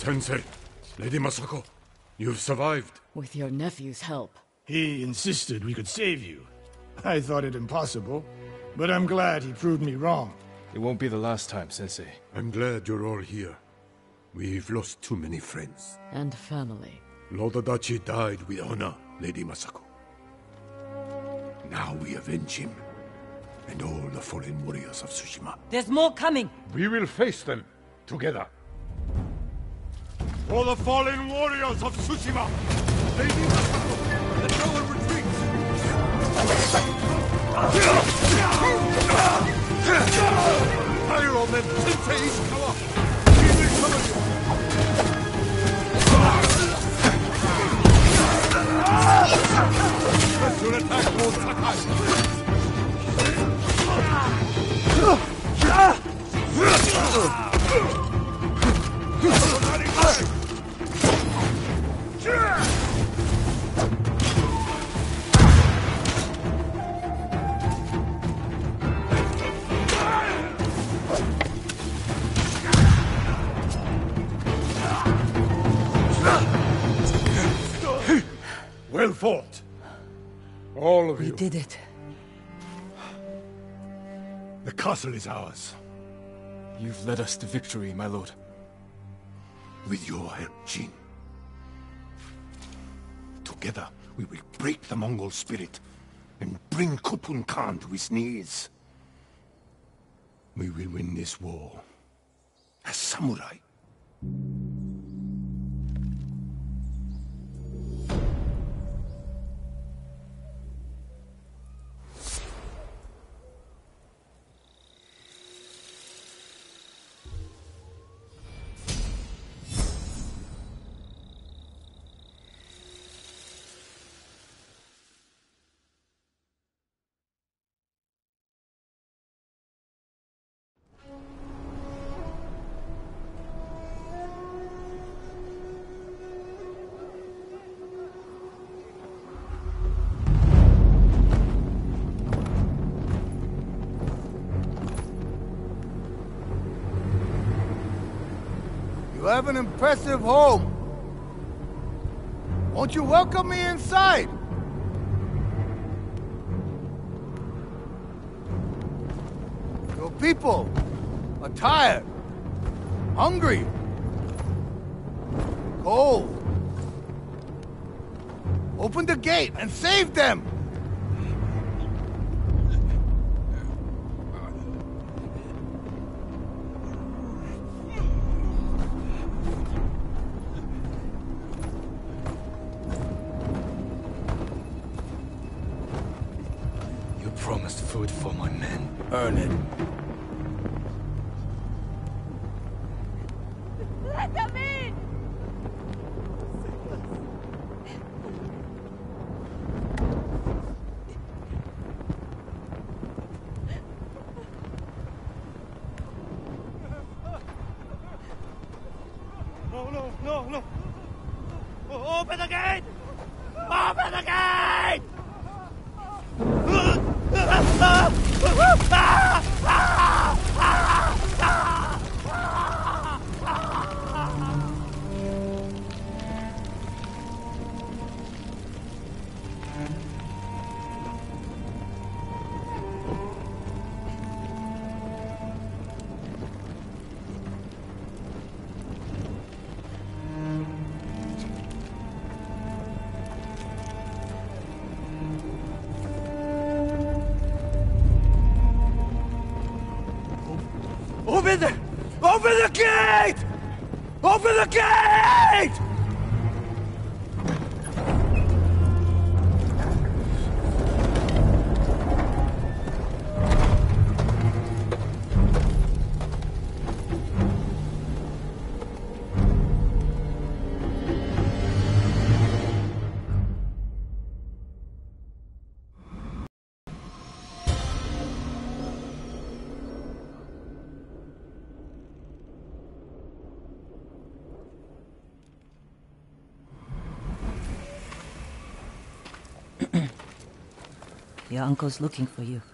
S8: Sensei, Lady Masako, you've survived.
S3: With your nephew's help.
S13: He insisted we could save you. I thought it impossible, but I'm glad he proved me wrong.
S1: It won't be the last time, Sensei.
S8: I'm glad you're all here. We've lost too many friends.
S3: And family.
S8: Lord Adachi died with honor, Lady Masako. Now we avenge him, and all the fallen warriors of Tsushima.
S12: There's more coming!
S8: We will face them, together. For the fallen warriors of Tsushima! Lady Masako, let no one retreat! Fire on them, Sensei Ishikawa! We will cover you! Press your attack towards Sakai! Well fought. All of you.
S5: We did it.
S8: The castle is ours.
S1: You've led us to victory, my lord.
S8: With your help, Jin. Together, we will break the Mongol spirit and bring Khotun Khan to his knees. We will win this war as samurai.
S4: You have an impressive home. Won't you welcome me inside? Your people are tired, hungry, cold. Open the gate and save them!
S1: Promised food for my men.
S4: Earn it.
S9: Let them in!
S6: No, no, no, no! Open the gate! Open the gate! Open the... Open the gate! Open the gate!
S12: Your uncle's looking for you.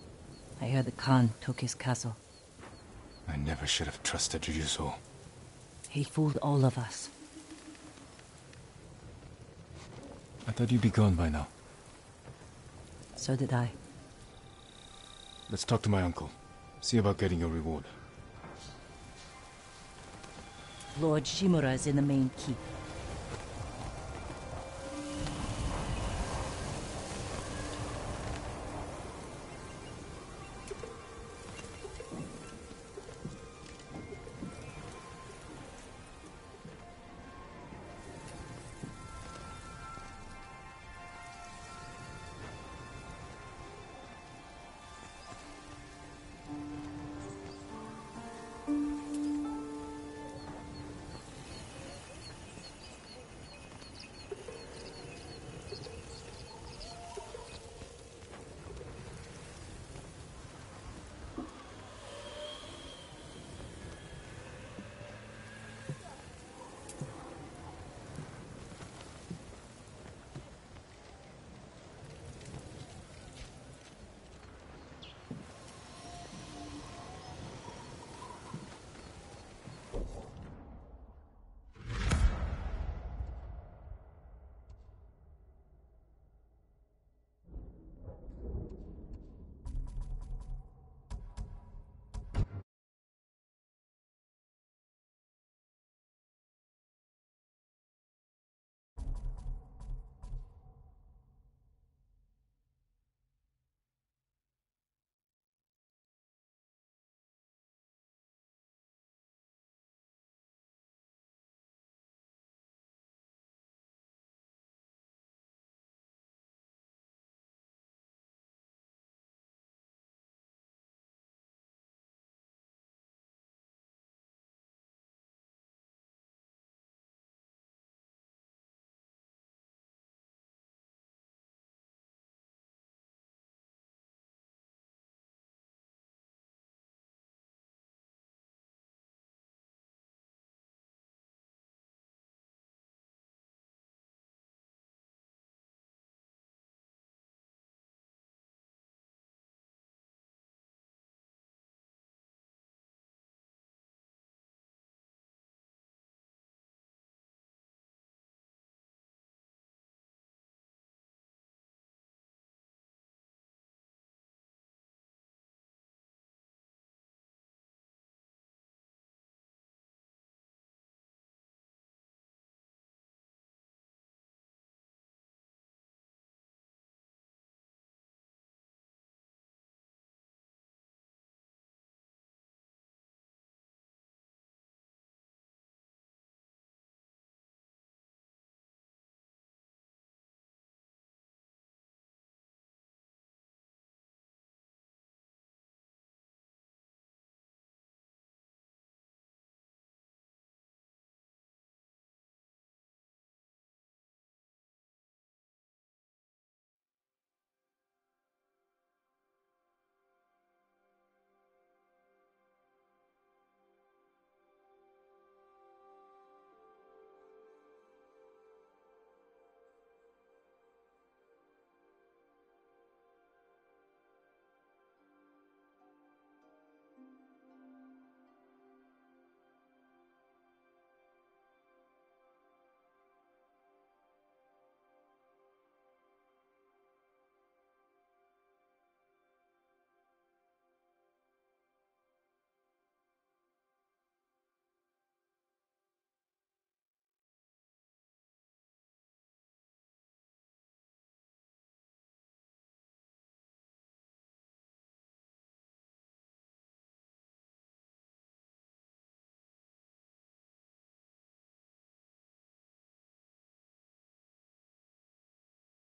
S12: I heard the Khan took his castle.
S1: I never should have trusted Ryuzo.
S12: He fooled all of us.
S1: I thought you'd be gone by now.
S12: So did I.
S1: Let's talk to my uncle. See about getting your reward.
S12: Lord Shimura is in the main keep.